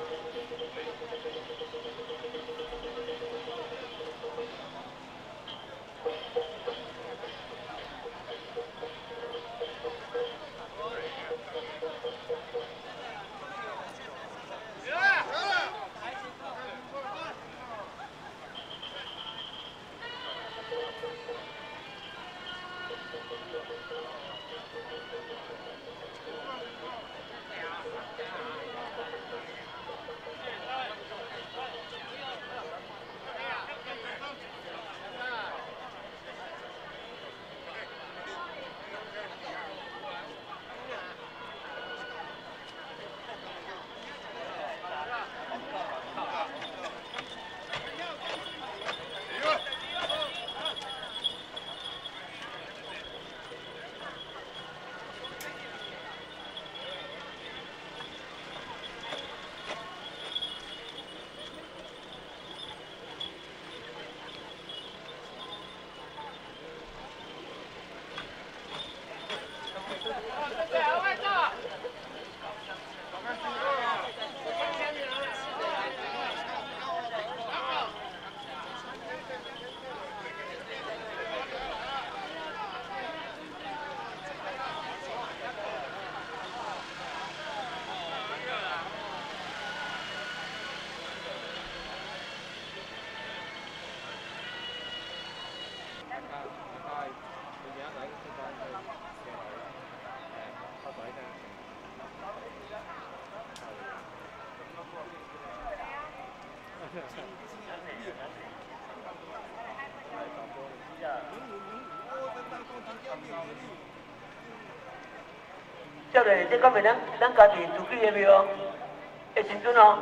少年，这讲明咱咱家己自己的庙，会时阵哦，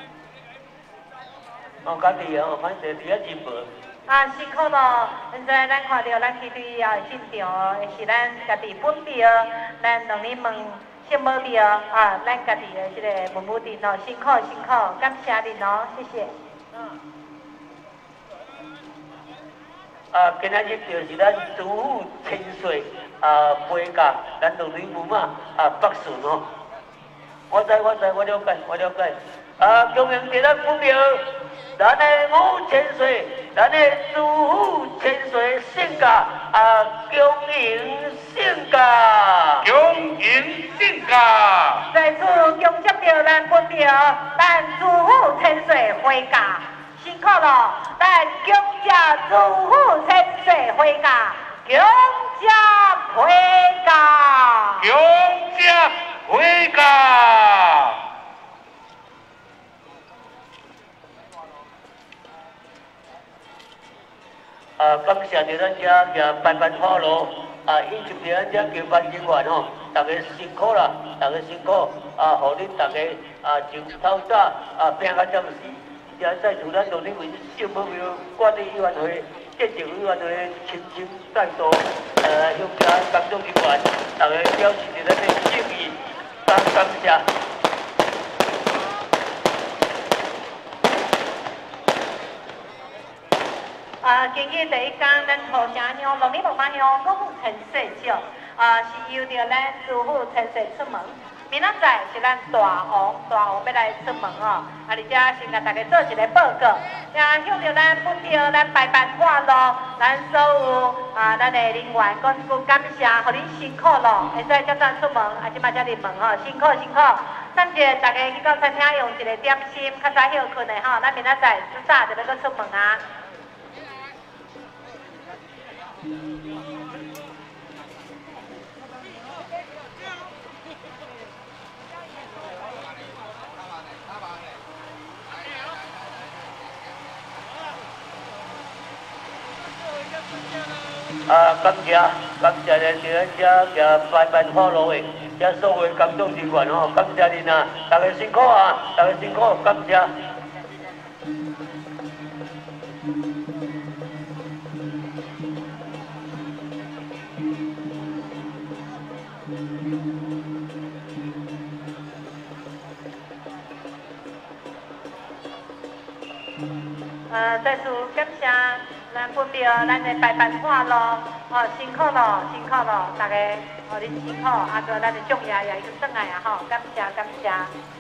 哦家己哦，反正伫遐进步。 啊，辛苦咯！现在咱看到咱梯队啊现场，是咱家己本庙，咱农民们圣母庙啊，咱家己的这个文武殿哦，辛苦辛苦，感谢您哦，谢谢。 啊，今仔日就是咱主妇千岁啊陪嫁，咱农民母嘛啊北顺哦。我知我知我了解我了解。啊，恭迎伫咱本庙，咱的五千岁，咱的主妇千岁圣驾啊，恭迎圣驾， 恭迎圣驾。 在此恭接着咱本庙，咱主妇千岁回家。辛苦了，咱恭接主妇千岁回家，恭接回家， 恭接回家。 啊，感谢着咱遮也办办好咯，啊，以及着咱遮交办人员吼，大家辛苦啦，大家辛苦，啊，互恁大家啊，从头早啊拼到暂时。也在从咱农民为圣母庙管理委员会、建设委员会亲情带动，呃，乡家工作人员，大家表示着咱的敬意，感感谢。 啊，今日第一天，咱土城乡农民木马乡国父陈世照，啊，是由着咱主妇陈世出门。明仔载是咱大王，大王要来出门哦，啊，而且先甲大家做一个报告，也向着咱本庙咱拜办完咯，咱所有啊咱的人员讲一句感谢，互恁辛苦咯，会使才算出门，啊，即摆才入门哦，辛苦辛苦。 暂时大家去到餐厅用一个点心，较早休困的吼，咱明仔载早早就要搁出门啊。 啊，感谢感谢咱这这这拜拜好路的，这所有工作人员吼，感谢恁啊，大家辛苦啊，大家辛苦，感谢。 呃，再次感谢咱分别咱的白板画咯，哦，辛苦咯，辛苦咯，大家哦，恁辛苦，啊，个咱的众爷爷已经转来啊，吼，感谢感谢。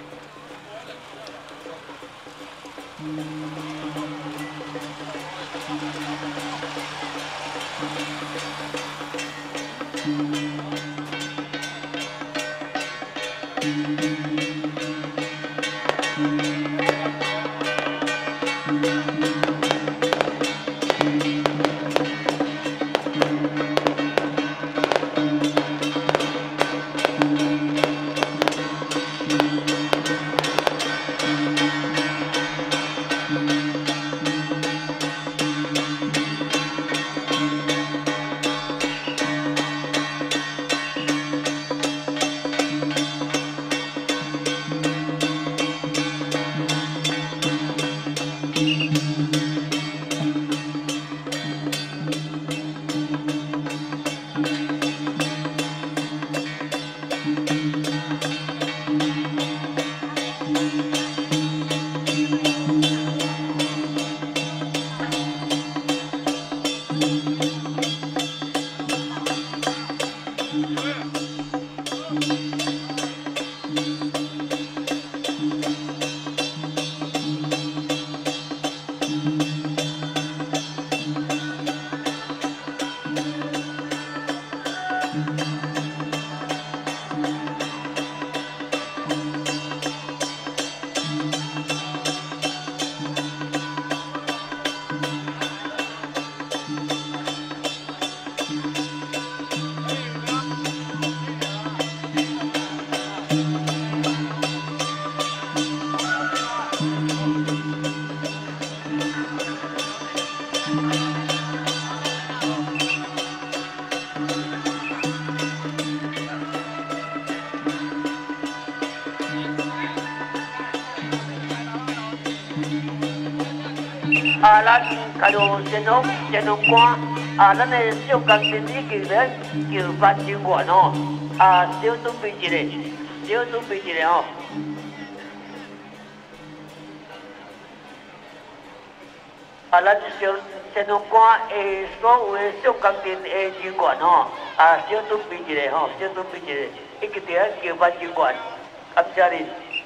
啊，咱加入先锋先锋官，啊，咱的小工程已经咧就办成员哦，啊，小准备一个，小准备一个哦。啊，咱小先锋官的所有的小工程的人员哦，啊，小准备一个吼，小准备一个，已经伫咧叫办成员，感谢恁。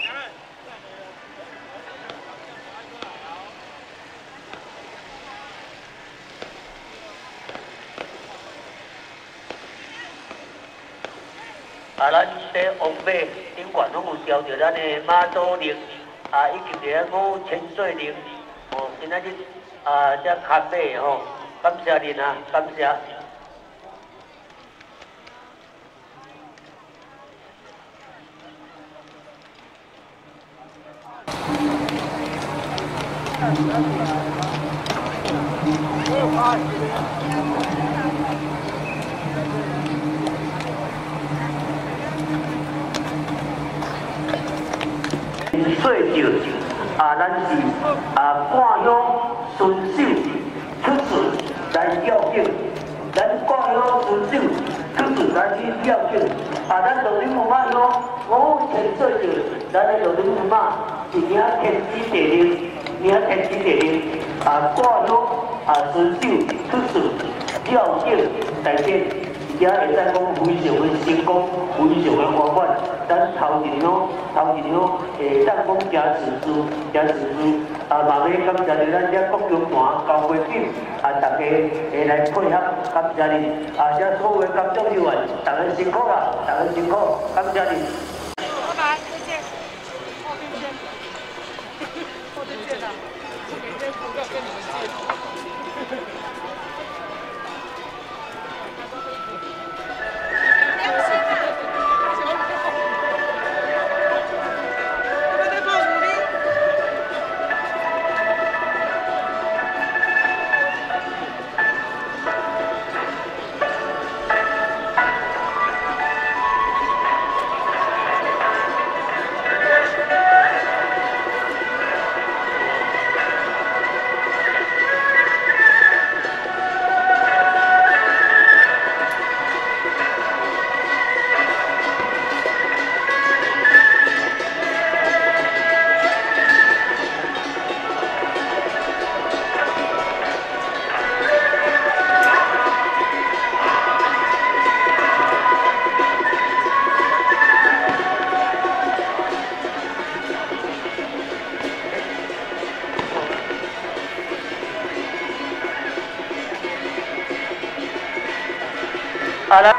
啊，咱这王马顶管拢有调着咱的马祖令，啊，以及个五千岁令，哦，今仔日啊，这卡马吼，感谢恁啊，感谢。岁酒啊，咱是啊挂香遵守出事来要紧，咱挂香遵守出事来去要紧。啊，咱老林木马香五千岁酒，咱的老林木马是领天子地令，领天子地令啊挂香啊遵守出事要紧来紧。也会使讲非常的成功，非常的圆满。咱头一场，头一场诶，咱讲加持书，加持书啊，嘛要感谢咱这国中团高会长啊，大家会来配合，感谢恁啊，这所有的工作人员，大家辛苦啦，大家辛苦，感谢恁。 拜拜，再见。 啊来。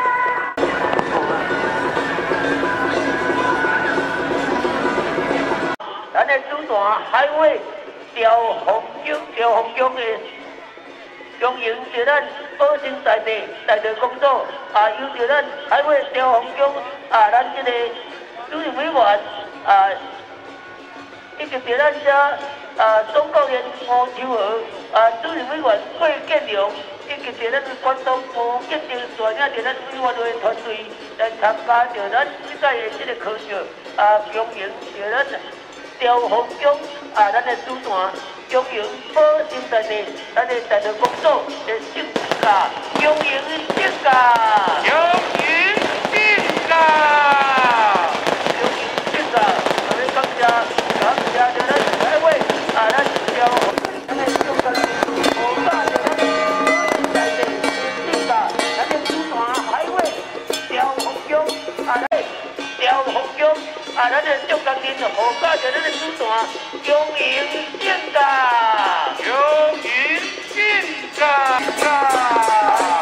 咱的主团海会调红军、调红军的中营是咱保生在地在地工作啊，由着咱海会调红军啊，咱这个主任委员啊，以及着咱这啊总教练吴秋娥啊，主任委员桂建良，以及着咱关东部一定带领着咱委员会团队来参加着咱这届的这个考试啊，中营着咱。 调红军啊，咱的主团中营保生在地，咱的在地工作的性价，中营性价， 中营性价， 中营性价，我们感谢感谢着咱海会啊，咱调红，咱的中间好大着咱的在地性价，咱的主团海会调红军啊，咱调红军。 啊，咱的中钢筋就好加着咱的主团中营性价， 中营性价。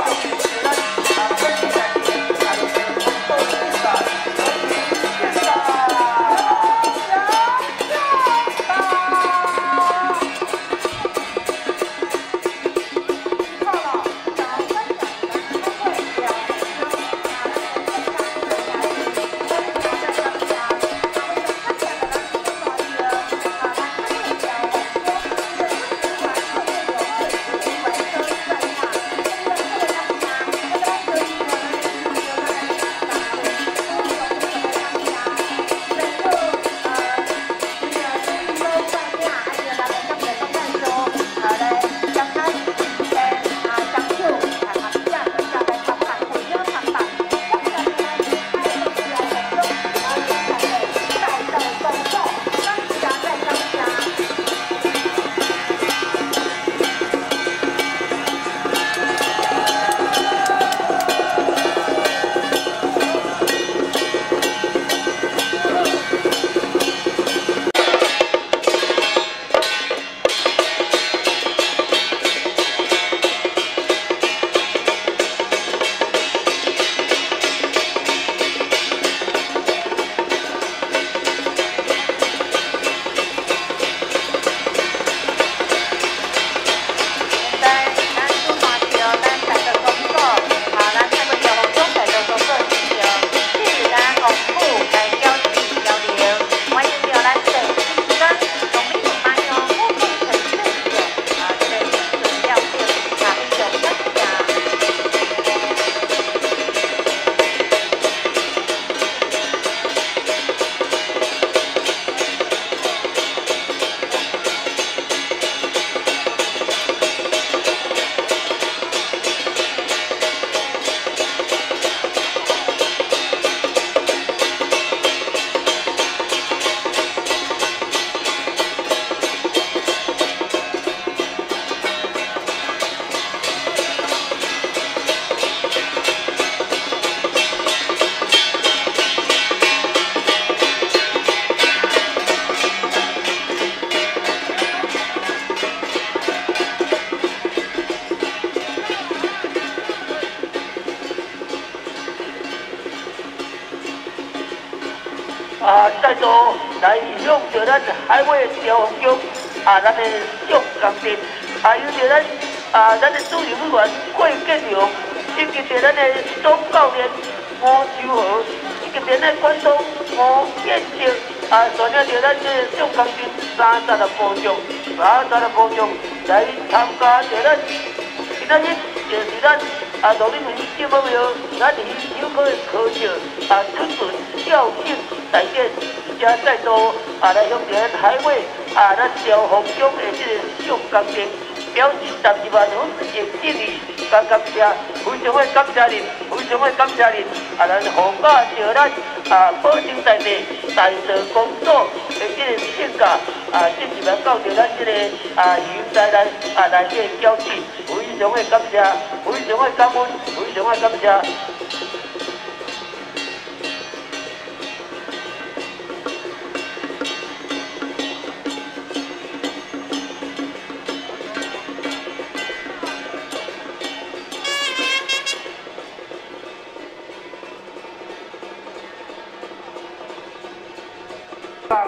啊，再度来向着咱海会调红军啊，咱的上钢筋啊，有着咱啊，咱的主任委员桂建良，以及着咱的总教练吴秋和，以及着咱关东吴建成啊，带领着咱这上钢筋三十个部长，三十个部长来参加着咱今仔日就是咱啊，农历年节目了，咱以小可的考试啊，春运吊庆大典，加再度啊来向咱海会啊，咱调红军的这个上钢筋表示十二万分的敬意，感感谢，非常的感谢您，非常的感谢您啊，咱护驾着咱啊，保证在地在地工作的这个性格啊，进入来到着咱这个啊，现在来啊来这个交际。非常的感谢，非常的感恩，非常的感谢。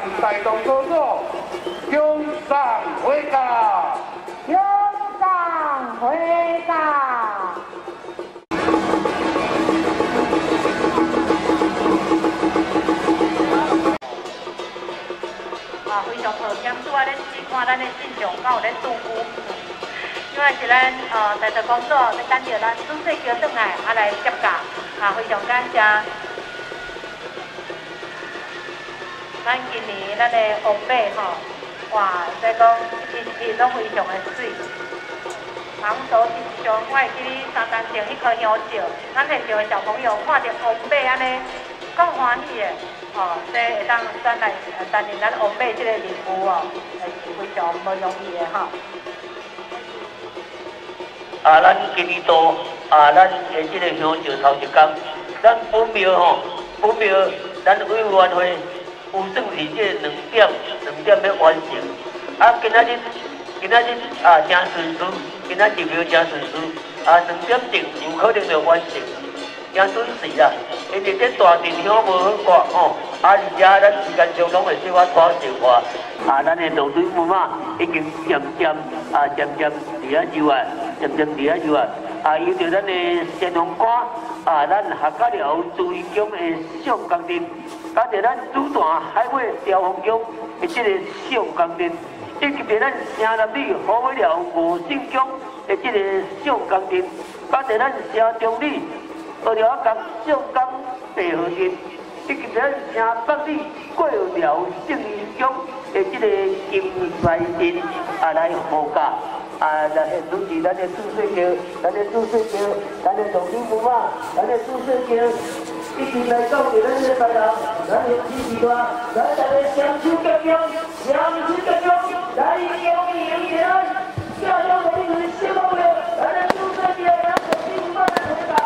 带动工作，向上回家， 向上回家。啊，非常抱歉，拄仔咧试看咱的进场敢有咧拄久，因为是咱呃在座工作要等着咱主席叫转来，啊来接驾，啊非常感谢。咱今年咱的王马吼，哇，即讲一支一支拢非常的水。芒熟一上，我会记哩三单前迄颗香蕉，咱现场的小朋友看到王马安尼，够欢喜的。哦，这会当咱来担任咱王马这个任务哦，也是非常无容易的吼。 啊，咱今年度啊，咱的这个香蕉头一工，咱本庙吼，本庙咱委员会有算是这两点，两点要完成。啊，今仔日，今仔日啊，真顺遂，今仔日庙真顺遂，啊，两点钟有可能就完成。真准时啦，因为这大阵香无好挂吼，啊而且咱时间上拢会小可拖小化，啊咱的路水木马已经渐渐啊渐渐离啊入啊，渐渐离啊入啊，啊由着咱的先锋官啊，咱客家寮朱义江的小工程，加着咱主段海尾调风江的这个小工程，以及着咱城南里河尾寮吴姓江的这个小工程，加着咱城中里。二条港上港白河镇，以及咱城北里过寮圣义乡的这个金帅镇啊来护驾，啊来现主持咱的主水桥，咱的主水桥，咱的重庆木马，咱的主水桥，一起来告别咱的大人，咱的支持团，咱大家双手结拥，双手结拥，来共迎起来，加油！我们的小朋友，咱的主水桥，咱重庆木马来护驾。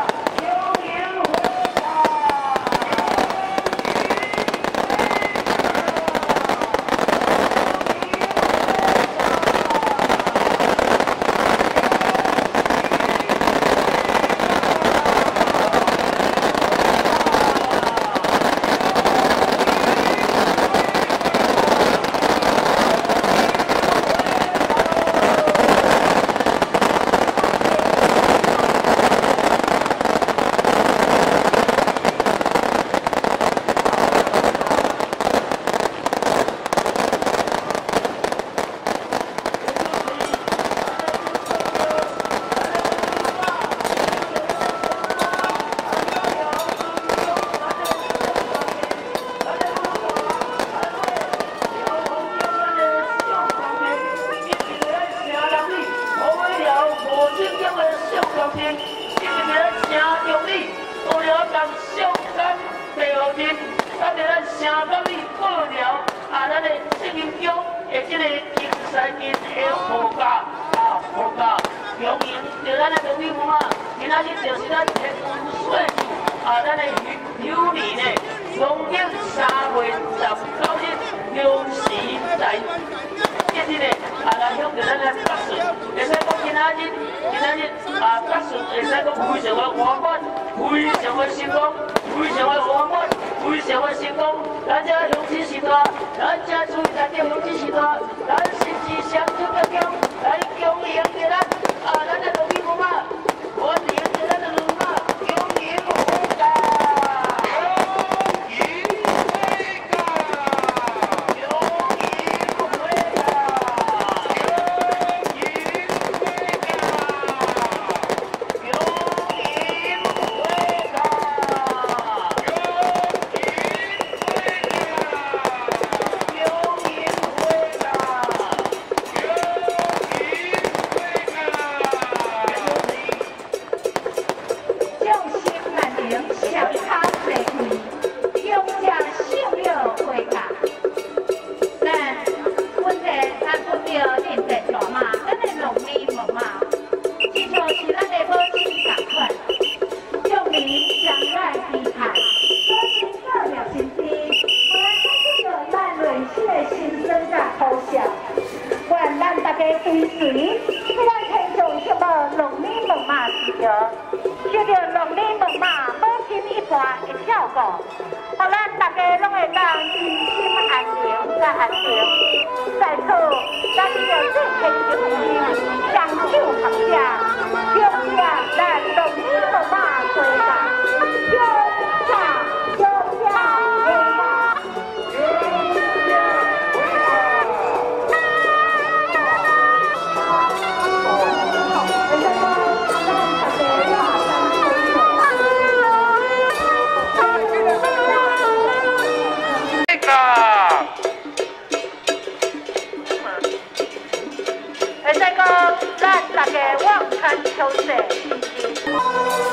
这个农历门马，不心一般会跳过，互咱大家拢会当心安宁，再安宁。在此，咱就最虔诚的双手合十，恭喜咱龙年罗马回来，恭喜恭喜回来。 会使讲，咱大家往前冲势。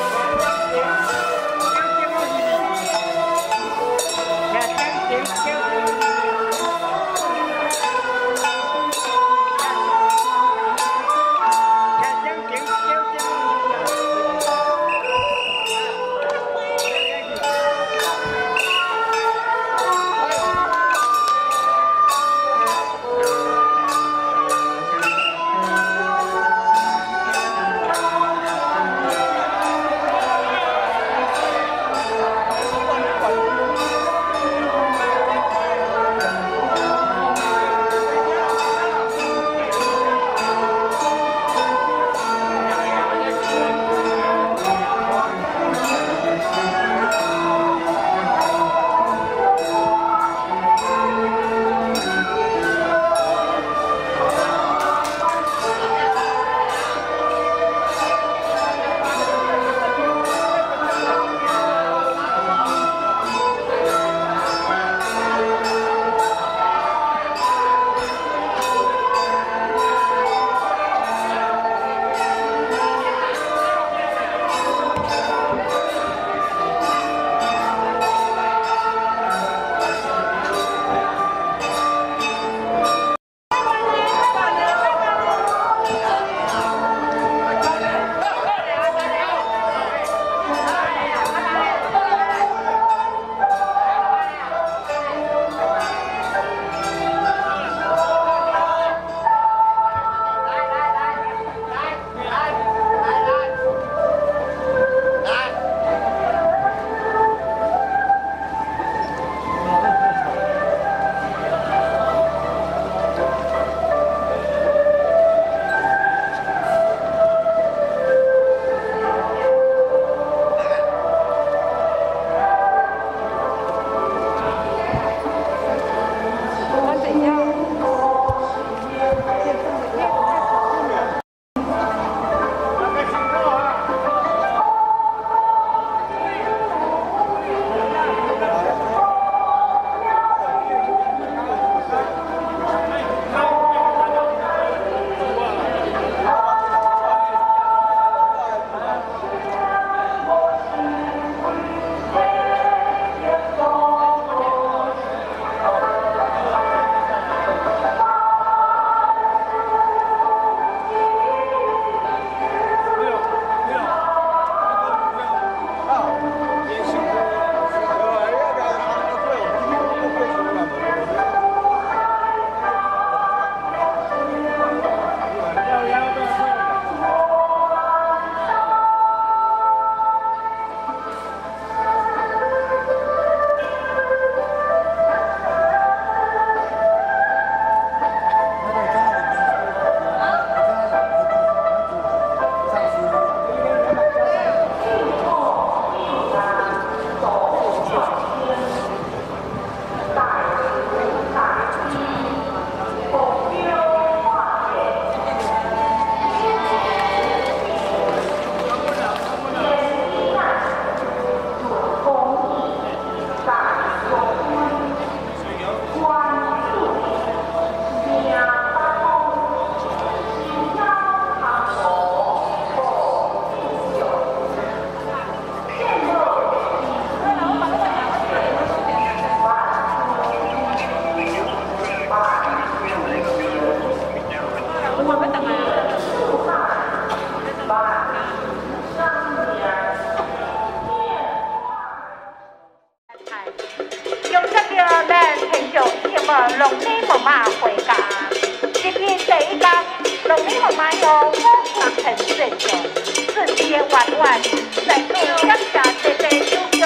龙年无马回家，今天第一天，龙年无马有五十很顺利，顺利圆圆，在此感谢谢谢。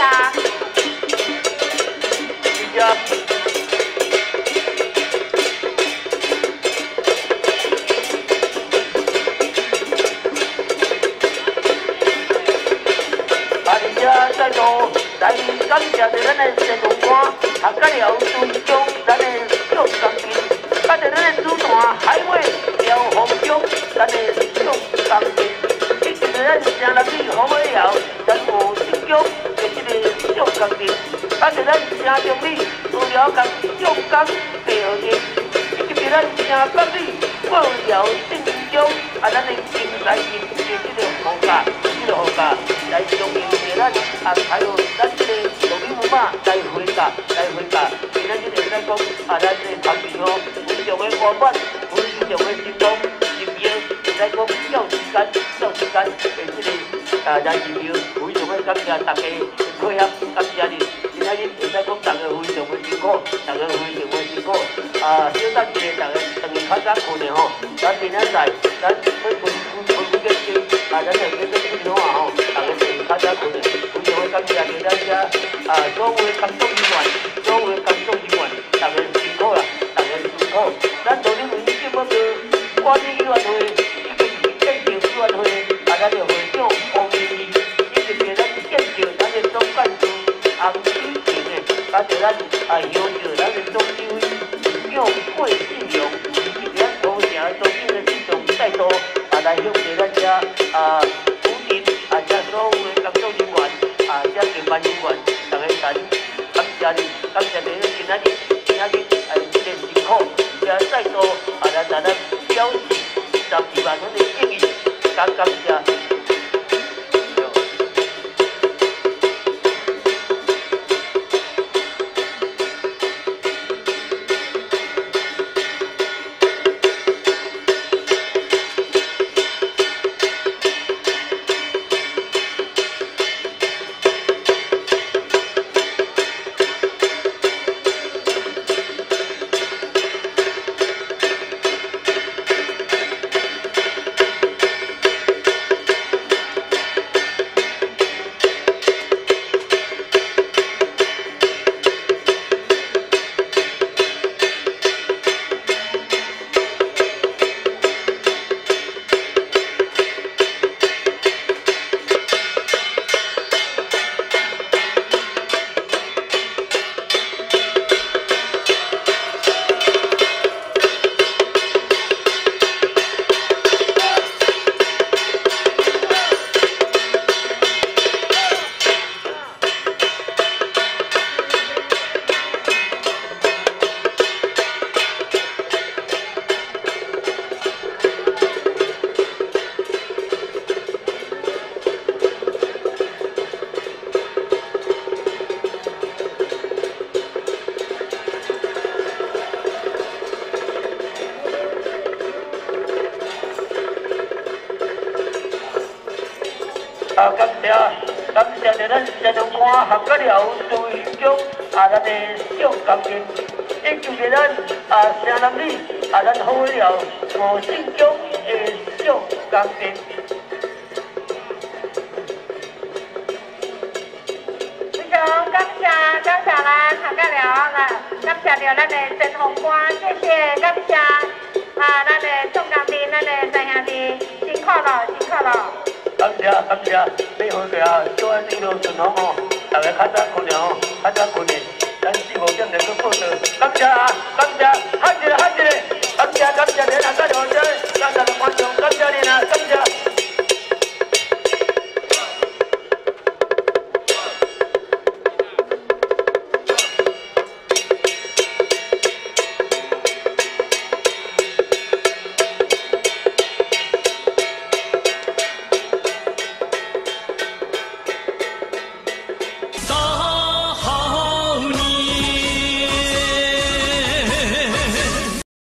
谢谢。 再度来感谢着咱的新郎官，学甲了尊重咱的小钢琴，感谢咱的主团海尾廖鸿忠，咱的小钢琴，以及咱城南里黄尾寮全部新疆的这个小钢琴，感谢咱城中里除了钢小钢地号琴，以及咱城北里报寮新疆啊，咱的精彩音的这个风格，这个风格来响应着咱。 啊，还有咱这个录音木马来回答，来回答。今仔日会使讲啊，咱这个场面哦，非常的圆满，非常的成功，入营会使讲要时间，要时间的这个啊，来入营，非常的感谢大家配合，感谢你。今仔日会使讲大家非常的辛苦，大家非常的辛苦。啊，小等者大家等于较早困的吼，咱明仔载咱要分分分几个钟，啊，咱就叫做几点啊吼，大家等于较早困的。 感谢着咱遮啊，所有的工作人员，所有的工作人员，大家辛苦啦，大家辛苦。咱做恁民政府的管理委员会，以及建设委员会，啊，咱的会长黄明义，以及着咱建设咱的总干事洪启平的，啊，着咱啊，邀着咱的总指挥杨贵信荣，以及咱土城中心的市长再度啊，来向着咱遮啊，鼓励啊，遮所有的工作人员。 啊，遮上班人员，大家感感谢你，感谢你今仔日，今仔日哎，真辛苦，也再度啊来咱咱表示十二万元的敬意，感感谢。 啊，感谢感谢着咱新郎官合作了朱云中啊，咱的小钢琴，以及着咱啊城南里啊，咱好了吴信中的小钢琴。 非常感谢感谢咱合作了啦，感谢着咱的新郎官，谢谢感谢啊，咱的宋钢琴，咱的陈兄弟，辛苦了，辛苦了。 感谢感谢，每回个啊，做安尼咯顺风哦，大家较早困的哦，较早困的，咱四五点来去报道。感谢啊，感谢，喊一个喊一个，感谢感谢连下个。